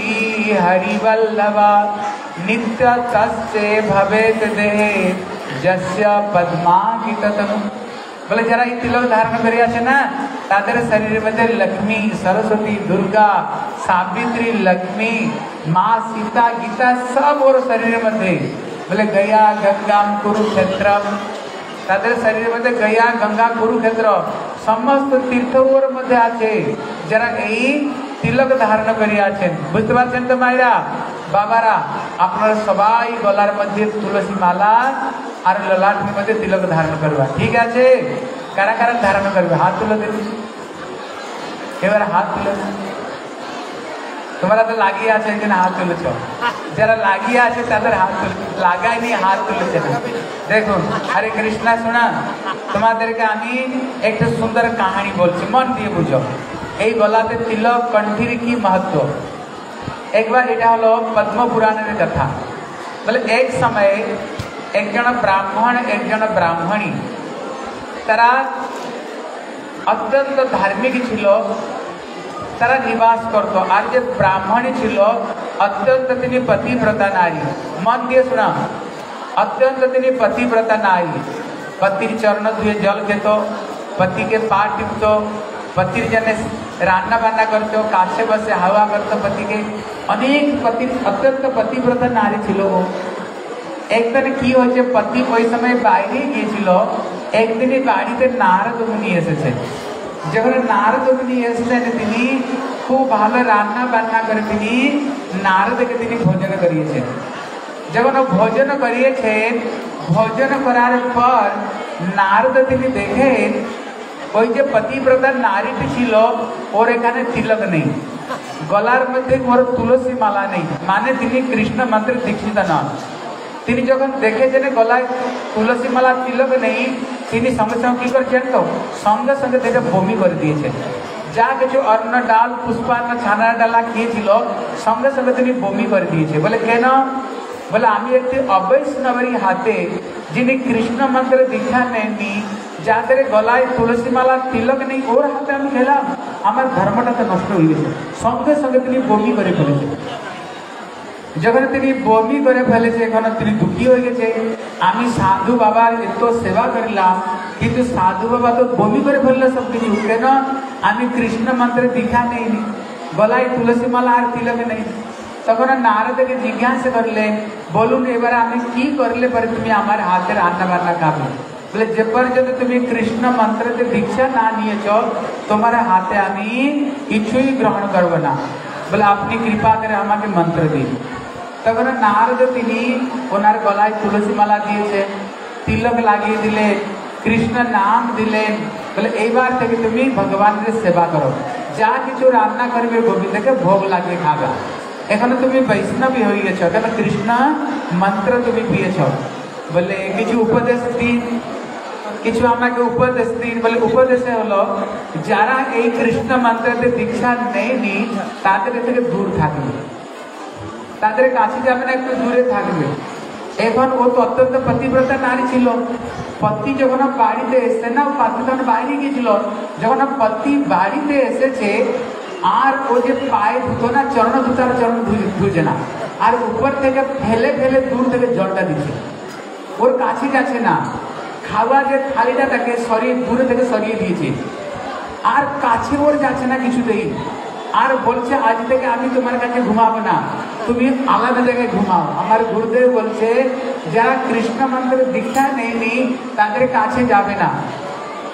हरिवल्लभा नित्य तस्य भवेत देहे जस्य पद्मांकित तनु। बोले जरा ये तिलक धारण करे আছে না, তাদের শরীরের মধ্যে লক্ষ্মী সরস্বতী দুর্গা সাবিত্রী লক্ষ্মী মা সীতা গীতা সব ওর শরীরের মধ্যে। বলে গয়া গঙ্গা কুরুক্ষেত্র, তাদের শরীরের মধ্যে গয়া গঙ্গা কুরুক্ষেত্র সমস্ত তীর্থ ওর মধ্যে আছে, যারা এই তিলক ধারণ করে আছেন। বুঝতে পারছেন তো মায়েরা বাবারা? আপনারা সবাই গলার মধ্যে তুলসী মালা আর ললাটের মধ্যে তিলক ধারণ করবা, ঠিক আছে? কারা কারা ধারণ করবে হাত তুলে দেখি, এবার হাত তুলে। তোমরা তো লাগিয়ে আছে এখানে হাত তুলেছ, যারা লাগিয়ে আছে তাদের হাত তুলে, লাগায়নি হাত তুলেছে না। দেখুন হরে কৃষ্ণা, শোনা তোমাদেরকে আমি একটা সুন্দর কাহিনী বলছি, মন দিয়ে বুঝো। এই গলাতে তিলক কণ্ঠীর কি महत्व। একবার এটা হলো পদ্ম পুরাণের কথা। বলে এক সময়ে একজন ব্রাহ্মণ একজন ব্রাহ্মণী, তারা অত্যন্ত ধার্মিক ছিল, তারা নিবাস করত। আর যে ব্রাহ্মণী ছিল অত্যন্ত তিনি পতিব্রতা নারী। মন দিয়ে শোনা, অত্যন্ত তিনি পতিব্রতা নারী। পতির চরণ ধুয়ে জল খেত, পতিকে পা টিপত, पतिर जने रान्ना बान्ना करते काछे बसे हवा करते पति के अनेक पति अत्यंत पतिव्रता नारी छिलो। एक दिन की होचे पति ওই সময় বাইরে গিয়েছিল, একদিন বাড়িতে নারদ মুনি এসেছে। যখন নারদ মুনি এসেছেন তিনি খুব ভালো রান্না বান্না করে তিনি নারদকে তিনি ভোজন করিয়েছেন। যখন ভোজন করিয়েছেন, ভোজন করার পর নারদ তিনি দেখেন ওই যে পতিব্রতা নারীটি ছিল ওর এখানে তিলক নেই, গলার মধ্যে ওর তুলসী মালা নেই, মানে তিনি কৃষ্ণ মন্ত্রে দীক্ষিত নন। তিনি যখন দেখেছেন গলায় তুলসী মালা তিলক নেই, তিনি সঙ্গে সঙ্গে কি করছেন তো সঙ্গে সঙ্গে থেকে বমি করে দিয়েছেন। যা কিছু অন্ন ডাল পুষ্পান্ন ছানার ডালা খেয়েছিল সঙ্গে সঙ্গে তিনি বমি করে দিয়েছে। বলে কেন? বলে আমি একটি অবৈষ্ণবের হাতে, যিনি কৃষ্ণ মন্ত্রে দীক্ষা নেননি, যাদের গলায় তুলসী মালা তিলক নেই, ওর হাতে আমি খেলাম, আমার ধর্মটা তো নষ্ট হয়ে গেছে। সঙ্গে সঙ্গে তিনি বমি করে ফেলেছে। যখন তিনি বমি করে ফেলেছে এখন তিনি দুঃখী হয়ে গেছে, আমি সাধু বাবার এত সেবা করলাম কিন্তু সাধু বাবা তো বমি করে ফেললো সব কিছু, কেন? আমি কৃষ্ণ মন্ত্রে দীক্ষা নেইনি, গলায় তুলসী মালা আর তিলক নেই। তখন নারদকে জিজ্ঞাসা করলেন, বলুন এবার আমি কি করলে পরে তুমি আমার হাতে রান্না বান্না খাবে? বলে যে পর্যন্ত তুমি কৃষ্ণ মন্ত্রতে দীক্ষা না নিয়েছ তোমার হাতে আমি কিছুই গ্রহণ করব না। বলে আপনি কৃপা করে আমাকে মন্ত্র দিন। তখন নারদ তিনি ওনার গলায় তুলসী মালা দিয়েছে, তিলক লাগিয়ে দিলেন, কৃষ্ণ নাম দিলেন। বলে এইবার থেকে তুমি ভগবানের সেবা করো, যা কিছু রান্না করবে গোবিন্দকে ভোগ লাগিয়ে খাবা। এখানে তুমি বৈষ্ণবী হয়ে গেছ, কেন? কৃষ্ণ মন্ত্র তুমি পেয়েছ। বলে কিছু উপদেশ দিন, কিছু আমাকে উপদেশ দিন। বলে উপদেশে হলো যারা এই কৃষ্ণ মন্ত্রতে দীক্ষা নেয়নি তাদের থেকে দূর থাকবে, তাদের কাছে যাবে না, একটু দূরে থাকবে। এখন ও তো অত্যন্ত পতিব্রতা নারী ছিল, পতি যখন বাড়িতে এসছে না, পতি তখন বাইরে গিয়েছিল, যখন পতি বাড়িতে এসেছে আর ও যে পায়ে ধুতো না, চরণ ধুতো আর চরণ ধুছে না, আর উপর থেকে ফেলে ফেলে দূর থেকে জলটা দিচ্ছে, ওর কাছে যাচ্ছে না। খাওয়া যে থালিটা তাকে সরিয়ে দূরে থেকে সরিয়ে দিয়েছে, আর কাছে ওর যাচ্ছে না কিছুতেই। আর বলছে আজ থেকে আমি তোমার কাছে ঘুমাবো না, তুমি আলাদা জায়গায় ঘুমাও। আমার গুরুদেব বলছে যারা কৃষ্ণ মন্ত্রের দীক্ষা নেয়নি তাদের কাছে যাবে না।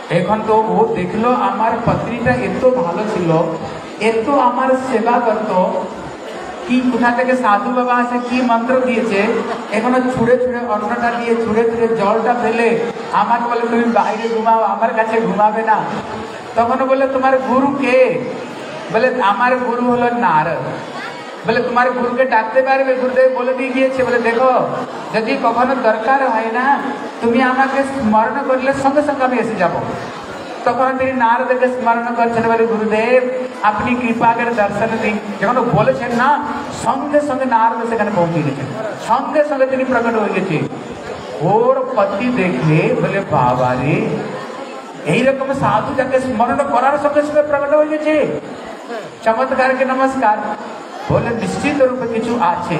এখন তো ও দেখলো আমার পত্নীটা এত ভালো ছিল, এত আমার সেবা করত, কি কোথা থেকে সাধু বাবা আসে কি মন্ত্র দিয়েছে, এখনো ছুঁড়ে ছুঁড়ে অন্নটা দিয়ে ছুঁড়ে ছুঁড়ে জলটা ফেলে আমাকে বলে তুমি বাইরে ঘুমাও, আমার কাছে ঘুমাবে না। তখন বলে তোমার গুরু কে? বলে আমার গুরু হলো নারদ। বলে তোমার গুরুকে ডাকতে পারবে? গুরুদেব বলে দিয়ে গিয়েছে, বলে দেখো যদি কখনো দরকার হয় না তুমি আমাকে স্মরণ করলে সঙ্গে সঙ্গে আমি এসে যাব। তখন তিনি নারদকে স্মরণ করছেন, বলে গুরুদেব আপনি কৃপা করে দর্শন দিন। যখন বলেছেন না সঙ্গে সঙ্গে নারদ সেখানে পৌঁছে গেছেন, সঙ্গে সঙ্গে তিনি প্রকট হয়ে গেছে। ওর পতি দেখলে বলে বাবা রে, এইরকম সাধু যাকে স্মরণ করার সঙ্গে সঙ্গে প্রকট হয়ে গেছে, চমৎকারকে নমস্কার। বলে নিশ্চিত রূপে কিছু আছে,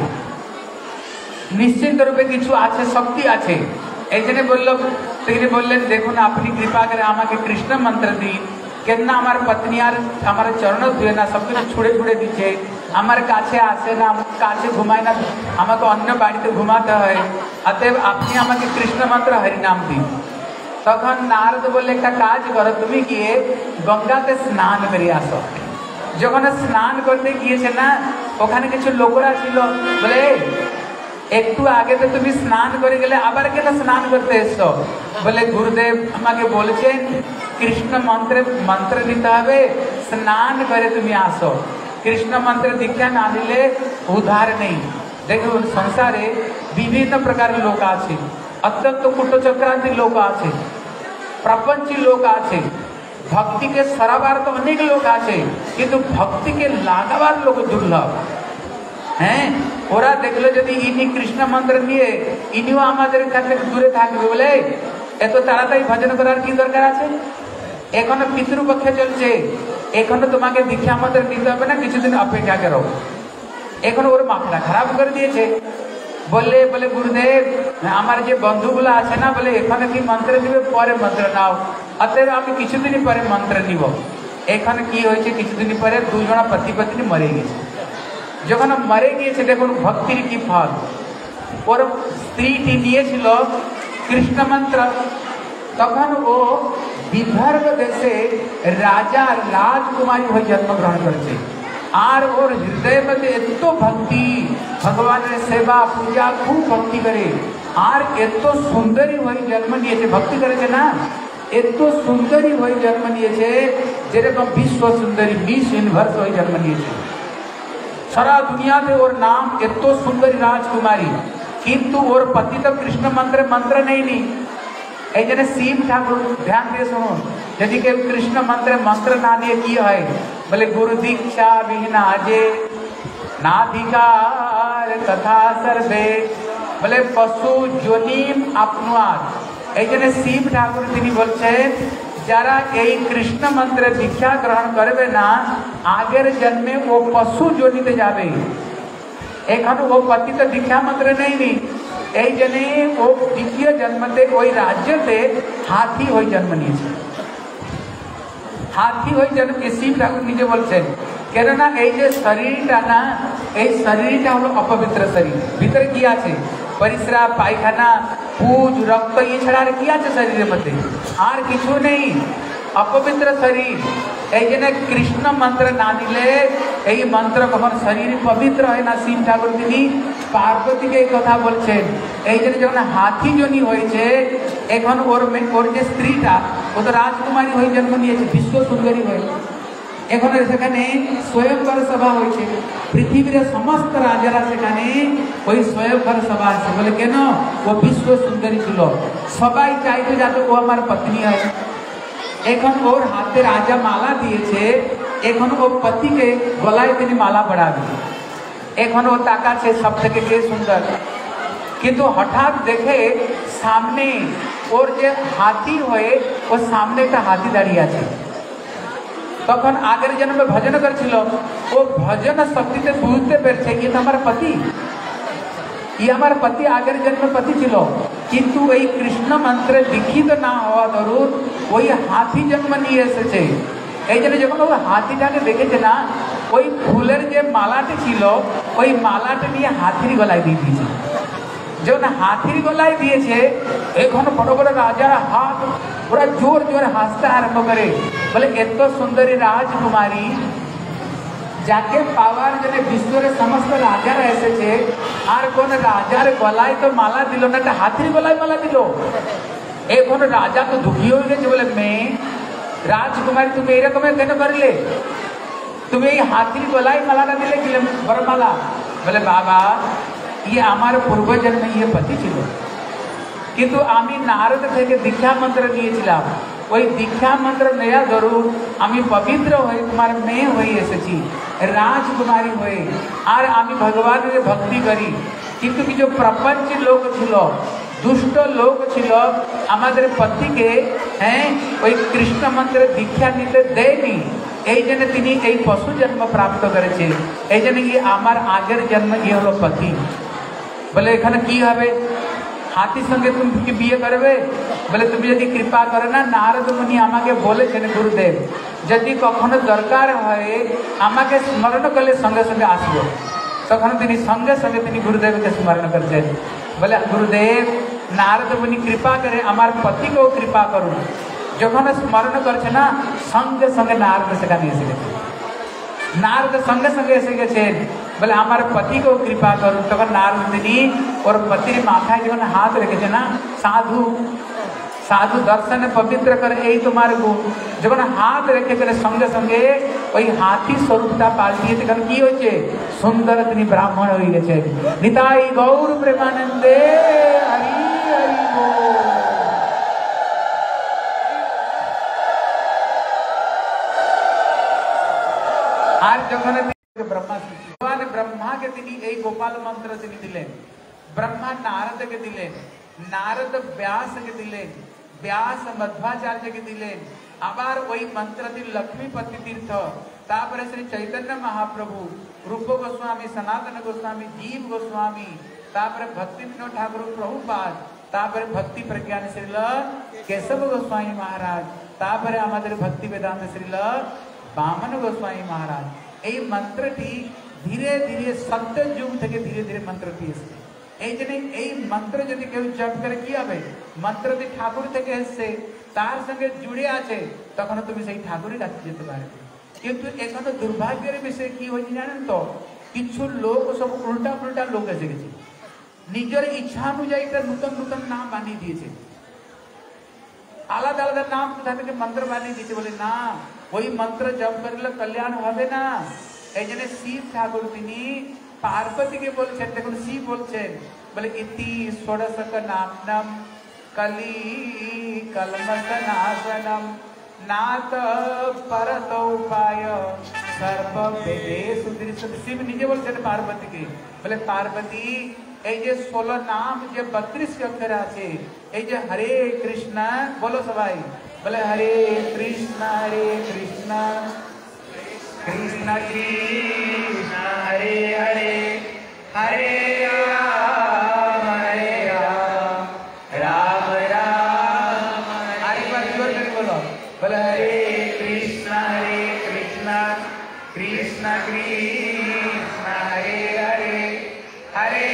নিশ্চিত রূপে কিছু আছে, শক্তি আছে। এই জন্য বলল, তিনি বললেন দেখুন আপনি কৃপা করে আমাকে কৃষ্ণ মন্ত্র দিন, কেন আমার পত্নী আর আমার চরণ ধুয়ে না, সব কিছু ছুড়ে ছুড়ে দিচ্ছে, আমার কাছে আসে না, আমার কাছে ঘুমায় না, আমাকে অন্য বাড়িতে ঘুমাতে হয়, অতএব আপনি আমাকে কৃষ্ণ মন্ত্র হরিনাম দিন। তখন নারদ বললে একটা কাজ করো, তুমি গিয়ে গঙ্গাতে স্নান করে আসো। যখন স্নান করতে গিয়েছে না ওখানে কিছু লোকরা ছিল, বলে একটু আগে তো তুমি স্নান করে গেলে আবার কেন স্নান করতে এসছো? বলে গুরুদেব আমাকে বলেছেন কৃষ্ণ মন্ত্রে মন্ত্র নিতে হবে, স্নান করে তুমি আসো। কৃষ্ণ মন্ত্র দীক্ষা না নিলে উদ্ধার নেই। দেখুন সংসারে বিভিন্ন প্রকার লোক আছে, অত্যন্ত কুটচক্রান্তি লোক আছে, প্রপঞ্চী লোক আছে, ভক্তিকে সরাবার তো অনেক লোক আছে, কিন্তু ভক্তিকে লাগাবার লোক দুর্লভ। হ্যাঁ, ওরা দেখলো যদি ইনি কৃষ্ণ মন্ত্র নিয়ে ইনিও আমাদের কাছে দূরে থাকবে, বলে এত তাড়াতাড়ি ভজন করার কি দরকার আছে? এখনো পিতৃপক্ষে চলছে, এখনো তোমাকে দীক্ষা মন্ত্র নিতে হবে না, কিছুদিন অপেক্ষা করো। এখন ওর মাথাটা খারাপ করে দিয়েছে। বললে বলে গুরুদেব আমার যে বন্ধুগুলো আছে না, বলে এখানে কি মন্ত্র দিবে? পরে মন্ত্র নাও। অতএব আমি কিছুদিন পরে মন্ত্র নিব। এখানে কি হয়েছে, কিছুদিন পরে দুজন পতি পত্নী মরে গেছে। যখন মরে গিয়েছে দেখুন ভক্তির কি ফল। ওর স্ত্রীটি নিয়েছিল কৃষ্ণ মন্ত্র, তখন ও বিদর্ভ দেশে রাজার রাজকুমারী হয়ে জন্মগ্রহণ করেছে। আর ওর হৃদয় মধ্যে এত ভক্তি, ভগবানের সেবা পূজা খুব ভক্তি করে, আর এত সুন্দরী হয়ে জন্ম নিয়েছে, ভক্তি করেছে না, এত সুন্দরী হয়ে জন্ম নিয়েছে যেরকম বিশ্ব সুন্দরী মিস ইউনিভার্স হয়ে জন্ম নিয়েছে। সারা দুনিয়াতে ওর নাম এত সুন্দরী রাজকুমারী, কিন্তু ওর পতি তো কৃষ্ণ মন্ত্রে মন্ত্র নেয়নি। এই জন্য শিব ঠাকুর ধ্যান দিয়ে শুনুন, যদি কেউ কৃষ্ণ মন্ত্রে মন্ত্র না দিয়ে কি হয়, বলে গুরু দীক্ষা বিহীন আজে নাধিকার কথা সর্বে, বলে পশু জনিম আপনার। এই জন্য শিব ঠাকুর তিনি বলছেন যারা এই কৃষ্ণ মন্ত্রে দীক্ষা গ্রহণ করবে না আগের জন্মে ও পশু জনিতে যাবে। এখন ও পতি তো দীক্ষা মন্ত্র নেয়নি, এই জন্য ও দ্বিতীয় জন্মতে ওই রাজ্যতে হাতি হয়ে জন্ম নিয়েছে। হাতি হয়ে জন্ম শিব ঠাকুর নিজে বলছেন, কেননা এই যে শরীরটা না, এই শরীরটা হলো অপবিত্র শরীর। ভিতরে কি আছে? পরিশ্রা, পায়খানা, পুজ, রক্ত, এছাড়া আর কি আছে শরীরের মধ্যে? আর কিছু নেই, অপবিত্র শরীর। এই জন্য কৃষ্ণ মন্ত্র না দিলে এই মন্ত্র কখন শরীর পবিত্র হয় না। শিব ঠাকুর তিনি পার্বতীকে এই কথা বলছেন। এই জন্য যখন হাতি জনি হয়েছে, এখন ওর ওর যে স্ত্রীটা ও তো রাজকুমারী হয়ে জন্ম নিয়েছে, বিশ্ব সুন্দরী হয়ে। এখন সেখানে স্বয়ংবর সভা হয়েছে, পৃথিবীর সমস্ত রাজারা সেখানে ওই স্বয়ংবর সভা আছে। বলে কেন? ও বিশ্ব সুন্দরী ছিল, সবাই চাইতো যাতে ও আমার পত্নী হয়। এখন ওর হাতে রাজা মালা দিয়েছে, এখন ও পতিকে গলায় তিনি মালা পড়াবে। এখন ও তাকাচ্ছে সব থেকে কে সুন্দর, কিন্তু হঠাৎ দেখে সামনে ওর যে হাতি হয়ে ওর সামনে একটা হাতি দাঁড়িয়ে আছে। তখন আগের জন্মে ভজন করেছিল, ও ভজন শক্তিতে বুঝতে পেরেছে ये तो আমার পতি, ये আমার পতি আগের জন্মে পতি ছিল, কিন্তু এই কৃষ্ণ মন্ত্রে দীক্ষিত না হওয়া দরুন ওই হাতি জন্ম নিয়ে এসেছে। এই জন্য যখন ও হাতিটাকে দেখেছে না, ওই ফুলের যে মালাটি ছিল ওই মালাটা নিয়ে হাতির গলায় দিয়ে দিয়েছে। যখন হাতির গলায় দিয়েছে, এখন বড় বড় রাজারা হাত पूरा जोर जोर हंसता आरंभ करे बोले एत सुंदरी राजकुमारी जाके पावार जने विश्वर समस्त राजार एसेছে আর কোন রাজার গলায় তো মালা দিল না, একটা হাতির গলায় মালা দিল। এখন রাজা তো দুঃখী হয়ে গেছে, বলে মেয়ে রাজকুমারী তুমি এরকম কেন করলে, তুমি এই হাতির গলায় মালাটা দিলে কি বরমালা? বলে বাবা ইয়ে আমার পূর্বজন্মে ইয়ে পতি ছিল, কিন্তু আমি নারদ থেকে দীক্ষা মন্ত্র নিয়েছিলাম, ওই দীক্ষা মন্ত্র নেয়া দরুন আমি পবিত্র হয়ে তোমার মেয়ে হয়ে এসেছি, রাজকুমারী হয়ে। আর আমি ভগবানের ভক্তি করি, কিন্তু কিছু প্রপঞ্চ লোক ছিল, দুষ্ট লোক ছিল, আমাদের পতিকে হ্যাঁ ওই কৃষ্ণ মন্ত্রের দীক্ষা নিতে দেয়নি, এই জন্য তিনি এই পশু জন্ম প্রাপ্ত করেছে। এই জন্য কি আমার আগের জন্ম ইয়ে হলো পতি। বলে এখানে কি হবে, হাতির সঙ্গে তুমি কি বিয়ে করবে? বলে তুমি যদি কৃপা করে না, নারদ মুনি আমাকে বলেছেন গুরুদেব যদি কখনো দরকার হয় আমাকে স্মরণ করলে সঙ্গে সঙ্গে আসবো। তখন তিনি সঙ্গে সঙ্গে তিনি গুরুদেবকে স্মরণ করছেন। বলে গুরুদেব নারদ মুনি কৃপা করে আমার পতিকেও কৃপা করুন। যখন স্মরণ করছে না সঙ্গে সঙ্গে নারদ সেখানে এসে গেছে, নারদ সঙ্গে সঙ্গে এসে গেছেন। বলে আমার পতিকেও কৃপা করুন। তখন নারদ তিনি ওর পতির মাথায় যখন হাত রেখেছে না, সাধু সাধু দর্শনে পবিত্র করে এই তোমার গুণ, যখন হাত রেখেছে সঙ্গে সঙ্গে ওই হাতি স্বরূপটা পাল্টিয়ে তখন কি হয়েছে, সুন্দর তিনি ব্রাহ্মণ হয়ে গেছেন। নিতাই গৌর প্রেমানন্দে হরি হরি বল। আর যখন ব্রহ্মা ভগবান ব্রহ্মাকে তিনি এই গোপাল মন্ত্র তিনি দিলেন, ব্রহ্মা নারদকে দিলেন, নারদ ব্যাসকে দিলেন, ব্যাস মধ্বাচার্যকে দিলেন। আবার ওই মন্ত্র দিল লক্ষ্মীপতি তীর্থ, তারপরে শ্রী চৈতন্য মহাপ্রভু, রূপ গোস্বামী, সনাতন গোস্বামী, জীব গোস্বামী, তারপরে ভক্তি বিনোদ ঠাকুর প্রভুপাদ, তারপরে ভক্তি প্রজ্ঞান শ্রীল কেশব গোস্বামী মহারাজ, তারপরে আমাদের ভক্তি বেদান্ত শ্রীল বামন গোস্বামী মহারাজ। এই মন্ত্রটি ধীরে ধীরে সত্য যুগ থেকে ধীরে ধীরে মন্ত্রটি এসেছে। এই জন্য এই মন্ত্র যদি কেউ জপ করে কি হবে, মন্ত্রটি ঠাকুর থেকে এসছে, তার সঙ্গে জুড়ে আছে, তখন তুমি সেই ঠাকুরের কাছে যেতে পারবে। কিন্তু এখানে দুর্ভাগ্যের বিষয় কি হয়েছে জানেন তো, কিছু লোক সব উল্টা পুল্টা লোক এসে গেছে, নিজের ইচ্ছা অনুযায়ী একটা নতুন নতুন নাম বানিয়ে দিয়েছে, আলাদা আলাদা নাম কোথা থেকে মন্ত্র বানিয়ে দিয়েছে। বলে না, ওই মন্ত্র জপ করলে কল্যাণ হবে না। এই জন্য শিব ঠাকুর তিনি পার্বতীকে বলছেন, দেখুন শিব বলছেন, বলে ইতি ষোড়শক নাম কলি কলমশ নাশনম নাত পরত উপায় সর্ব বেদেষু দৃশ্যত। শিব নিজে বলছেন পার্বতীকে, বলে পার্বতী এই যে ষোলো নাম যে বত্রিশ অক্ষর আছে, এই যে হরে কৃষ্ণ বলো সবাই, বলে হরে কৃষ্ণ হরে কৃষ্ণ কৃষ্ণ কৃষ্ণ হরে হরে হরে রাম হরে রাম রাম রাম হরে হরে বলো, বলে হরে কৃষ্ণ হরে কৃষ্ণ কৃষ্ণ কৃষ্ণ হরে হরে হরে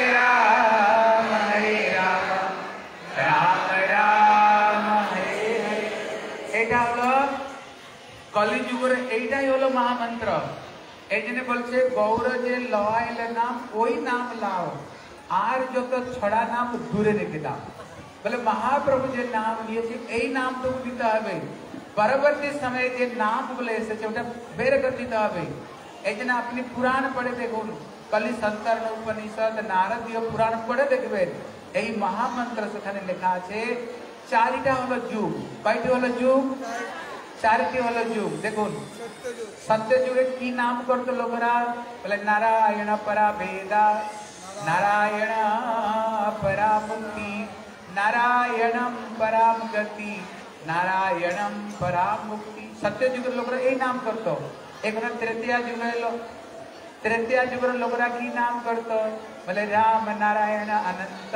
রাম হরে রাম রাম রাম হরে হরে। এটা হলো কলিযুগের, এইটাই হলো মহামন্ত্র। এই জন্য বলছে গৌর যে লওয়াইলে নাম ওই নাম লাও, আর যত ছড়া নাম দূরে রেখে দাও। বলে মহাপ্রভু যে নাম নিয়েছে এই নাম তো দিতে হবে, পরবর্তী সময়ে যে নাম গুলো এসেছে ওটা বের করে দিতে হবে। এই জন্য আপনি পুরাণ পড়ে দেখুন, কলি সন্তর উপনিষদ নারদীয় পুরাণ পড়ে দেখবেন, এই মহামন্ত্র সেখানে লেখা আছে। চারিটা হলো যুগ, কয়টি হলো যুগ, চারিটি হলো যুগ। দেখুন সত্য যুগে কি নাম করতো লোকেরা, বলে নারায়ণ পরা বেদা, নারায়ণ পরা মুক্তি, নারায়ণম পরাম গতি, নারায়ণম পরাম মুক্তি। সত্য যুগের লোকেরা এই নাম করতো। এখন তৃতীয় যুগ এলো, তৃতীয় যুগের লোকেরা কি নাম করতো, বলে রাম নারায়ণ অনন্ত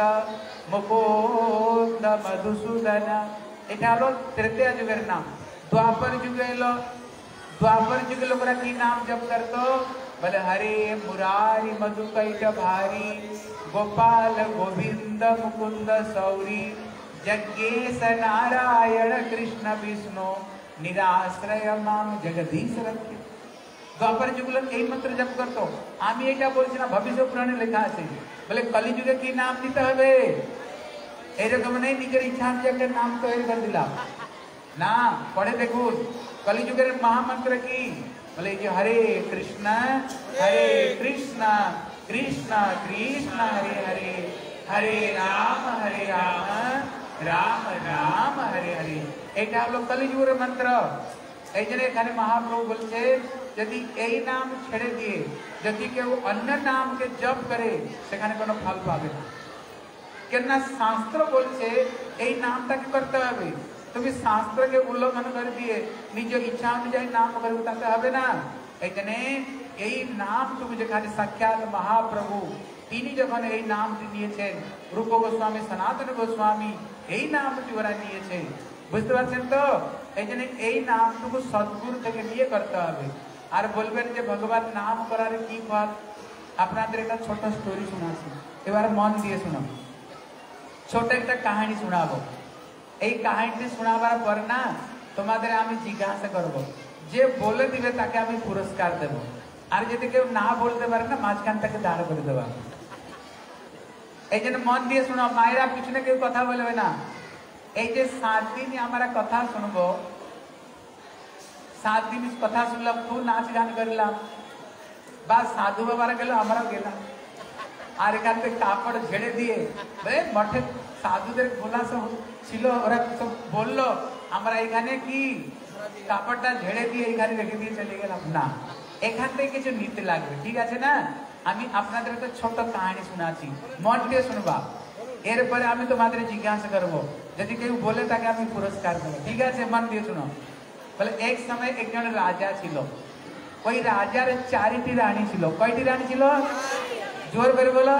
মুকুন্দ মধুসূদন। এটা হলো তৃতীয় যুগের নাম। द्वापर जुग एलो, द्वापर जुग लोकरा की नाम जप करतो, बोले हरे मुरारी मधुकैट भारी, गोपाल गोविंद मुकुंद सौरी, जज्ञेश नारायण कृष्ण विष्णु निराश्रय माम जगदीश रखे। द्वापर जुगल এই মন্ত্র জপ করতো। আমি এটা বলছি না, ভবিষ্য পুরাণে লেখা আছে বলে কলিযুগে কি নাম নিতে হবে, এরকম নেই নিজের ইচ্ছা অনুযায়ী একটা নাম তৈরি করে দিলাম না। পড়ে দেখুন কলিযুগের মহামন্ত্র কি বলে, এই যে হরে কৃষ্ণ হরে কৃষ্ণ কৃষ্ণ কৃষ্ণ হরে হরে হরে রাম হরে রাম রাম রাম হরে হরে। এটা হলো কলিযুগের মন্ত্র। এই জন্য এখানে মহাপ্রভু বলছে যদি এই নাম ছেড়ে দিয়ে যদি কেউ অন্য নামকে জপ করে সেখানে কোনো ফল পাবে না। কেননা শাস্ত্র বলছে এই নামটাকে করতে হবে। তুমি শাস্ত্রকে উল্লঙ্ঘন করে দিয়ে নিজ ইচ্ছা অনুযায়ী নাম করবে তাতে হবে না। এই জন্য এই নাম তুমি যেখানে সাক্ষাৎ মহাপ্রভু তিনি যখন এই নামটি নিয়েছেন, রূপ গোস্বামী সনাতন গোস্বামী এই নামটি ওরা নিয়েছে, বুঝতে পারছেন তো? এই জন্য এই নামটুকু সদ্গুরু থেকে নিয়ে করতে হবে। আর বলবেন যে ভগবান নাম করার কি ফল, আপনাদের একটা ছোট স্টোরি শোনাচ্ছি, এবার মন দিয়ে শোনাব। ছোট একটা কাহিনী শোনাবো। এই কাহিনীটি শোনাবার পর না তোমাদের আমি জিজ্ঞাসা করব, যে বলে দিবে তাকে আমি পুরস্কার দেব, আর যদি কেউ না বলতে পারে না মাঝখানটাকে দাঁড় করে দেবো। এই জন্য মন দিয়ে শোনো, মায়েরা পিছনে কেউ কথা বলবে না। এই যে সাত দিন আমরা কথা শুনবো, সাত দিন কথা শুনলাম, খুব নাচ গান করলাম, বা সাধু বাবারা গেল আমরাও গেলাম, আর এখান থেকে কাপড় ঝেড়ে দিয়ে মঠে সাধুদের গোলা সব ছিল, ওরা সব বললো আমরা এখানে কি কাপড়টা ঝেড়ে দিয়ে এখানে রেখে দিয়ে চলে গেলাম না। এখান থেকে কিছু নিতে লাগবে, ঠিক আছে না? আমি আপনাদের একটা ছোট কাহিনী শোনাচ্ছি, মন দিয়ে শুনবা। এরপরে আমি তোমাদের জিজ্ঞাসা করবো, যদি কেউ বলে তাকে আমি পুরস্কার দেবো, ঠিক আছে? মন দিয়ে শুনো। বলে এক সময় একজন রাজা ছিল, ওই রাজার চারিটি রানী ছিল। কয়টি রানী ছিল? জোর করে বলো।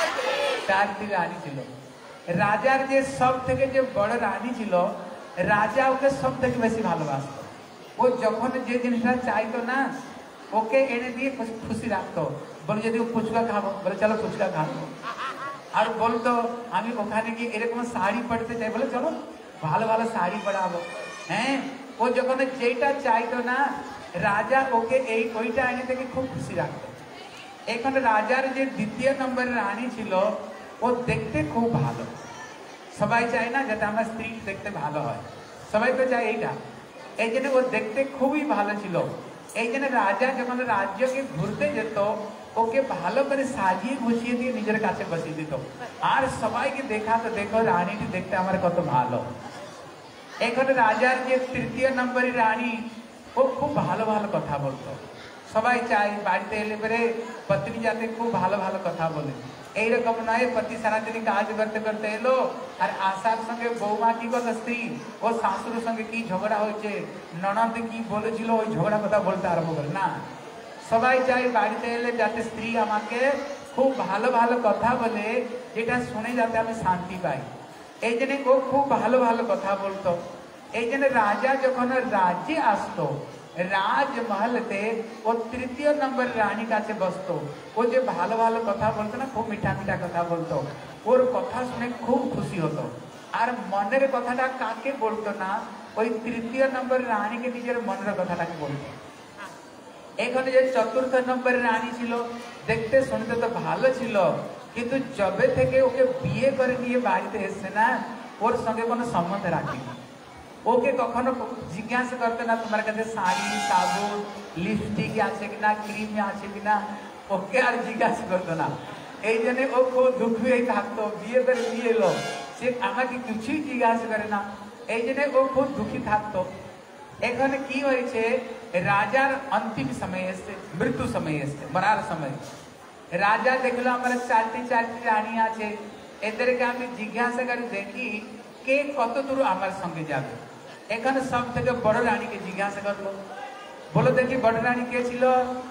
চারটি রানী ছিল। রাজার যে সব থেকে যে বড় রানী ছিল, রাজা ওকে সব থেকে বেশি ভালোবাসতো। ও যখন যে জিনিসটা চাইতো না ওকে এনে দিয়ে খুশি রাখতো। বলে যদি ও ফুচকা খাবো, বলে চলো ফুচকা খাবো। আর বলতো আমি ওখানে গিয়ে এরকম শাড়ি পরতে চাই, বলে চলো ভালো ভালো শাড়ি পরাবো। হ্যাঁ, ও যখন যেটা চাইতো না রাজা ওকে এই ওইটা এনে থেকে খুব খুশি রাখতো। এখন রাজার যে দ্বিতীয় নম্বরের রানী ছিল, ও দেখতে খুব ভালো। সবাই চায় না যাতে আমার স্ত্রী দেখতে ভালো হয়, সবাই তো চায় এইটা। এই জন্য ও দেখতে খুবই ভালো ছিল। এই জন্য রাজা যখন রাজ্যকে ঘুরতে যেত ওকে ভালো করে সাজিয়ে গুছিয়ে দিয়ে নিজের কাছে বসিয়ে দিত, আর সবাইকে দেখাতো দেখো রানীটি দেখতে আমার কত ভালো। এখন রাজার যে তৃতীয় নম্বরের রানী, ও খুব ভালো ভালো কথা বলতো। সবাই চায় বাড়িতে এলে পরে পত্নী যাতে খুব ভালো ভালো কথা বলে। এইরকম নয় পতি সারাদিন কাজ করতে করতে এলো আর আশার সঙ্গে বৌমা কি কথা স্ত্রী ও শাশুড়ের সঙ্গে কি ঝগড়া হয়েছে, ননদ কি বলেছিল ওই ঝগড়া কথা বলতে আরম্ভ করে না। সবাই চায় বাড়িতে এলে যাতে স্ত্রী আমাকে খুব ভালো ভালো কথা বলে, যেটা শুনে যাতে আমি শান্তি পাই। এই জন্য ও খুব ভালো ভালো কথা বলতো। এই জন্য রাজা যখন রাজ্যে আসতো, রাজমহলতে ও তৃতীয় নম্বর রানী কাছে বসতো। ও যে ভালো ভালো কথা বলতো না, খুব মিঠা মিঠা কথা বলতো, ওর কথা শুনে খুব খুশি হতো। আর মনের কথাটা কাকে বলতো না, ওই তৃতীয় নম্বর রানীকে নিজের মনের কথাটাকে বলতো। এখানে যে চতুর্থ নম্বরের রানী ছিল, দেখতে শুনতে তো ভালো ছিল, কিন্তু যবে থেকে ওকে বিয়ে করে নিয়ে বাড়িতে এসছে না, ওর সঙ্গে কোনো সম্বন্ধ রাখেনি। ওকে কখনো জিজ্ঞাসা করতে না তোমার কাছে শাড়ি সাবুন লিপস্টিক আছে কিনা, ক্রিম আছে কিনা, ওকে আর জিজ্ঞাসা করতো না। এই জন্য ও খুব দুঃখ হয়ে থাকতো, বিয়ে করে নিয়ে এলো, সে আমাকে কিছুই জিজ্ঞাসা করে না। এই জন্য ও খুব দুঃখী থাকতো। এখানে কি হয়েছে, রাজার অন্তিম সময় এসছে, মৃত্যু সময় এসছে, মরার সময়। রাজা দেখলো আমার চারটি চারটি রানী আছে, এদেরকে আমি জিজ্ঞাসা করে দেখি কে কত দূর আমার সঙ্গে যাবে। এখানে সব থেকে বড় রানীকে জিজ্ঞাসা করলো, বলো দেখি বড় রানী কে ছিল?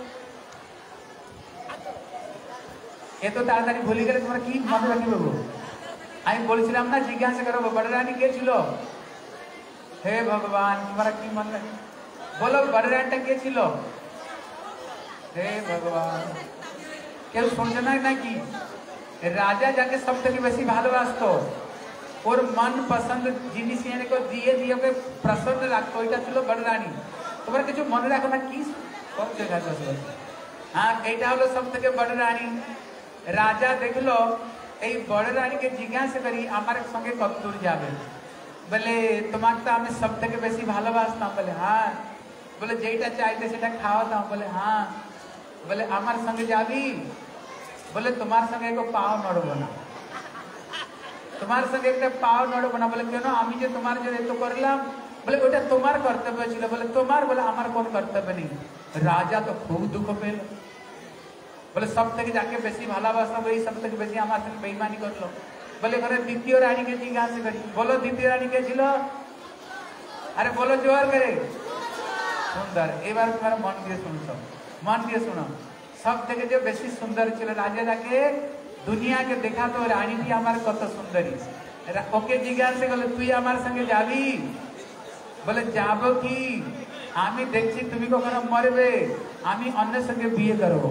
এত তাড়াতাড়ি ভুলে গেলে তোমরা কি মনে রাখবে? আমি বলেছিলাম না জিজ্ঞাসা করবো বড় রানী কে ছিল। হে ভগবান, তোমরা কি মনে বলো বড় রানীটা কে ছিল? হে ভগবান, কেউ শুনছে না নাকি? রাজা যাকে সব থেকে বেশি ভালোবাসতো ওর মন পছন্দ জিনিস এনে কো দিয়ে দিয়ে ওকে প্রসন্ন রাখতো, ওইটা ছিল বড় রানী। তোমরা কিছু মনে রাখো না কি করছে গাছ? হ্যাঁ, এইটা হলো সব থেকে বড় রানী। রাজা দেখলো এই বড় রানীকে জিজ্ঞাসা করি আমার সঙ্গে কত দূর যাবে। বলে তোমাকে তো আমি সব থেকে বেশি ভালোবাসতাম। বলে হ্যাঁ। বলে যেটা চাইতে সেটা খাওয়াতাম। বলে হ্যাঁ। বলে আমার সঙ্গে যাবি? বলে তোমার সঙ্গে একটু পাও নড়বো না, তোমার সঙ্গে একটা পাও নড়বো না। বলে কেন? আমি যে তোমার জন্য এত করলাম। বলে ওটা তোমার কর্তব্য ছিল। বলে তোমার? বলে আমার কোন কর্তব্য নেই। রাজা তো খুব দুঃখ পেল। বলে সব থেকে যাকে বেশি ভালোবাসতাম এই সব থেকে বেশি আমার সঙ্গে বেইমানি করলো। বলে ঘরে দ্বিতীয় রানীকে জিজ্ঞাসা করি। বলো দ্বিতীয় রানী কে ছিল? আরে বলো জোয়ার করে। সুন্দর। এবার তোমার মন দিয়ে শুনছো, মন দিয়ে শুনো। সব থেকে যে বেশি সুন্দর ছিল রাজা যাকে দুনিয়াকে দেখাতো রানীটি আমার কত সুন্দরী। ওকে জিজ্ঞাসা করলো তুই আমার সঙ্গে যাবি? বলে যাবো কি, আমি দেখছি তুমি কখনো মরবে, আমি অন্যের সঙ্গে বিয়ে করবো।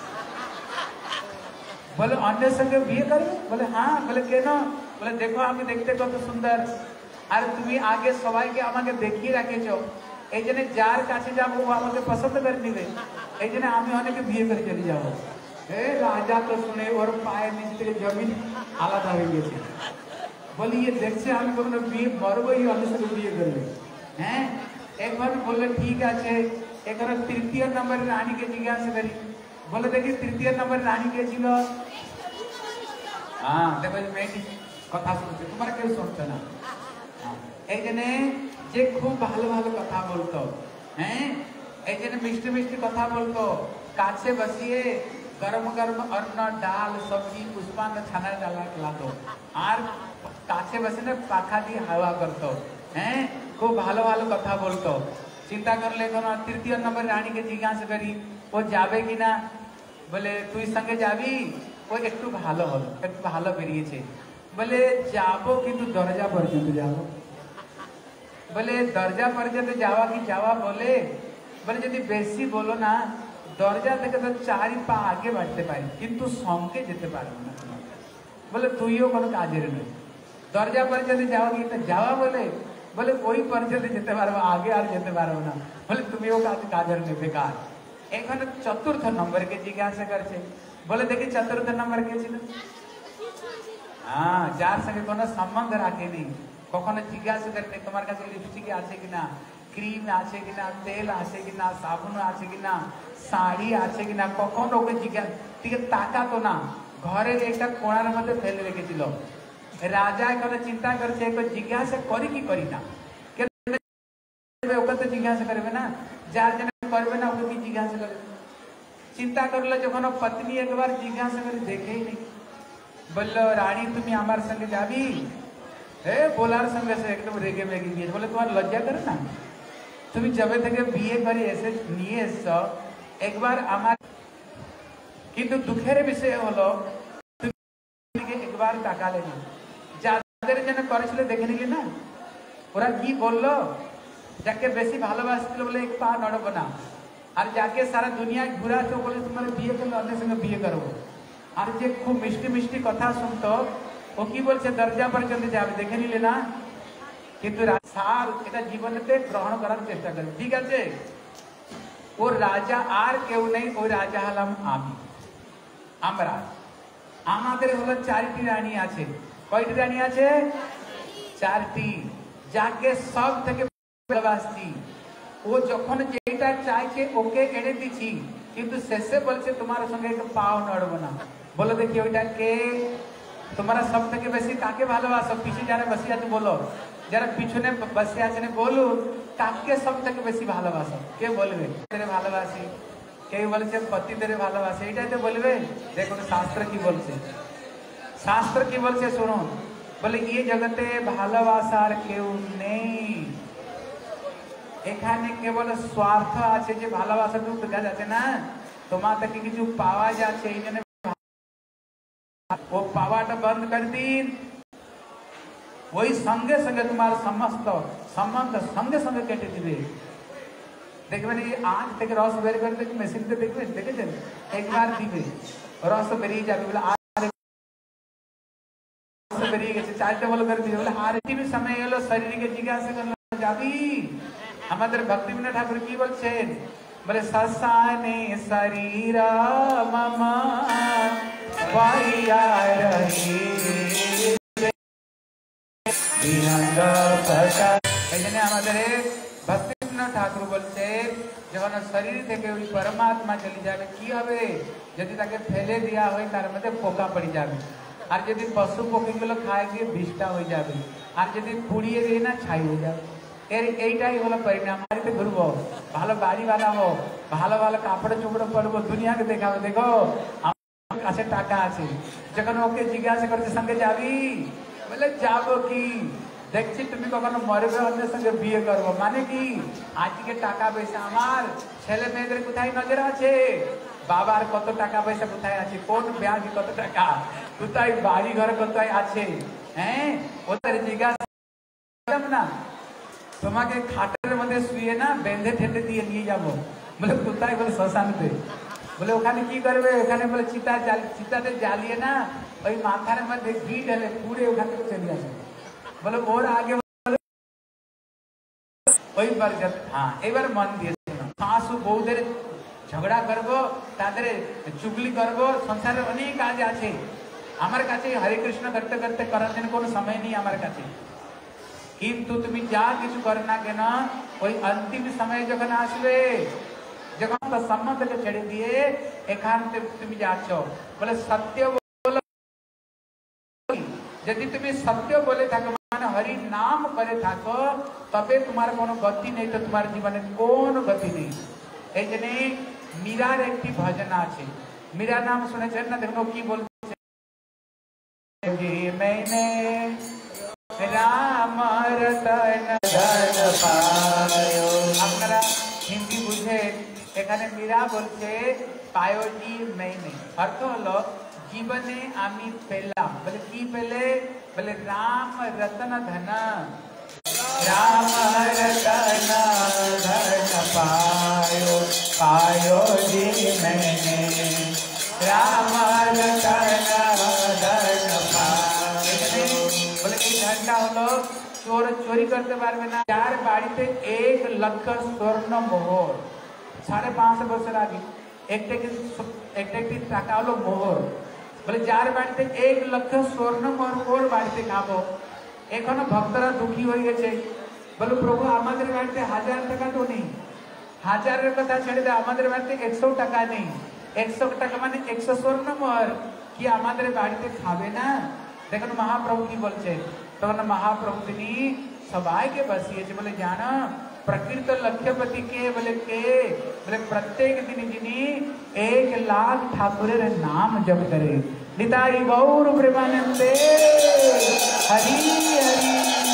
বলে অন্যের সঙ্গে বিয়ে করবে? বলে হ্যাঁ। বলে কেন? বলে দেখো আমি দেখতে কত সুন্দর, আর তুমি আগে সবাইকে আমাকে দেখিয়ে রাখেছো, এই জন্য যার কাছে যাবো ও আমাকে পছন্দ করে নিবে, এই জন্য আমি অনেকে বিয়ে করে চলে যাবো। এ রাজা তো শুনে ওর পায়ের নিচ থেকে জমিন আলাদা হয়ে গেছে। বলি ইয়ে দেখছে আমি কখনো বিয়ে মরবো, এই অন্যের সঙ্গে বিয়ে করবে। হ্যাঁ, একবার বললে ঠিক আছে। এখানে তৃতীয় নম্বরের রানীকে জিজ্ঞাসা করি। বলে দেখি তৃতীয় নম্বরের রানী কে ছিল? হ্যাঁ, দেখো মেয়েটি কথা শুনছে, তোমার কেউ শুনছে না। এই জন্য যে খুব ভালো ভালো কথা বলতো, হ্যাঁ, এই জন্য মিষ্টি মিষ্টি কথা বলতো, কাছে বসিয়ে গরম গরম অন্ন ডাল সবজি পুষ্পান ছানা ডালা খেলাতো, আর কাছে বসে না পাখা দিয়ে হাওয়া করতো। হ্যাঁ, খুব ভালো ভালো কথা বলতো। চিন্তা করলে এখন তৃতীয় নম্বর রানীকে জিজ্ঞাসা করি ও যাবে কিনা। বলে তুই সঙ্গে যাবি? ও একটু ভালো হলো, একটু ভালো বেরিয়েছে। বলে যাবো কিন্তু দরজা পর্যন্ত যাবো। বলে দরজা পর্যন্ত যাওয়া কি যাওয়া বলে? বলে যদি বেশি বলো না, দরজা থেকে তো চারি পা আগে বাড়তে পারি কিন্তু সঙ্গে যেতে পারবো না। বলে তুইও কোনো কাজের নেই, দরজা পর্যন্ত যাওয়া কি যাওয়া বলে? বলে ওই পর্যন্ত যেতে পারবো, আগে আর যেতে পারবো না। বলে তুমিও কাজ কাজের নেই, বেকার। এখানে চতুর্থ নম্বরকে জিজ্ঞাসা করছে। বলে দেখি চতুর্থ নম্বর কে ছিল? হ্যাঁ, যার সঙ্গে কোনো সম্বন্ধ রাখেনি, কখনো জিজ্ঞাসা করেনি তোমার কাছে লিপস্টিক আছে কিনা, ক্রিম আছে কিনা, তেল আছে কিনা, সাবুন আছে কিনা, শাড়ি আছে কিনা, কখনো ওকে জিজ্ঞাসা ঠিক তাকাতো না, ঘরের একটা কোণার মধ্যে ফেলে রেখেছিল। রাজা এখানে চিন্তা করছে একবার জিজ্ঞাসা করি কি করি না, ওকে তো জিজ্ঞাসা করবে না, যার জন্য করবে না ওকে কি জিজ্ঞাসা করবে। চিন্তা করলো যখন পত্নী একবার জিজ্ঞাসা করে দেখেই নেই। বললো রানী তুমি আমার সঙ্গে যাবি? হে বলার সঙ্গে সে একদম রেগে মেগে গিয়েছে। বলে তোমার লজ্জা করে না? তুমি যবে থেকে বিয়ে করে এসে নিয়ে এসছ একবার আমার, কিন্তু দুঃখের বিষয় হলো তুমি একবার তাকালে না। যাদের জন্য করেছিল দেখে নিলে না, ওরা কি বললো? যাকে বেশি ভালোবাসছিল বলে এক পা নড়বো না, আর যাকে সারা দুনিয়ায় ঘুরাতো বলে তোমার বিয়ে করলে অন্যের সঙ্গে বিয়ে করবো। আর যে খুব মিষ্টি মিষ্টি কথা শুনতো ও কি বলছে দরজা পর্যন্ত যাবে, দেখে নিলে না, কিন্তু সার এটা জীবনেতে গ্রহণ করার চেষ্টা করবে। ঠিক আছে, ওর রাজা আর কেউ নেই, ওই রাজা হলাম আমি, আমরা। আমাদের হলো চারটি রানী আছে। কয়টি রানী আছে? চারটি। যাকে সব থেকে ভালোবাসছি, ও যখন যেটা চাইছে ওকে এনে দিচ্ছি, কিন্তু শেষে বলছে তোমার সঙ্গে একটু পাও নড়বো না। বলো দেখি ওইটা কে? তোমরা সব থেকে বেশি কাকে ভালোবাসো? পিছনে যারা বসে আছে বলো, যারা পিছনে বসে আছেন বলুন কাকে সব থেকে বেশি ভালোবাসো? কে বলবে? ভালোবাসি। কেউ বলছে পতিদের ভালোবাসে, এটাই তো বলবে। দেখুন শাস্ত্র কি বলছে, শাস্ত্র কি বলছে শুনুন। বলে এই জগতে ভালোবাসার কেউ নেই, এখানে কেবল স্বার্থ আছে। যে ভালোবাসাটুকু বোঝা যাচ্ছে না, তোমার থেকে কিছু পাওয়া যাচ্ছে, এই জন্য ও পাওয়াটা বন্ধ করে দিন, ওই সঙ্গে সঙ্গে তোমার সমস্ত সম্বন্ধ সঙ্গে সঙ্গে কেটে দিবে। দেখবেন এই আজ থেকে রস বের করে দেখবেন, মেশিনতে দেখবেন, দেখেছেন একবার দিবে রস বেরিয়ে যাবে, বলে আর বেরিয়ে গেছে চারটে বল করে দিয়ে বলে আর একটি সময় এলো শরীরকে জিজ্ঞাসা করলো যাবি আমাদের ভক্তিবিনোদ ঠাকুর কি বলছেন বলে সসানে শরীর মম পাইয়া রহি এই জন্য আমাদের ভক্তিবিনোদ ঠাকুর বলছে যখন শরীর থেকে ওই পরমাত্মা চলে যাবে কি হবে যদি তাকে ফেলে দেওয়া হয় তার মধ্যে পোকা পড়ে যাবে আর যদি পশু পক্ষীগুলো খায় দিয়ে বিষটা হয়ে যাবে আর যদি পুড়িয়ে দিয়ে না ছাই হয়ে যাবে এর এইটাই হলো পরিণাম বাড়িতে ঘুরবো ভালো বাড়ি বানাবো ভালো ভালো কাপড় চোপড় পরবো দুনিয়াকে দেখাবো দেখো আমার কাছে টাকা আছে যখন ওকে জিজ্ঞাসা করছে সঙ্গে যাবি বলে যাবো কি দেখছি তুমি কখনো মরবে অন্যের সঙ্গে বিয়ে করবো মানে কি আজকে টাকা পয়সা আমার ছেলে মেয়েদের কোথায় নজর আছে বাবার কত টাকা পয়সা কোথায় আছে কোন ব্যাগ কত টাকা কোথায় বাড়ি ঘর কোথায় আছে হ্যাঁ ওদের জিজ্ঞাসা না তোমাকে খাটের মধ্যে শুয়ে না বেঁধে ঠেটে দিয়ে নিয়ে যাবো বলে কোথায় বলে শ্মশানতে বলে ওখানে কি করবে ওখানে বলে চিতা জাল চিতাতে জ্বালিয়ে না ওই মাথার মধ্যে ঘি ঢেলে পুড়ে ওখান থেকে চলে আসবে বলে ওর আগে ওই বার হ্যাঁ এবার মন দিয়ে শাশু বউদের ঝগড়া করবো তাদের চুগলি করবো সংসারের অনেক কাজ আছে আমার কাছে হরে কৃষ্ণ করতে করতে করার জন্য কোনো সময় নেই আমার কাছে কিন্তু তুমি যা কিছু করো না কেন ওই অন্তিম সময় যখন আসবে যখন তো সম্বন্ধকে ছেড়ে দিয়ে এখান থেকে তুমি যাচ্ছ বলে সত্য বলো যদি তুমি সত্য বলে থাকো মানে হরি নাম করে থাকো তবে তোমার কোনো গতি নেই তো তোমার জীবনে কোন গতি নেই এই জন্য মীরার একটি ভজন আছে মীরা নাম শুনেছেন না দেখো কি বলছে যে मैंने রাম রতন ধন পায়ো আপনারা হিন্দি বুঝে এখানে মীরা বলছে পায়োজি मैंने অর্থ হলো জীবনে আমি পেলাম বলে কি পেলে বলে রাম রতন ধন রাম রতন ধন পায়ো पायो जी मैंने राम रतन धन पायो बोले कि घंटा हलो चोर चोरी करते पारबे ना यार बाड़ीते एक लक्ष स्वर्ण मोहर साढ़े पाँच बছর आगे एक एक टाका हलो मोहर बोले जार बाड़ीते एक लक्ष स्वर्ण मोहर ओर बाड़ीते खाबो एखोनो भक्तरा दुखी হয়ে গেছে বলে প্রভু আমাদের বাড়িতে হাজার টাকা তো নেই হাজারের কথা ছেড়ে দাও আমাদের বাড়িতে একশো টাকা নেই একশো টাকা মানে একশো স্বর্ণ মোহর কি আমাদের বাড়িতে খাবে না দেখুন মহাপ্রভু কি বলছে তখন মহাপ্রভু তিনি সবাইকে বসিয়েছে বলে জানো प्रकृत लक्ष्यपति के बोले के बोले प्रत्येक दिन जिनी एक लाख ठाकुरेर नाम जप करे निताई गौर प्रेमानंदे हरि हरि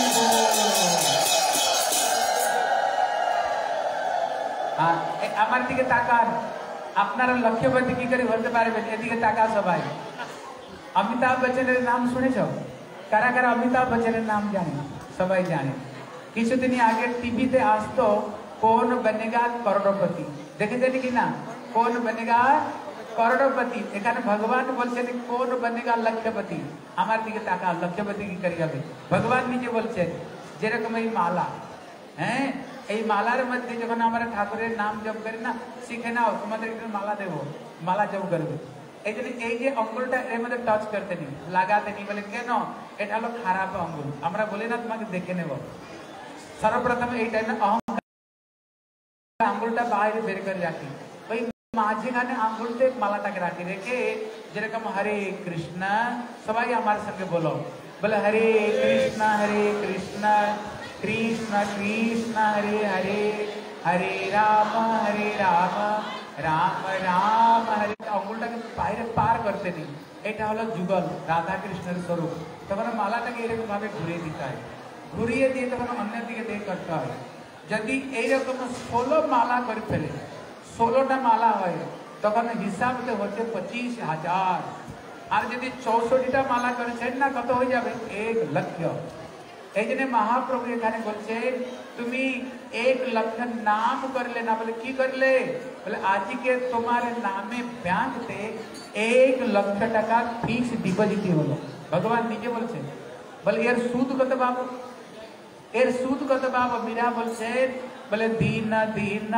हाँ আমার দিকে তাকান আপনারা লক্ষ্যপতি কি করে বলতে পারবেন এদিকে তাকা সবাই অমিতাভ বচ্চনের নাম শুনেছো কারা কারা অমিতাভ বচ্চনের নাম জানে সবাই জানে কিছুদিন আগে টিভিতে আসতো কোন বনেগা করোড়পতি দেখেছেন কি না কোন বনেগা করোড়পতি এখানে ভগবান বলছেন কোন বনেগা লক্ষ্যপতি আমার দিকে তাকা লক্ষ্যপতি কি করে যাবে ভগবান নিজে বলছেন যেরকম এই মালা হ্যাঁ এই মালার মধ্যে যখন আমরা ঠাকুরের নাম জপ করি না শিখে নাও তোমাদের একটু মালা দেবো মালা জপ করবে এই জন্য এই যে অঙ্গুলটা এর মধ্যে টাচ করতে নি লাগাতে নি বলে কেন এটা হলো খারাপ অঙ্গুল আমরা বলি না তোমাকে দেখে নেব সর্বপ্রথম এই টাইমে অহংকার আঙ্গুলটা বাইরে বের করে রাখি ওই মাঝখানে আঙ্গুলতে মালাটাকে রাখি রেখে যেরকম হরে কৃষ্ণ সবাই আমার সঙ্গে বলো বলে হরে কৃষ্ণ হরে কৃষ্ণ কৃষ্ণ কৃষ্ণ হরে হরে হরে রাম হরে রাম রাম রাম হরে আঙ্গুলটাকে বাইরে পার করতে নেই এটা হলো যুগল রাধা কৃষ্ণের স্বরূপ তখন মালাটাকে এরকম ভাবে ঘুরিয়ে দিতে হয় ঘুরিয়ে দিয়ে তখন অন্যের দিকে দেখ করতে হয় যদি এইরকম ষোলো মালা করে ফেলে ষোলোটা মালা হয় তখন হিসাবতে হচ্ছে পঁচিশ হাজার আর যদি চৌষট্টিটা মালা করেছেন না কত হয়ে যাবে এক লক্ষ এই জন্য মহাপ্রভু এখানে বলছেন তুমি এক লক্ষ নাম করলে না বলে কি করলে বলে আজকে তোমার নামে ব্যাংকতে এক লক্ষ টাকা ফিক্স ডিপোজিট হলো ভগবান নিজে বলছেন বলে এর সুদ কত বাবু, এর সুদ কত বাবু? মীরা বলছে বলে দিন দিন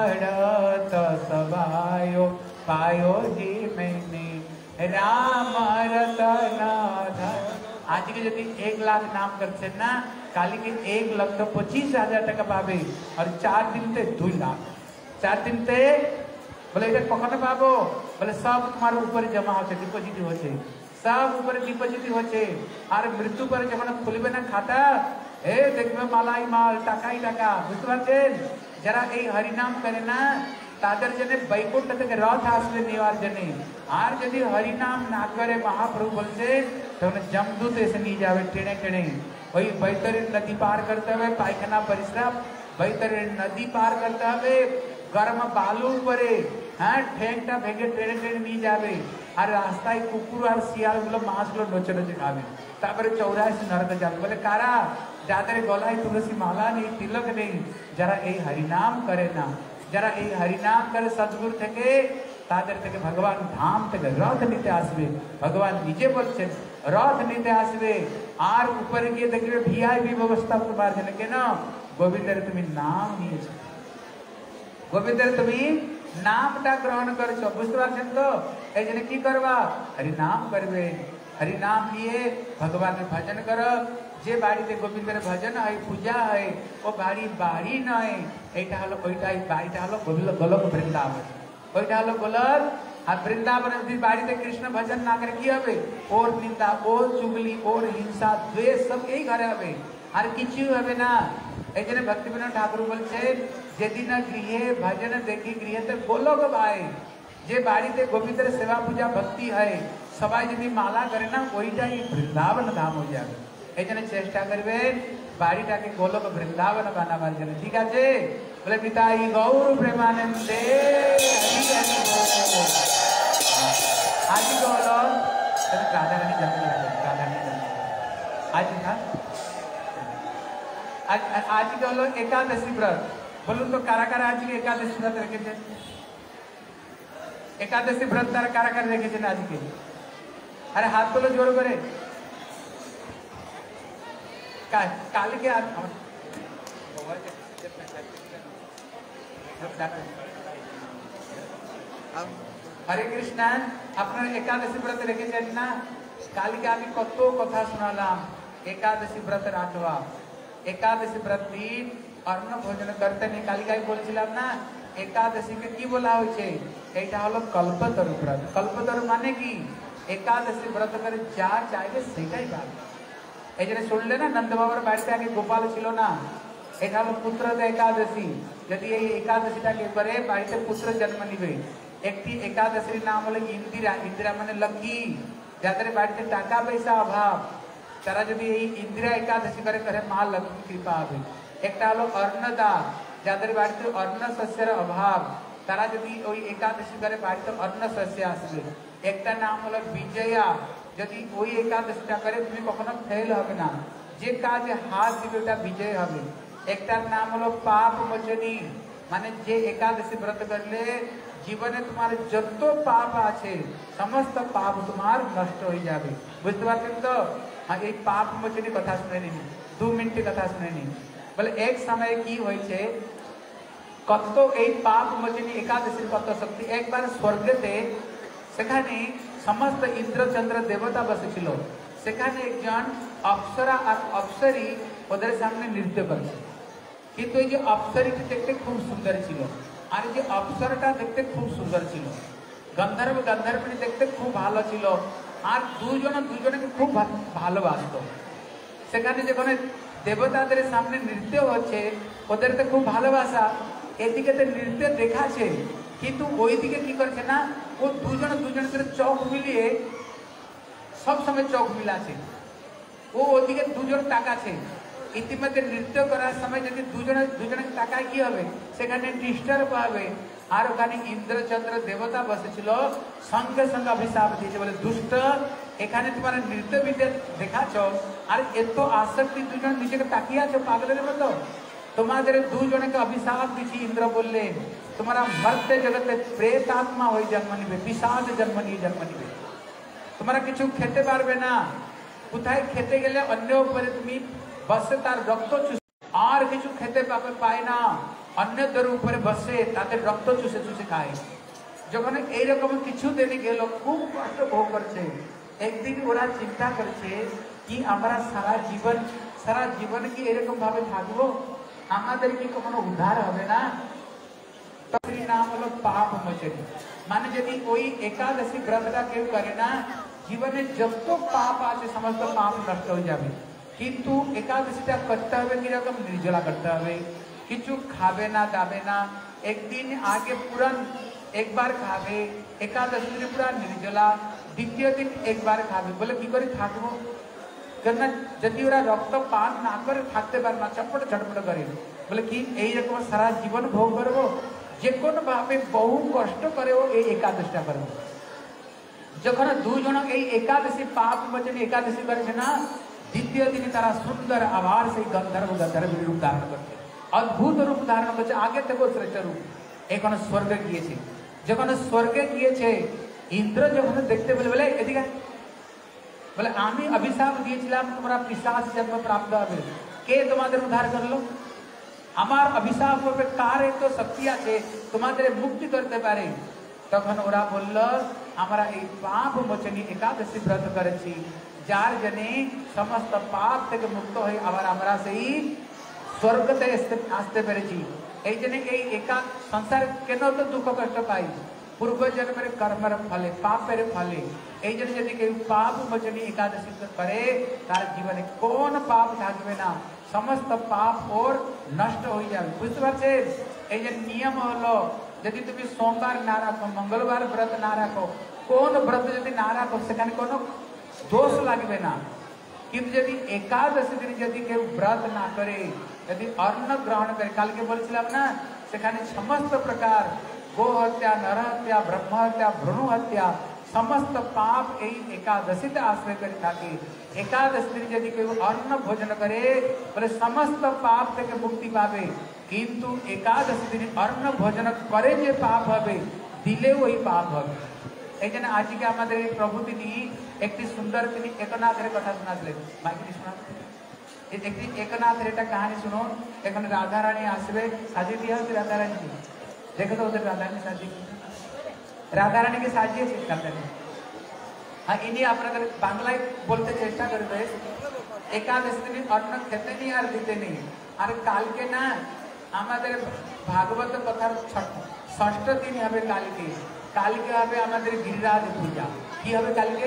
পড়ত সবায়ো পায়ো হে मैंने রাম রতন ধন। আজকে যদি এক লাখ নাম করছেন না, কালকে এক লক্ষ পঁচিশ হাজার টাকা পাবে। আর চার দিনতে দুই লাখ, চার দিনতে বলে এটা কখনো পাবো? বলে সব তোমার উপরে জমা হচ্ছে, ডিপোজিট হচ্ছে, সব উপরে ডিপোজিট হচ্ছে। আর মৃত্যু পরে যখন খুলবে না খাতা, এ দেখবে মালাই মাল, টাকাই টাকা। বুঝতে পারছেন? যারা এই হরিনাম করে না তাদের জন্য বৈকুণ্ঠ থেকে রথ আসবে নেওয়ার জন্য। আর যদি হরিনাম না করে মহাপ্রভু বলছে তখন জমদূত এসে নিয়ে যাবে টেনে টেনে। ওই বৈতরণী নদী পার করতে হবে, পায়খানা পরিশ্রম, বৈতরণী নদী পার করতে হবে, গরম বালু উপরে হ্যাঁ ঠেংটা ভেঙে টেনে টেনে নিয়ে যাবে। আর রাস্তায় কুকুর আর শিয়াল গুলো মাছ গুলো নচে নচে খাবে। তারপরে চৌরাশি নরকে যাবে। বলে কারা? যাদের গলায় তুলসী মালা নেই, তিলক নেই, যারা এই হরিনাম করে না, যারা এই হরিনাম করে সদ্গুরু থেকে, তাদের থেকে ভগবান ধাম থেকে রথ নিতে আসবে। ভগবান নিজে বলছেন রথ নিতে আসবে। আর উপরে গিয়ে দেখবে ভিআইপি ব্যবস্থা তোমার জন্য। কেন? গোবিন্দের তুমি নাম নিয়েছ, গোবিন্দের তুমি নামটা গ্রহণ করেছো। বুঝতে পারছেন তো? এই জন্য কি করবা? হরিনাম করবে। হরিনাম নিয়ে ভগবানের ভজন করো। যে বাড়িতে গোবিন্দের ভজন হয়, পূজা হয়, ও বাড়ি বাড়ি নয়, এইটা হলো ওইটাই বাড়িটা হলো গোলক বৃন্দাবন। ওইটা হলো গোলক। আর বৃন্দাবনে যদি বাড়িতে কৃষ্ণ ভজন না করে কি হবে? ওর নিন্দা, ওর চুগলি, ওর হিংসা, দ্বেষ সব এই ঘরে হবে, আর কিছু হবে না। এই জন্য ভক্তিবিনোদ ঠাকুর বলছেন যেদিন গৃহে ভজন দেখি গৃহেতে গোলক ভাই। যে বাড়িতে গোবিন্দের সেবা পূজা ভক্তি হয়, সবাই যদি মালা করে না, ওইটাই বৃন্দাবন ধাম হয়ে যাবে। এই জন্য চেষ্টা করবেন বাড়িটাকে গোলক বৃন্দাবন বানাবার জন্য। ঠিক আছে? বলে পিতাই গৌর প্রেমানন্দে আজ হলো রাধারানী জন্ম, রাধারানী জন্ম আজ না, আজকে হলো একাদশী ব্রত। বলুন তো কারা কারা আজকে একাদশী ব্রত রেখেছেন? একাদশী ব্রত তারা কারা কারা রেখেছেন আজকে? আরে হাত তোলো জোর করে। কালকে হরে কৃষ্ণ, আপনারা একাদশী ব্রত রেখেছেন না? কালকে আমি কত কথা শোনালাম। একাদশী ব্রত রাখবা, একাদশী ব্রত দিন অন্ন ভোজন করতে নেই। কালকে আমি বলছিলাম না একাদশীকে কি বলা হয়েছে? এইটা হলো কল্পতরু ব্রত। কল্পতরু মানে কি? একাদশী ব্রত করে যা চাইবে সেটাই পাবে। এই জন্য শুনলে না নন্দ বাবার বাড়িতে আগে গোপাল ছিল না, এটা হলো পুত্র একাদশী। যদি এই একাদশীটাকে করে বাড়িতে পুত্র জন্ম নিবে। একটি একাদশীর নাম হলো ইন্দিরা। ইন্দিরা মানে লক্ষ্মী। যাদের বাড়িতে টাকা পয়সা অভাব, তারা যদি এই ইন্দিরা একাদশী করে করে মা লক্ষ্মী কৃপা হবে। একটা হলো অন্নদা, যাদের বাড়িতে অন্ন শস্যের অভাব, তারা যদি ওই একাদশী করে বাড়িতে অন্ন শস্য আসবে। একটা নাম হলো বিজয়া, যদি ওই একাদশীটা করে তুমি কখনো ফেল হবে না, যে কাজে হাত দিবে ওটা বিজয় হবে। একটার নাম হলো পাপ মোচনী, মানে যে একাদশী ব্রত করলে জীবনে তোমার যত পাপ আছে সমস্ত পাপ তোমার নষ্ট হয়ে যাবে। বুঝতে পারছেন তো? হ্যাঁ, এই পাপ মোচনী কথা শুনে নিন, দু মিনিট কথা শুনে নিন। বলে এক সময় কি হয়েছে, কত এই পাপ মোচনী একাদশীর কত শক্তি। একবার স্বর্গতে সেখানে সমস্ত ইন্দ্রচন্দ্র দেবতা বসেছিল। সেখানে একজন অপ্সরা আর অপ্সরী ওদের সামনে নৃত্য করছে। কিন্তু এই যে অপ্সরীটি দেখতে খুব সুন্দর ছিল, আর যে অপ্সরটা দেখতে খুব সুন্দর ছিল। গন্ধর্ব গন্ধর্বণী দেখতে খুব ভালো ছিল, আর দুজন দুজনকে খুব ভালোবাসত। সেখানে যখন দেবতাদের সামনে নৃত্য হচ্ছে, ওদের তো খুব ভালোবাসা, এদিকে তো নৃত্য দেখাচ্ছে, কিন্তু ওইদিকে কি করছে না, ও দুজন দুজন করে চোখ মিলিয়ে সবসময় চোখ মিলাছে। ও ওদিকে দুজন তাকাচ্ছে। ইতিমধ্যে নৃত্য করার সময় যদি দুজনে দুজনের তাকায় কি হবে, সেখানে ডিস্টার্ব হবে। আর ওখানে ইন্দ্রচন্দ্র দেবতা বসেছিল, সঙ্গে সঙ্গে অভিশাপ দিয়েছে, বলে দুষ্ট, এখানে তোমার নৃত্য বিদ্যা দেখাচ্ছ আর এত আসক্তি দুজন নিজেকে তাকিয়ে আছো পাগলের মতো। তোমাদের দুজনকে অভিশাপ দিচ্ছি। ইন্দ্র বললেন তোমরা মর্ত্য জগতে প্রেত আত্মা হয়ে জন্ম নিবে, পিশাচ জন্ম নিয়ে জন্ম নিবে, তোমরা কিছু খেতে পারবে না। কোথায় খেতে গেলে অন্য উপরে তুমি বসে তার রক্ত চুষে, আর কিছু খেতে পাবে পায় না, অন্যদের উপরে বসে তাদের রক্ত চুষে চুষে খায়। যখন এইরকম কিছু দিনে গেল, খুব কষ্ট ভোগ করছে। একদিন ওরা চিন্তা করছে কি আমরা সারা জীবন সারা জীবন কি এরকম ভাবে থাকবো, আমাদের কি কখনো উদ্ধার হবে না? তখন নাম হলো পাপ মোচনী। মানে যদি ওই একাদশী ব্রতটা কেউ করে না, জীবনে যত পাপ আছে সমস্ত পাপ নষ্ট হয়ে যাবে। কিন্তু একাদশীটা করতে হবে কিরকম? নির্জলা করতে হবে, কিছু খাবে না দাবে না। একদিন আগে পুরান একবার খাবে, একাদশী দিনে পুরা নির্জলা, দ্বিতীয় দিন একবার খাবে। বলে কি করে থাকবো? কেননা যদি ওরা রক্ত পান না করে থাকতে পারে না, চটপট চটপট করে। বলে কি এইরকম সারা জীবন ভোগ করবো? যে কোনো ভাবে বহু কষ্ট করেও এই একাদশীটা করবো। যখন দুজন এই একাদশী পাপ মোচনী একাদশী করেছে না, দ্বিতীয় দিনে তারা সুন্দর আবার সেই গন্ধর্ব গন্ধর্ব রূপ ধারণ করছে, অদ্ভুত রূপ ধারণ করছে, আগে থেকেও শ্রেষ্ঠ রূপ। এখন স্বর্গে গিয়েছে। যখন স্বর্গে গিয়েছে, ইন্দ্র যখন দেখতে বলে বলে এদিকে বলে আমি অভিশাপ দিয়েছিলাম তোমরা পিশাচ জন্ম প্রাপ্ত হবে, কে তোমাদের উদ্ধার করলো? আমার অভিশাপ হবে, কার এত শক্তি আছে তোমাদের মুক্তি করতে পারে? তখন ওরা বলল আমরা এই পাপ মোচনী একাদশী ব্রত করেছি, যার জন্য সমস্ত পাপ থেকে মুক্ত হয়ে আবার আমরা সেই স্বর্গতে আসতে পেরেছি। এই জন্য এই একা সংসার কেন তো দুঃখ কষ্ট পাই? পূর্ব জন্মের কর্মের ফলে, পাপের ফলে। এই জন্য যদি কেউ পাপ মোচনী একাদশী করে, তার জীবনে কোন পাপ থাকবে না, সমস্ত পাপ ওর নষ্ট হয়ে যাবে। বুঝতে পারছেন? এই যে নিয়ম হলো, যদি তুমি সোমবার না রাখো, মঙ্গলবার ব্রত না রাখো, কোন ব্রত যদি না রাখো সেখানে কোনো দোষ লাগবে না। কিন্তু যদি একাদশী দিন যদি কেউ ব্রত না করে, যদি অন্ন গ্রহণ করে, কালকে বলছিলাম না সেখানে সমস্ত প্রকার গো হত্যা, নর হত্যা, ব্রহ্ম হত্যা, ভ্রূণ হত্যা, সমস্ত পাপ এই একাদশীতে আশ্রয় করে থাকে। একাদশী দিন যদি কেউ অন্ন ভোজন করে বলে সমস্ত পাপ থেকে মুক্তি পাবে। কিন্তু একাদশী দিন অন্ন ভোজন করে যে পাপ হবে, দিলেও ওই পাপ হবে। এই জন্য আজকে আমাদের এই প্রভু তিনি একটি সুন্দর তিনি একনাথের কথা শোনালেন। মাইকে শোনা একটি একনাথের একটা কাহিনী শুনুন। এখন রাধারানী আসবে, সাজিয়ে দিয়ে হচ্ছে রাধারানী, দেখে তো ওদের রাধারানী সাজিয়ে, রাধারানীকে সাজিয়েছে কালকে। হ্যাঁ, ইনি আপনাদের বাংলায় বলতে চেষ্টা করবে, একাদশী দিন অন্ন খেতে নেই আর দিতে নেই। আর কালকে না আমাদের ভাগবত কথার ষষ্ঠ দিন হবে কালকে। কালকে হবে আমাদের গিরিরাজ পূজা। কি হবে কালকে?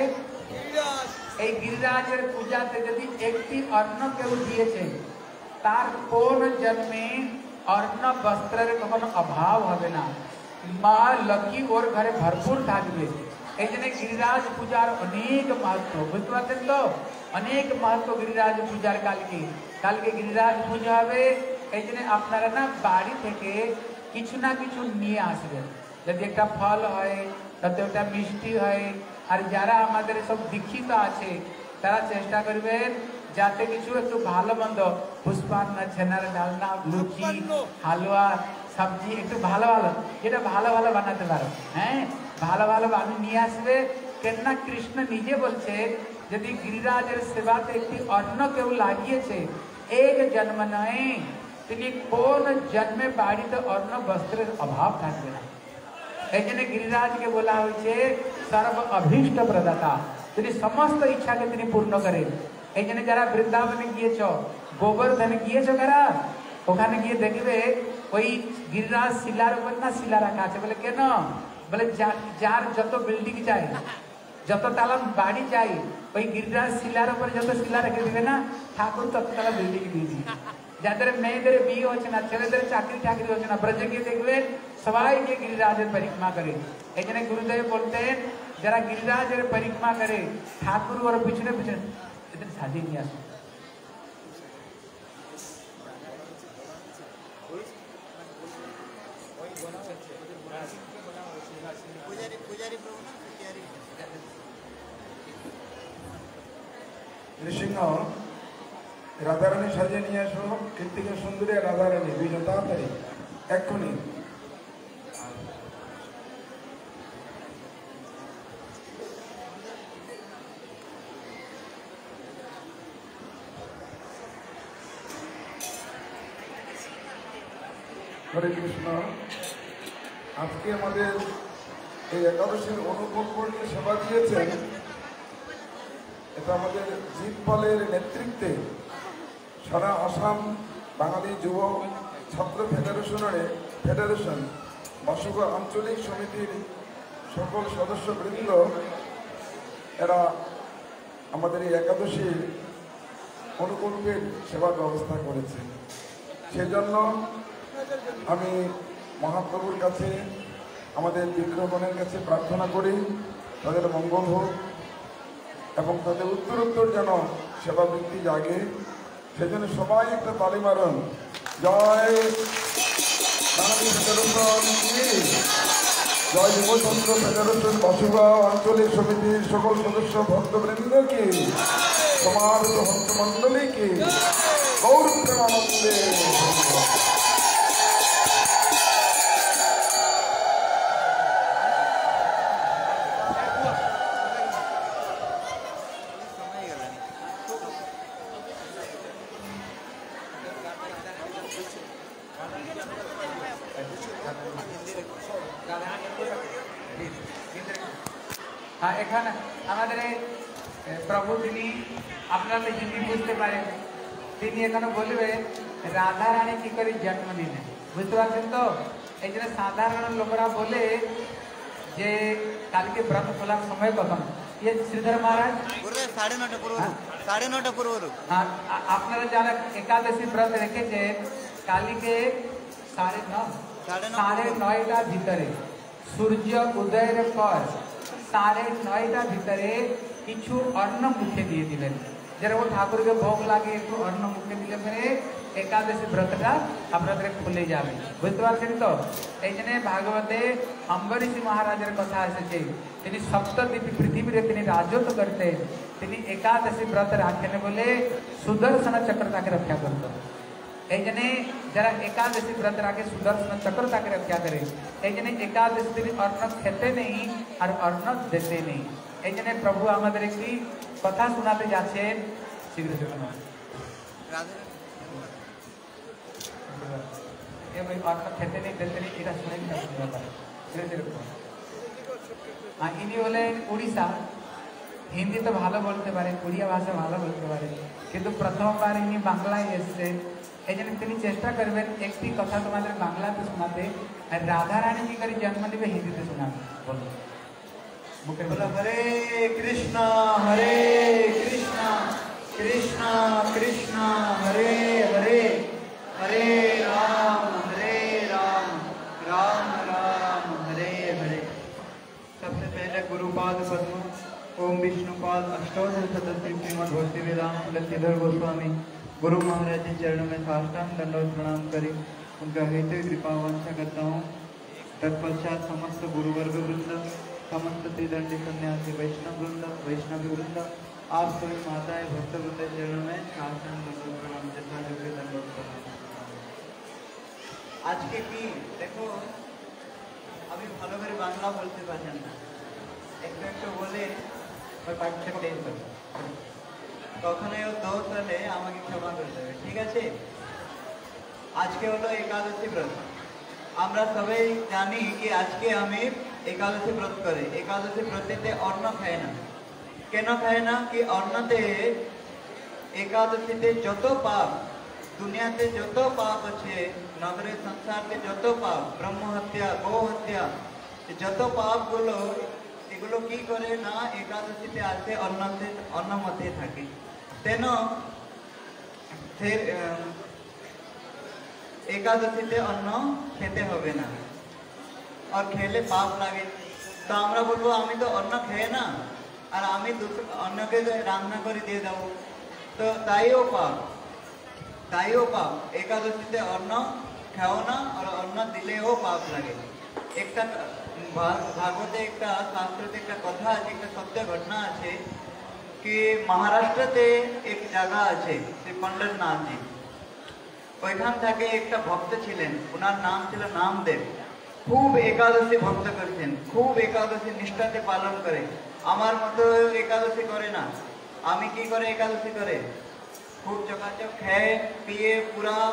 এই গিরিরাজের পূজাতে যদি একটি অন্ন কেউ দিয়েছে, তার কোন জন্মে অন্ন বস্ত্রের কখনো অভাব হবে না, মা লক্ষ্মী ওর ঘরে ভরপুর থাকবে। এই জন্য গিরিরাজ পূজার অনেক महत्व, বুঝতে পারছেন তো? অনেক महत्व গিরিরাজ পূজার। কালকে কালকে গিরিরাজ পূজা হবে। এই জন্য আপনারা না বাড়ি থেকে কিছু না কিছু নিয়ে আসবেন। যদি একটা ফল হয়, তাতে ওটা মিষ্টি হয়। আর যারা আমাদের সব দীক্ষিত আছে তারা চেষ্টা করবেন যাতে কিছু একটু ভালো মন্দ, পুষ্পান্ন, ছেনার ডালনা, লুচি, হালুয়া, সবজি একটু ভালো ভালো, যেটা ভালো ভালো বানাতে পারো, হ্যাঁ ভালো ভালো আমি নিয়ে আসবে। কেননা কৃষ্ণ নিজে বলছে যদি গিরিরাজের সেবাতে একটি অন্ন কেউ লাগিয়েছে, এক জন্ম নয়, তিনি কোন জন্মে বাড়িতে অন্ন বস্ত্রের অভাব থাকবে না। এই জন্য গিরিরাজকে বলা হয়েছে সর্ব অভীষ্ট প্রদাতা, তিনি সমস্ত ইচ্ছাকে তিনি পূর্ণ করেন। এই জন্য যারা বৃন্দাবনে গিয়েছ, গোবর্ধনে গিয়েছ, কারা ওখানে গিয়ে দেখবে ওই গিরিরাজ শিলার উপর না শিলা রাখা আছে। বলে কেন? বলে যার যত বিল্ডিং চাই, যত তালা বাড়ি চাই, ওই গিরিরাজ শিলার উপরে যত শিলা রেখে দিবে না, ঠাকুর তত তালা বিল্ডিং দিয়ে দিবে। যাদের মেয়েদের বিয়ে হচ্ছে না, ছেলেদের চাকরি চাকরি হচ্ছে না, ব্রজে গিয়ে দেখবেন সবাই গিয়ে গিরিরাজের পরিক্রমা করে। এই জন্য গুরুদেব বলতেন যারা গিরিরাজের পরিক্রমা করে ঠাকুর ওর পিছনে পিছনে এদের সাজিয়ে নিয়ে আসে। নৃসিংহ রাধারানী সাজিয়ে নিয়ে আসো। কীর্তিকা সুন্দরী রাধারানী দুইজন তাড়াতাড়ি এক্ষুনি। হরে কৃষ্ণ। আজকে আমাদের এই একাদশীর অনুকূল করে সেবা দিয়েছেন, এটা আমাদের জিতপালের নেতৃত্বে সারা আসাম বাঙালি যুব ছাত্র ফেডারেশনের ফেডারেশন বাসুগা আঞ্চলিক সমিতির সকল সদস্যবৃন্দ এরা আমাদের এই একাদশীর অনুকূলের সেবার ব্যবস্থা করেছে। সেজন্য আমি মহাপ্রভুর কাছে, আমাদের বিগ্রহগণের কাছে প্রার্থনা করি তাদের মঙ্গল হোক এবং তাদের উত্তর উত্তর যেন সেবা বৃত্তি জাগে। সেজন্য সবাই একটা তালি মারুন। জয় বাঙালি ফেডারেশন কি, জয় যুবতন্ত্র ফেডারেশন বাসুগা আঞ্চলিক সমিতির সকল সদস্য ভক্তবৃন্দ কি, সমাবেত ভক্তমণ্ডলী কি, গৌর প্রেমানন্দে। হ্যাঁ, এখানে আমাদের প্রভু তিনি আপনারা হিন্দি বুঝতে পারেন, তিনি এখানে বলবে রাধা রানী কি করে জন্ম নিলেন, বুঝতে পারছেন তো? এই জন্য সাধারণ লোকরা বলে যে কালকে ব্রত খোলার সময় কখন, ইয়ে শ্রীধর মহারাজ সাড়ে নটা পূর্ব সাড়ে নটা পূর্ব। হ্যাঁ, আপনারা যারা একাদশী ব্রত রেখেছে কালকে সাড়ে ন সাড়ে নয়টা ভিতরে সূর্য উদয়ের পর সাড়ে নয়টা ভিতরে কিছু অন্ন মুখে দিয়ে দিলেন, যেরকম ঠাকুরকে ভোগ লাগে একটু অন্ন মুখে দিলে পরে একাদশী ব্রতটা আপনাদের খুলে যাবে, বুঝতে পারছেন তো? এই জন্য ভাগবতে অম্বরীশী মহারাজের কথা এসেছে, তিনি সপ্তদ্বীপ পৃথিবীতে তিনি রাজত্ব করতেন, তিনি একাদশী ব্রত রাখেন বলে সুদর্শন চক্র তাকে রক্ষা করত। এই জন্য যারা একাদশী ব্রত রাখে সুদর্শন চক্র তাকে রক্ষা করে। এই জন্য একাদশী দিন অন্ন খেতে নেই আর অন্ন দিতে নেই। এই জন্য প্রভু আমাদের একটি কথা শোনাতে যাচ্ছেন, শীঘ্র শোনান। অন্ন খেতে নেই দিতে নেই, এটা শুনে ইনি হলেন উড়িষ্যা, হিন্দি তো ভালো বলতে পারে, উড়িয়া ভাষা ভালো বলতে পারে, কিন্তু প্রথমবার ইনি বাংলায় এসছেন। এই জন্য তিনি চেষ্টা করবেন একটি কথা তোমাদের বাংলাতে শোনাতে, আর রাধা রানী কি করে জন্ম নেবে হিন্দিতে শোনাবে। বলো মুখে বলো, হরে কৃষ্ণ হরে কৃষ্ণ কৃষ্ণ কৃষ্ণ হরে হরে হরে রাম हरे राम राम राम हरे हरे। सबसे पहले गुरुपाद पद्म ओम विष्णुपाद अष्टोत्तर सदस्य श्रीमद् भक्ति वेदांत तुलसीधर गोस्वामी गुरु महाराज जी चरणों में साष्टांग दंडवत प्रणाम करें, उनका हेतु कृपा वांछा करता हूँ। तत्पश्चात समस्त गुरुवर्ग वृंद, समस्त त्रिदंडी सन्यासी वैष्णव वृंद, वैष्णवी वृंद, आप सभी माताएं भक्त वृंद चरणों में साष्टांग दंडवत प्रणाम जैसा योग्य दंडवत प्रणाम। आज के की देखो अभी ভালো করে বাংলা বলতে পারেন না, একটু একটু বলে ওই পাঠ্য টেন করবে, কখনোই ও দোষ হলে আমাকে ক্ষমা করে দেবে, ঠিক আছে? আজকে হলো একাদশী ব্রত। আমরা সবাই জানি কি আজকে আমি একাদশী ব্রত করে, একাদশী ব্রতেতে অন্ন খায় না। কেন খায় না? কি অন্নতে একাদশীতে যত পাপ, দুনিয়াতে যত পাপ আছে, নগরে সংসারতে যত পাপ, ব্রহ্ম হত্যা, গো হত্যা, যত পাপগুলো এগুলো কি করে না একাদশীতে আসে অন্নতে অন্ন মধ্যে থাকে। তেন একাদশীতে অন্ন খেতে হবে না, আর খেলে পাপ লাগে। তো আমরা বলবো আমি তো অন্ন খেয়ে না, আর আমি অন্যকে রান্না করে দিয়ে দেবো, তো তাইও পাপ, তাইও পাপ। একাদশীতে অন্ন খাও না, আর অন্ন দিলেও পাপ লাগে। একটা ভাগবতে একটা শাস্ত্রতে একটা কথা আছে, একটা সত্য ঘটনা আছে কি মহারাষ্ট্রতে এক জায়গা আছে শ্রী পণ্ডরনাথজি, ওইখান থেকে একটা ভক্ত ছিলেন, ওনার নাম ছিল নামদেব। খুব একাদশী ভক্ত করেছেন, খুব একাদশী নিষ্ঠাতে পালন করে। আমার মতো একাদশী করে না। আমি কি করে একাদশী করে, খুব চকাচক খেয়ে পিয়ে পুরা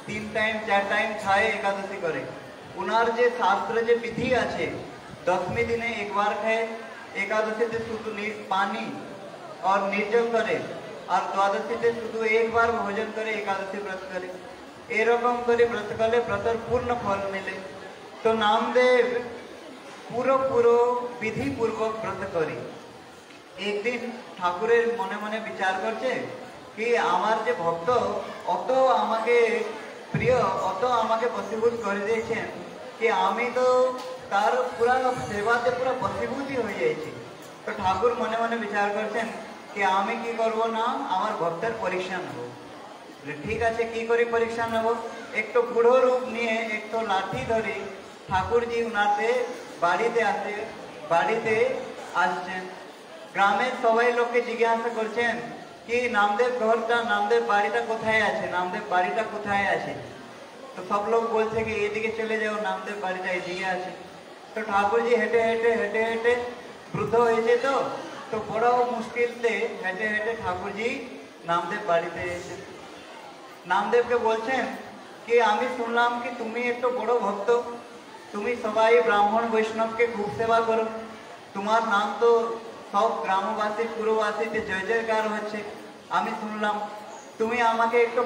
তিন টাইম চার টাইম খায় একাদশী করে। উনার যে শাস্ত্র যে বিধি আছে, দশমী দিনে একবার খায়, একাদশীতে শুধু পানি আর নির্জল করে, আর দ্বাদশীতে শুধু একবার ভোজন করে একাদশী ব্রত করে। এরকম করে ব্রত করলে ব্রতের পূর্ণ ফল মিলে। তো নামদেব পুরো পুরো বিধিপূর্বক ব্রত করে। একদিন ঠাকুরের মনে মনে বিচার করছে কি আমার যে ভক্ত অত আমাকে প্রিয়, অত আমাকে বশীভূত করে দিয়েছেন কি আমি তো তার পুরা সেবাতে পুরো বশীভূতই হয়ে যাইছি। তো ঠাকুর মনে মনে বিচার করছেন কি আমি কি করব না, আমার ভক্তের পরীক্ষা নেব। ঠিক আছে, কি করে পরীক্ষা নেব? একটু বুড়ো রূপ নিয়ে একটু লাঠি ধরে ঠাকুরজি উনাতে বাড়িতে আসে, বাড়িতে আসছেন। গ্রামের সবাই লোককে জিজ্ঞাসা করছেন কি নামদেব ঘরটা, নামদেব বাড়িটা কোথায় আছে, নামদেব বাড়িটা কোথায় আছে? তো সব লোক বলছে কি এদিকে চলে যাও, নামদেব বাড়িটা এদিকে আছে। তো ঠাকুরজি হেঁটে হেঁটে হেঁটে হেঁটে বৃদ্ধ হয়েছে তো তো বড় মুশকিলতে হেঁটে হেঁটে ঠাকুরজি নামদেব বাড়িতে এসে নামদেবকে বলছেন কি আমি শুনলাম কি তুমি একটু বড় ভক্ত, তুমি সবাই ব্রাহ্মণ বৈষ্ণবকে খুব সেবা করো, তোমার নাম তো সব গ্রামবাসী পুরবাসীতে জয় জয়কার হচ্ছে, আমি শুনলাম। তুমি আমাকে একটু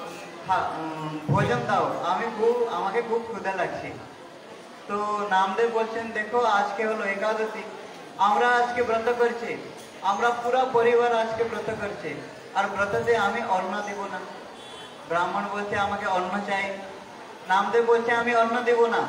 ভোজন দাও, আমি খুব আমাকে খুব ক্ষুধা লাগছে। তো নামদেব বলছেন দেখো আজকে হলো একাদশী, আমরা আজকে ব্রত করছি, আমরা পুরা পরিবার আজকে ব্রত করছে, আর ব্রততে আমি অন্ন দিব না। ব্রাহ্মণ বলছে আমাকে অন্ন চাই, নামদেব বলছে আমি অন্ন দেব না।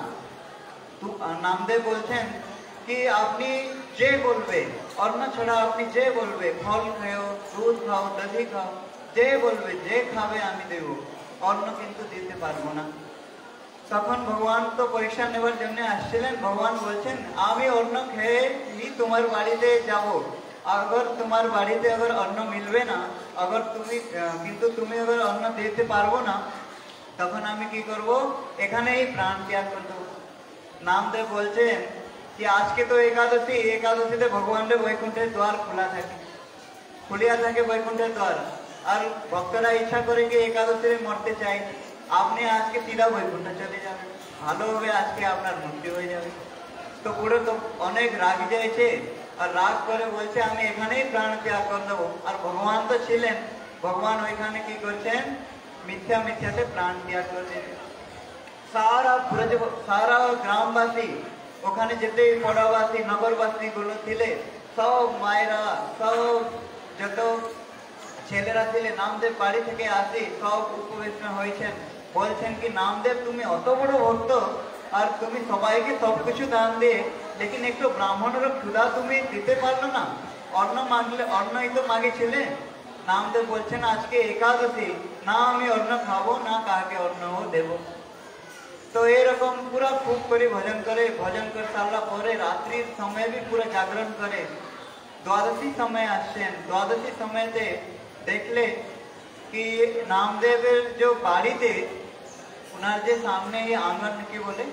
নামদেব বলছেন কি আপনি যে বলবে, অন্ন ছাড়া আপনি যে বলবে, ফল খাও, দুধ খাও, দধি খাও, যে বলবে যে খাবে আমি দেব, অন্ন কিন্তু দিতে পারবো না। তখন ভগবান তো পরীক্ষা নেবার জন্য আসছিলেন, ভগবান বলছেন আমি অন্ন খেয়ে নি তোমার বাড়িতে যাব, अगर তোমার বাড়িতে अगर অন্ন মিলবে না, अगर তুমি কিন্তু তুমি अगर অন্ন দিতে পারবো না, তখন আমি কি করব, এখানেই প্রাণ ত্যাগ করে দেব। নামদেব বলছেন कि आज के तो एकादशी, एकादशीতে ভগবানের বৈকুণ্ঠের দ্বার খোলা থাকে, খুলিয়া থাকে বৈকুণ্ঠের দ্বার, আর ভক্তরা ইচ্ছা করে কি একাদশীতে মরতে চায়, আপনি আজকে সিধা বৈকুণ্ঠ চলে যাবেন, ভালো হবে আজকে আপনার মুক্তি হয়ে যাবে। তো পুরো তো অনেক রাগি যাইছে, আর রাগ করে বলছে আমি এখানেই প্রাণ ত্যাগ করে দেবো। আর ভগবান তো ছিলেন, ভগবান ওইখানে কি করছেন, মিথ্যা মিথ্যাতে প্রাণ ত্যাগ করে দিয়েছেন। সারা ব্রজ, সারা গ্রামবাসী, ওখানে যেতে পড়াবাসী নগরবাসী গুলো ছিলে, সব মায়েরা, সব যত ছেলেরা ছিলে নামদেব বাড়ি থেকে আসি সব উপবেশন হয়েছেন, বলছেন কি নামদেব তুমি অত বড় ভক্ত, আর তুমি সবাইকে সবকিছু দান দিয়ে, লেকিন একটু ব্রাহ্মণের ক্ষুধা তুমি দিতে পারলো না, অন্ন মাগলে, অন্নই তো মাগেছিলে। নামদেব বলছেন আজকে একাদশী, না আমি অন্ন খাবো, না কাকে অন্নও দেব। তো এরকম পুরা খুব করে ভজন করে, ভজন করে সারলা পরে রাত্রির সময় भी পুরো জাগরণ করে। দ্বাদশী সময় আসছেন, দ্বাদশী সময়তে দেখলে কি নামদেবের যে বাড়িতে ওনার যে সামনে এই आंगन কি বলে,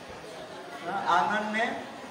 आंगन में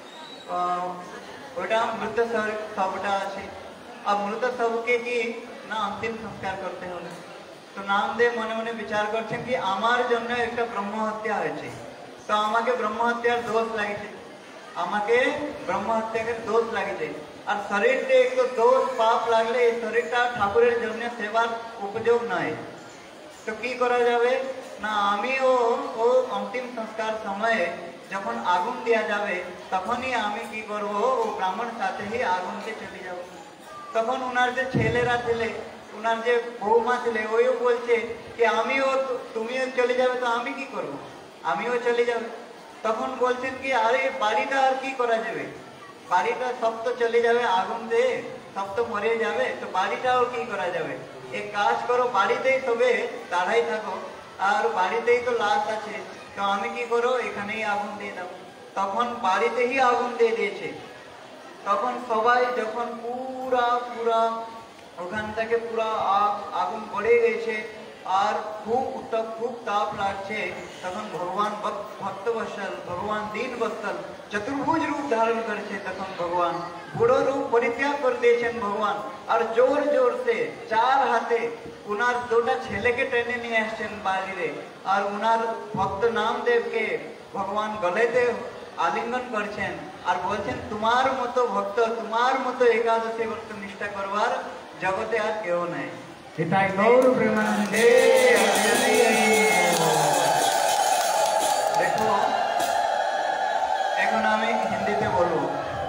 ওটা মৃত শবটা আছে, আর মৃত শবকে কি না अंतिम संस्कार করতে হবে। তো নামদেব মনে মনে বিচার করছেন কি আমার জন্য একটা ব্রহ্ম হত্যা হয়েছে, তো আমাকে ব্রহ্ম হত্যার দোষ লাগছে, আমাকে ব্রহ্ম হত্যার দোষ লাগছে, আর শরীরতে একটু দোষ পাপ লাগলে এই শরীরটা ঠাকুরের জন্য সেবার উপযোগ নয়। তো কি করা যাবে না, আমি ও ও অন্তিম সংস্কার সময়ে যখন আগুন দেওয়া যাবে তখনই আমি কি করব, ও ব্রাহ্মণ সাথেই আগুনকে চলে যাব। তখন ওনার যে ছেলেরা ছিলে, ওনার যে বৌমা ছিলে, ওইও বলছে কি আমিও, তুমিও চলে যাবে তো আমি কি করব, আমিও চলে যাবে। তখন বলছেন কি আরে বাড়িটা আর কি করা যাবে, বাড়িটা সব তো চলে যাবে আগুন দিয়ে, সব তো মরে যাবে, তো বাড়িটাও কি করা যাবে, এক কাজ করো বাড়িতেই তবে দাঁড়াই থাকো, আর বাড়িতেই তো লাশ আছে, তো আমি কি করো এখানেই আগুন দিয়ে দাও। তখন বাড়িতেই আগুন দিয়ে দিয়েছে। তখন সবাই যখন পুরা পুরা ওখান থেকে পুরা আগুন পড়ে গেছে, আর খুব উত্তপ খুব তাপ লাগছে, তখন ভগবান ভক্তবৎসল, ভগবান দীন বৎসল চতুর্ভুজ রূপ ধারণ করেছে। তখন ভগবান বুড়ো রূপ পরিত্যাগ तपस्या कर देছেন भगवान और जोर जोर से चार हाथे उनार दोटा ছেলেকে টেনে নিয়ে আসছেন বাইরে আর উনার ভক্ত নামদেবকে ভগবান গলেতে আলিঙ্গন করছেন আর বলছেন তোমার মতো ভক্ত তোমার মতো একাদশী ব্রত নিষ্ঠা করবার জগতে আর কেউ নাই। हिताय गौर प्रेमानंदे। देखो এখন আমি হিন্দিতে বলবো।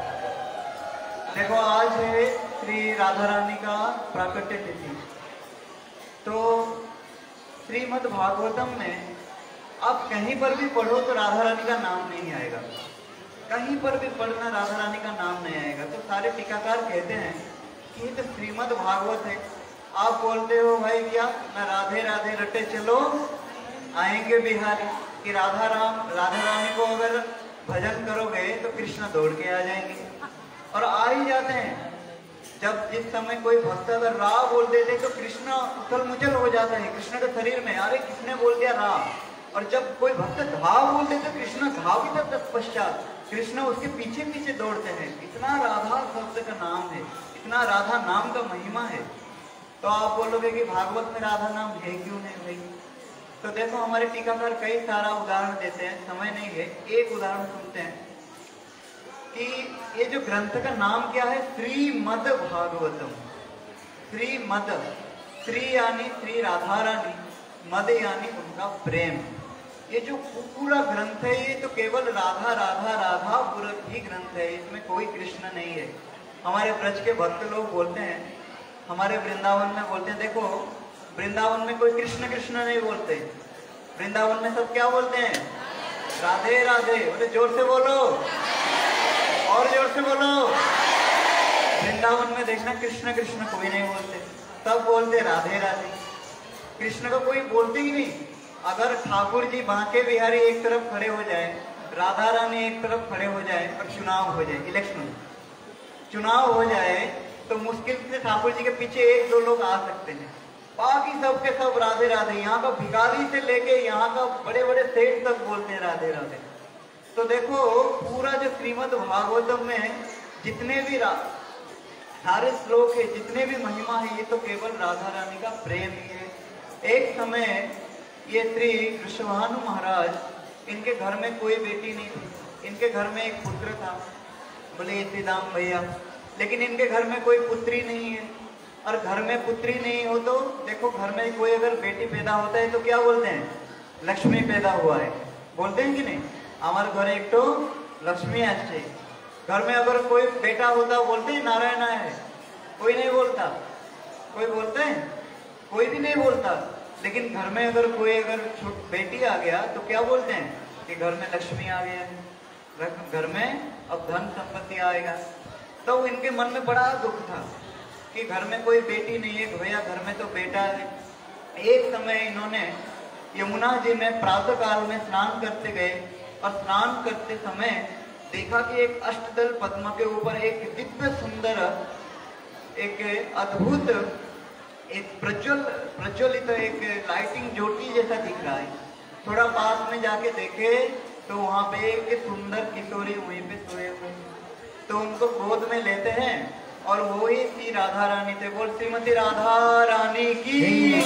देखो आज है श्री राधा रानी का प्राकट्य तिथि। तो श्रीमद् भागवतम में आप कहीं पर भी पढ़ो तो राधा रानी का नाम नहीं आएगा, कहीं पर भी पढ़ना राधा रानी का नाम नहीं आएगा। तो सारे टीकाकार कहते हैं कि ये तो श्रीमद् भागवत है, आप बोलते हो भाई क्या ना राधे राधे रटे चलो आएंगे बिहारी, कि राधा राम राधा रानी को अगर भजन करोगे तो कृष्ण दौड़ के आ जाएंगे और आ ही जाते हैं। जब जिस समय कोई भक्त अगर रा बोल देते तो कृष्ण उथल मुचल हो जाता है कृष्ण के शरीर में, अरे किसने बोल दिया रा। और जब कोई भक्त धा बोल देते तो कृष्ण धा भी तक तत्पश्चात कृष्ण उसके पीछे पीछे दौड़ते हैं। इतना राधा शब्द का नाम है, इतना राधा नाम का महिमा है। तो आप बोलोगे कि भागवत में राधा नाम है क्यों नहीं भाई? तो देखो हमारे टीकाकार कई सारा उदाहरण देते हैं, समय नहीं है, एक उदाहरण सुनते हैं कि ये जो ग्रंथ का नाम क्या है, श्रीमद् भागवतम। श्रीमद्, श्री यानी श्री राधा रानी, मद यानी उनका प्रेम। ये जो पूरा ग्रंथ है ये तो केवल राधा राधा राधा पूरा ही ग्रंथ है, इसमें कोई कृष्ण नहीं है। हमारे ब्रज के भक्त लोग बोलते हैं, हमारे वृंदावन में बोलते हैं, देखो वृंदावन में कोई कृष्ण कृष्ण नहीं बोलते, वृंदावन में सब क्या बोलते हैं, राधे राधे। बोले जोर से बोलो, और जोर से बोलो। वृंदावन में देखना कृष्ण कृष्ण कोई नहीं बोलते, सब बोलते राधे राधे। कृष्ण को कोई बोलते ही नहीं। अगर ठाकुर जी बांके बिहारी एक तरफ खड़े हो जाए, राधा रानी एक तरफ खड़े हो जाए और चुनाव हो जाए, इलेक्शन चुनाव हो जाए तो मुश्किल से ठाकुर जी के पीछे एक दो लोग आ सकते हैं, बाकी सब के सब राधे राधे। यहाँ का भिखारी से लेके यहाँ का बड़े बड़े सेठ तक बोलते हैं राधे राधे। तो देखो पूरा जो श्रीमद् भागवतम में जितने भी सारे श्लोक है, जितने भी महिमा है, ये तो केवल राधा रानी का प्रेम ही है। एक समय ये श्री वृषभानु महाराज, इनके घर में कोई बेटी नहीं थी, इनके घर में एक पुत्र था, बोले श्री दाम भैया, लेकिन इनके घर में कोई पुत्री नहीं है। और घर में पुत्री नहीं हो तो देखो घर में कोई अगर बेटी पैदा होता है तो क्या बोलते हैं, लक्ष्मी पैदा हुआ है, बोलते हैं कि नहीं, हमारे घर एक तो लक्ष्मी आछे। घर में अगर कोई बेटा होता बोलते हैं नारायण है, कोई नहीं बोलता, कोई बोलते हैं, कोई भी नहीं बोलता। लेकिन घर में अगर कोई अगर बेटी आ गया तो क्या बोलते हैं कि घर में लक्ष्मी आ गया, घर में अब धन संपत्ति आएगा। तो इनके मन में बड़ा दुख था कि घर में कोई बेटी नहीं है, भैया घर में तो बेटा है। एक समय इन्होंने यमुना जी में प्रातः काल में स्नान करते गए और स्नान करते समय देखा कि एक अष्टदल पद्म के ऊपर एक दिव्य सुंदर, एक अद्भुत, एक प्रज्वल प्रज्वलित एक लाइटिंग ज्योति जैसा दिख रहा है। थोड़ा पास में जाके देखे तो वहां पे एक सुंदर किशोरी वहीं पे सोए हुए, तो उनको गोद में लेते हैं और वो ही श्री राधा रानी थे। बोल श्रीमती राधा रानी की।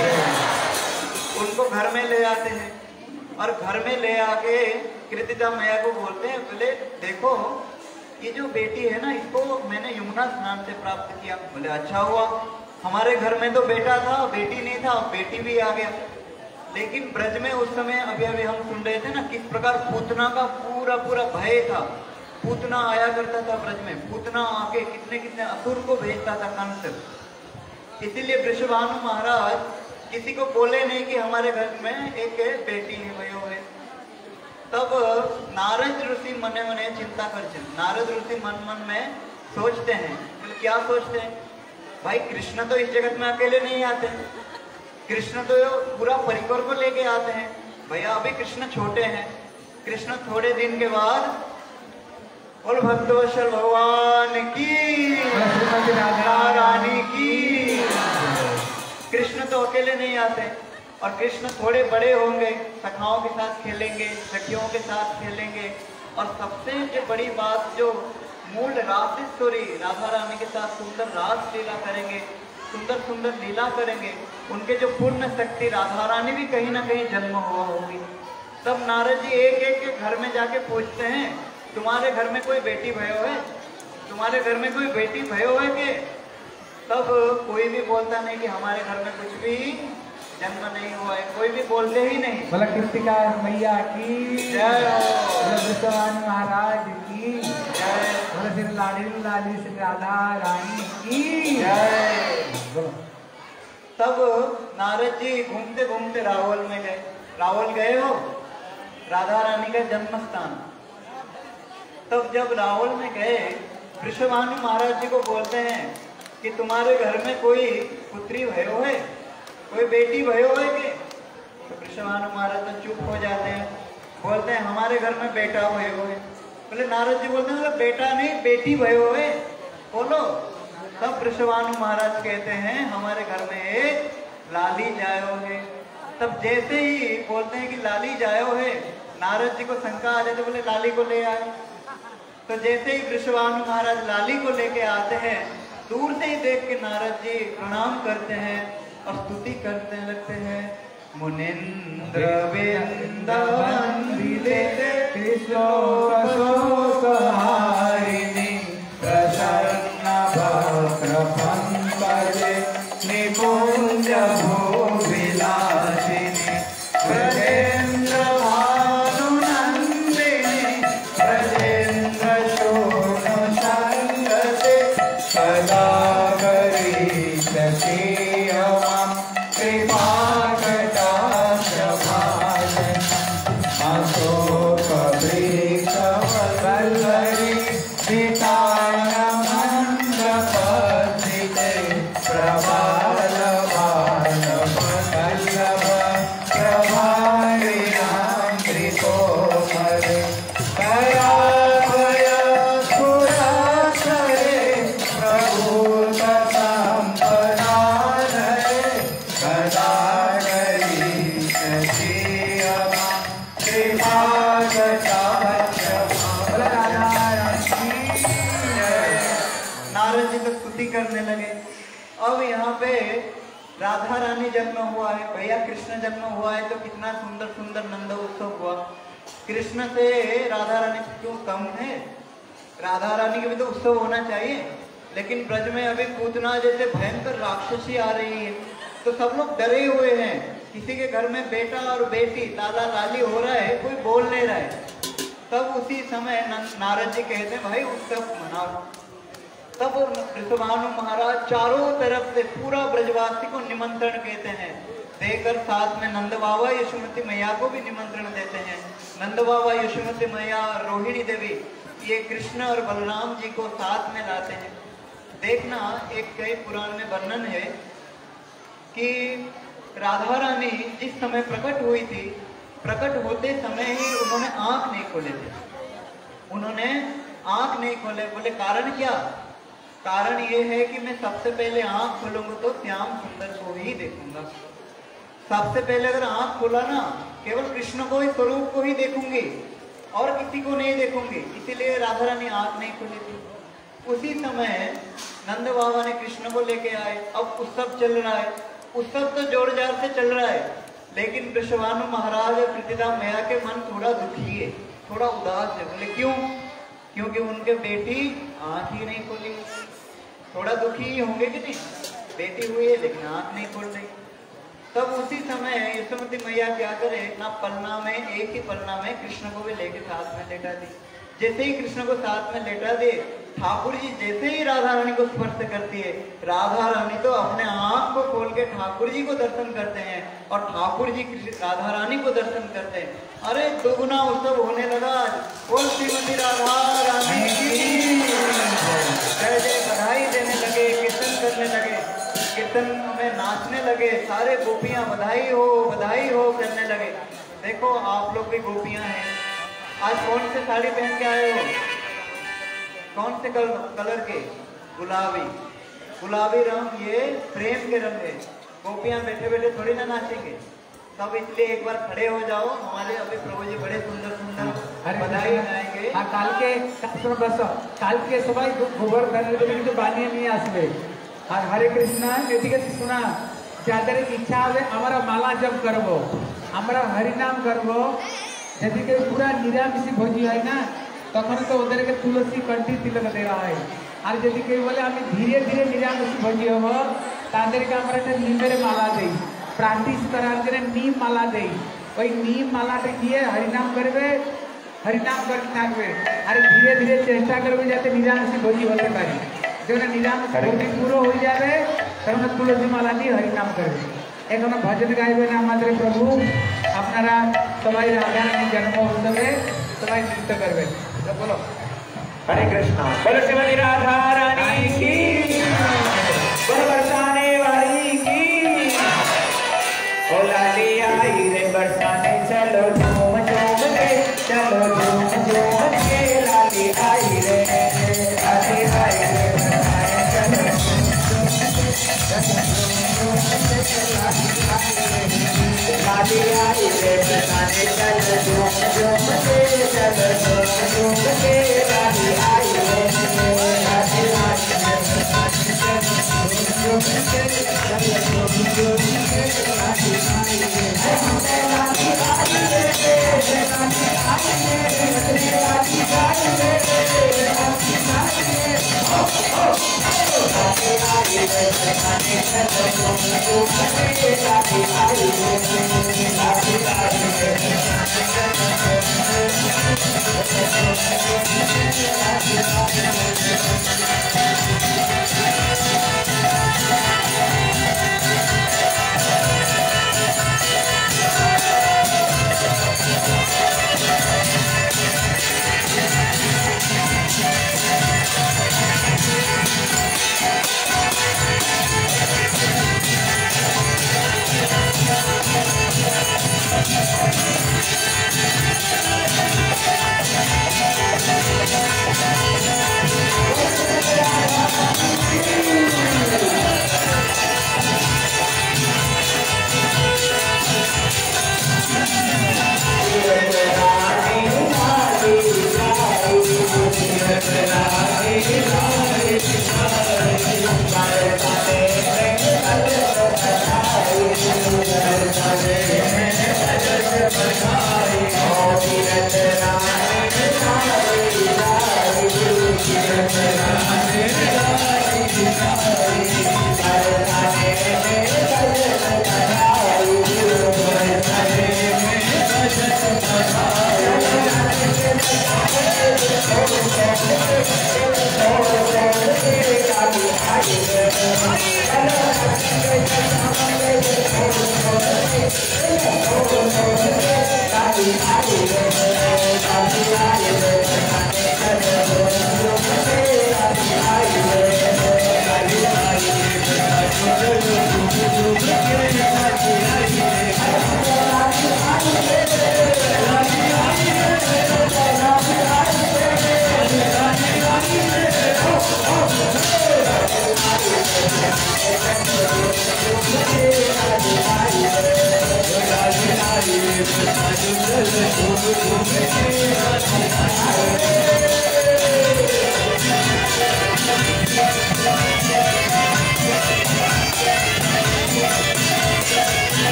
उनको घर में ले आते हैं और घर में ले आके कृतिका मैया को बोलते हैं, बोले देखो ये जो बेटी है ना, इसको मैंने यमुना स्नान से प्राप्त किया। बोले अच्छा हुआ, हमारे घर में तो बेटा था, बेटी नहीं था, बेटी भी आ गया। लेकिन ब्रज में उस समय अभी अभी हम सुन रहे थे ना किस प्रकार पूतना का पूरा पूरा भय था। पूतना आया करता था ब्रज में, पूतना आके कितने कितने असुर को भेजता था कंस। इसीलिए वृषभानु महाराज किसी को बोले नहीं कि हमारे घर में एक बेटी है भयो है। तब नारद ऋषि मने मने चिंता करते, नारद ऋषि मन मन में सोचते हैं, क्या सोचते हैं, भाई कृष्ण तो इस जगत में अकेले नहीं आते, कृष्ण तो पूरा परिवार को लेके आते हैं। भैया अभी कृष्ण छोटे हैं, कृष्ण थोड़े दिन के बाद बोल भक्तवत्सल भगवान की, राधा रानी की। कृष्ण तो अकेले नहीं आते और कृष्ण थोड़े बड़े होंगे, सखाओं के साथ खेलेंगे, सखियों के साथ खेलेंगे। और सबसे जो बड़ी बात जो मूल रासेश्वरी राधा रानी के साथ सुंदर रास लीला करेंगे, सुंदर सुंदर लीला करेंगे, उनके जो पूर्ण शक्ति राधा रानी भी कहीं ना कहीं जन्म हुआ होगी। तब नारद जी एक एक के घर में जाके पूछते हैं, तुम्हारे घर में कोई बेटी भयो है, तुम्हारे घर में कोई बेटी भयो है के? तब कोई भी बोलता नहीं कि हमारे घर में कुछ भी जन्म नहीं हुआ है, कोई भी बोलते ही नहीं। बोला कृतिका मैया की जय हो, बोला विश्ववान महाराज की जय, बोला श्री लाडी लाली श्री राधा रानी की जय। बोलो। तब नारद जी घूमते घूमते रावल में गए। रावल गए हो, राधा रानी का जन्म स्थान। तब जब रावल में गए, वृषभानु महाराज जी को बोलते हैं कि तुम्हारे घर में कोई पुत्री भयो है, कोई बेटी भयो है के? तो वृषभानु महाराज तो चुप हो जाते हैं, बोलते हैं हमारे घर में बेटा भयो है। बोले नारद जी बोलते हैं बेटा नहीं बेटी भयो है, बोलो। तब वृषभानु महाराज कहते हैं हमारे घर में एक लाली जायो है। तब जैसे ही बोलते हैं कि लाली जायो है, नारद जी को शंका आ जाती, बोले लाली को ले आए। तो जैसे ही वृषभानु महाराज लाली को लेके आते हैं, दूर से ही देख के नारद जी प्रणाम करते हैं और स्तुति करते लगते हैं। मुनिंद्र वृंदावंदिते कृष्णोक शोकहारिणी प्रसन्न वक्र पंकजे निकुंज भूविलासिनी ब्रजेन्द्र भानुनंदिनी ब्रजेन्द्र शोण संगते सदा करीष्यति अमां कृपाकटाक्ष भाजन अशोक वृक्षवल्लरी वितानमन्त्रपत्रिते प्रबालबालवल्लभ प्रभारिणामृतोपरे दयाभय स्फुरक्षरे प्रभूत सम्पदानये सदा करीष्यति अमां कृपाकटाक्ष नारद जी तो स्तुति करने लगे। अब यहाँ पे राधा रानी जन्म हुआ है, भैया कृष्ण जन्म हुआ है, तो कितना सुंदर सुंदर नंद उत्सव हुआ। कृष्ण से राधा रानी क्यों कम है? राधा रानी के भी तो उत्सव होना चाहिए। लेकिन ब्रज में अभी पूतना जैसे भयंकर राक्षसी आ रही है, तो सब लोग डरे हुए हैं। किसी के घर में बेटा और बेटी लाला लाली हो रहा है, कोई बोल नहीं रहा है। तब उसी समय नारद जी कहते हैं भाई उत्सव मनाओ। तब वृषभानु महाराज चारों तरफ से पूरा ब्रजवासी को निमंत्रण कहते हैं देकर, साथ में नंद बाबा यशोमती मैया को भी निमंत्रण देते हैं। नंद बाबा यशोमती मैया रोहिणी देवी ये कृष्ण और बलराम जी को साथ में लाते हैं। देखना एक कई पुराण में वर्णन है कि राधा रानी जिस समय प्रकट हुई थी, प्रकट होते समय ही उन्होंने आंख नहीं खोले थे। उन्होंने आंख नहीं खोले, बोले कारण क्या? कारण ये है कि मैं सबसे पहले आंख खोलूंगा तो श्याम सुंदर को ही देखूंगा। सबसे पहले अगर आंख खोला ना, केवल कृष्ण को ही, स्वरूप को ही देखूंगी और किसी को नहीं देखूंगी। इसीलिए राधा रानी आंख नहीं खोली थी। उसी समय नंद बाबा ने कृष्ण को लेके आए। अब उत्सव चल रहा है, उत्सव तो जोर जार से चल रहा है, लेकिन वृषभानु महाराज और प्रीतिदा मैया के मन थोड़ा दुखी है, थोड़ा उदास है। बोले क्यों? क्योंकि उनके बेटी आंख ही नहीं खोली। थोड़ा दुखी ही होंगे कि नहीं? बेटी हुई है लेकिन आंख नहीं खोल रही। तब उसी समय यशोमती मैया क्या करे ना, पलना में, एक ही पलना में कृष्ण को भी लेके साथ में लेटा दी। जैसे ही कृष्ण को साथ में लेटा दे, ठाकुर जी जैसे ही राधा रानी को स्पर्श करती है, राधा रानी तो अपने आंख को खोल के ठाकुर जी को दर्शन करते हैं और ठाकुर जी राधा रानी को दर्शन करते हैं। अरे दोगुना उत्सव होने लगा। बोल श्रीमती राधा रानी की जय जय, बधाई देने लगे, कीर्तन करने लगे, कीर्तन में नाचने लगे। सारे गोपियां बधाई हो बधाई हो करने लगे। देखो आप लोग भी गोपियां हैं। आज कौन से साड़ी पहन के आए हो? कौन से कलर कलर के? गुलाबी। गुलाबी रंग ये प्रेम के रंग है। गोपियां बैठे बैठे थोड़ी ना नाचेंगे। तब इसलिए एक बार खड़े हो जाओ। हमारे अभी प्रभु जी बड़े सुंदर सुंदर बधाई जाएंगे। हाँ काल के सुनो बस काल के सबाई गोबर करने के लिए तो बानिए नहीं आसबे और हरे कृष्णा एदिके सुना যাদের ইচ্ছা হবে আমরা মালা জপ করব আমরা হরি নাম করব যেদিকে পুরা নিরামিষি ভোজি হয় না তখন তো ওদেরকে তুলসী কণ্ঠি তিলক দেওয়া হয় আর যদি কেউ বলে আমি ধীরে ধীরে নিরামিষি ভোজি হব তাদেরকে আমরা একটা নিমের মালা দেই প্র্যাকটিস করার জন্য নিম মালা দেই ওই নিম মালাটা গিয়ে হরিনাম করবে হরিনাম করতে থাকবে আর ধীরে ধীরে চেষ্টা করবে যাতে নিরামিষি ভোজি হতে পারি যখন নিরামিষ ভোজি পুরো হয়ে যাবে তখন তুলসী মালা দিয়ে হরিনাম করবে এখন ভজন গাইবেন আমাদের প্রভু আপনারা সবাই রাধারানী জন্ম উৎসবে সবাই নৃত্য করবেন তো বলো हरे कृष्णा बोलो श्रीमती राधा रानी की बोलो बरसाने वाली की ओ लाली आई रे बरसाने चलो झूम झूम के चलो झूम झूम के लाली आई रे लाली आई रे बरसाने चलो लाली आई रे बरसाने चलो झूम झूम के चलो झूम झूम के लाली आई रे लाली आई रे बरसाने चलो झूम झूम के चलो झूम झूम के लाली आई रे लाली आई रे लाली आई रे लाली आई रे लाली आई रे ओ ओ लाली आई रे बरसाने चलो झूम झूम के लाली आई रे लाली आई रे बरसाने चलो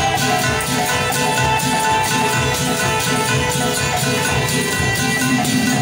Thank you.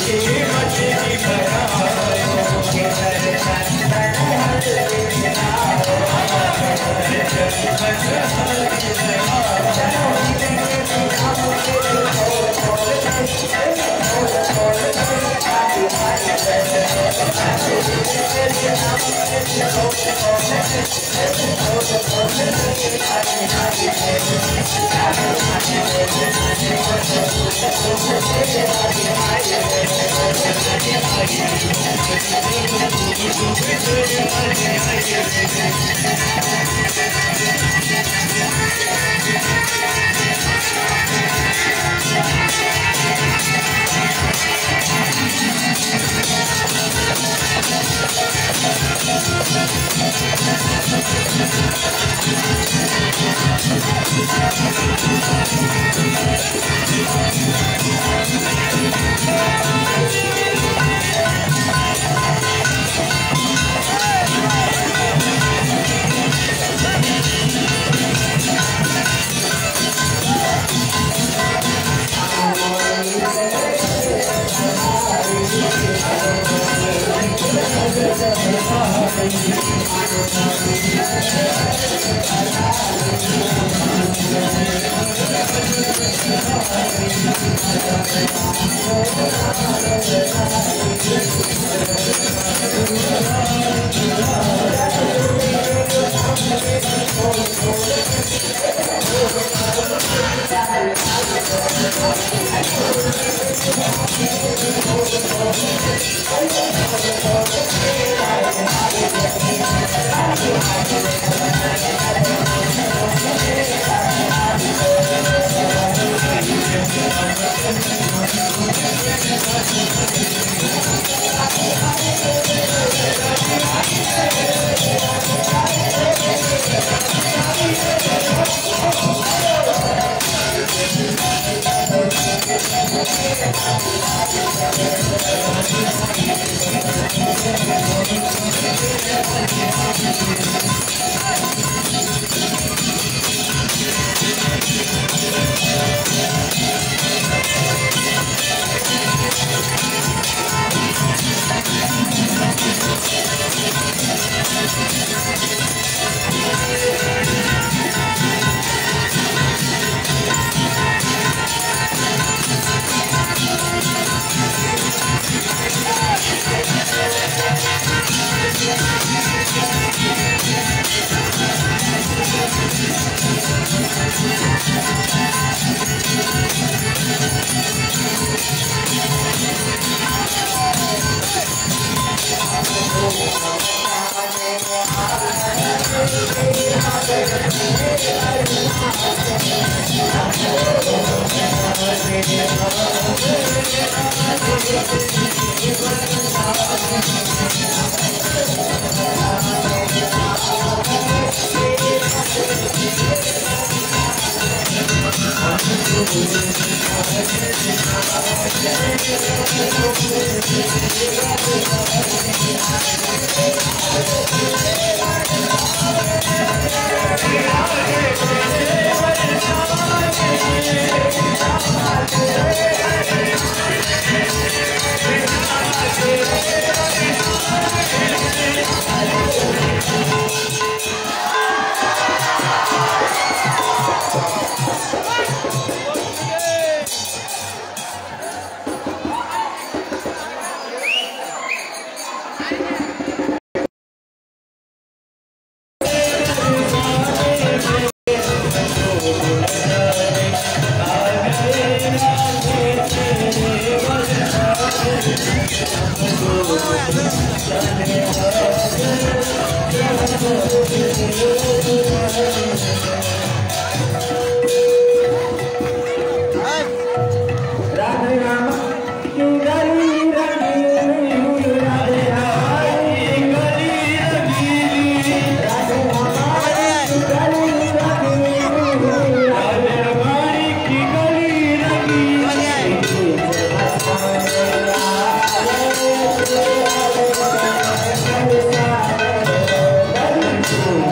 Thank you.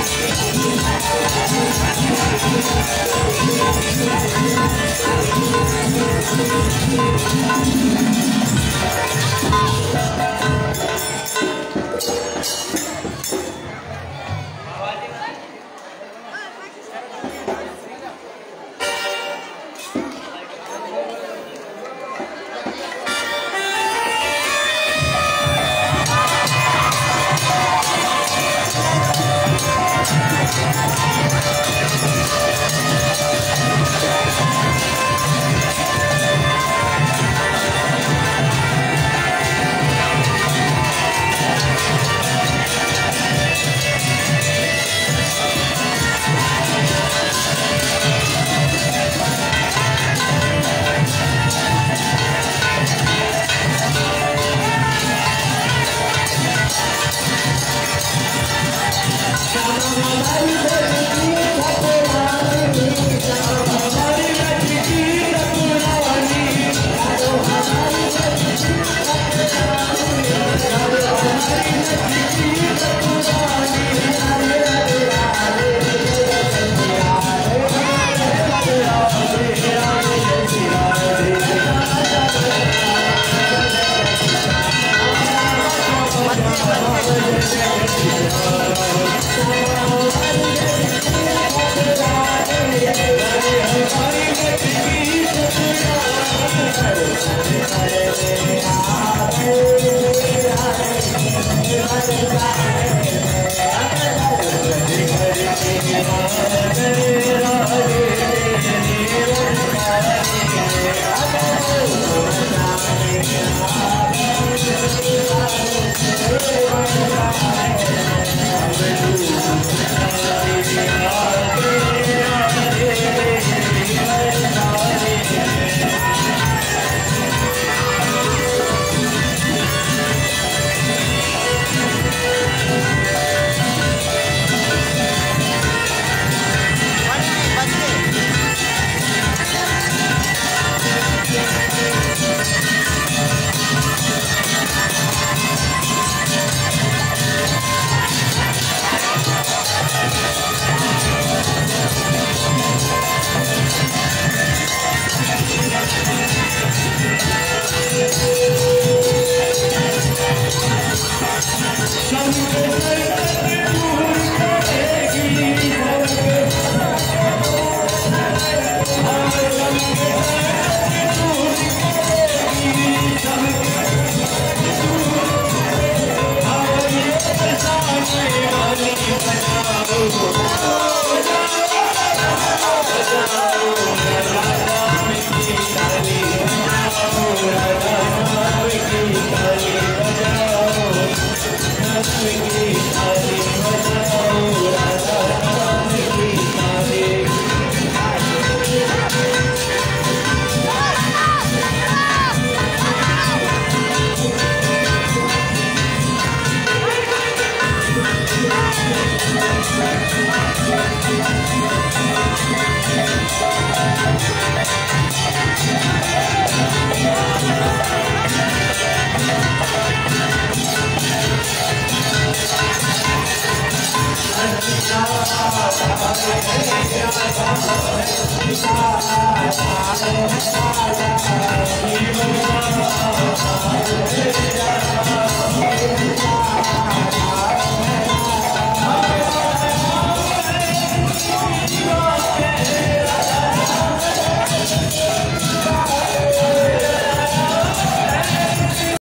Thank you.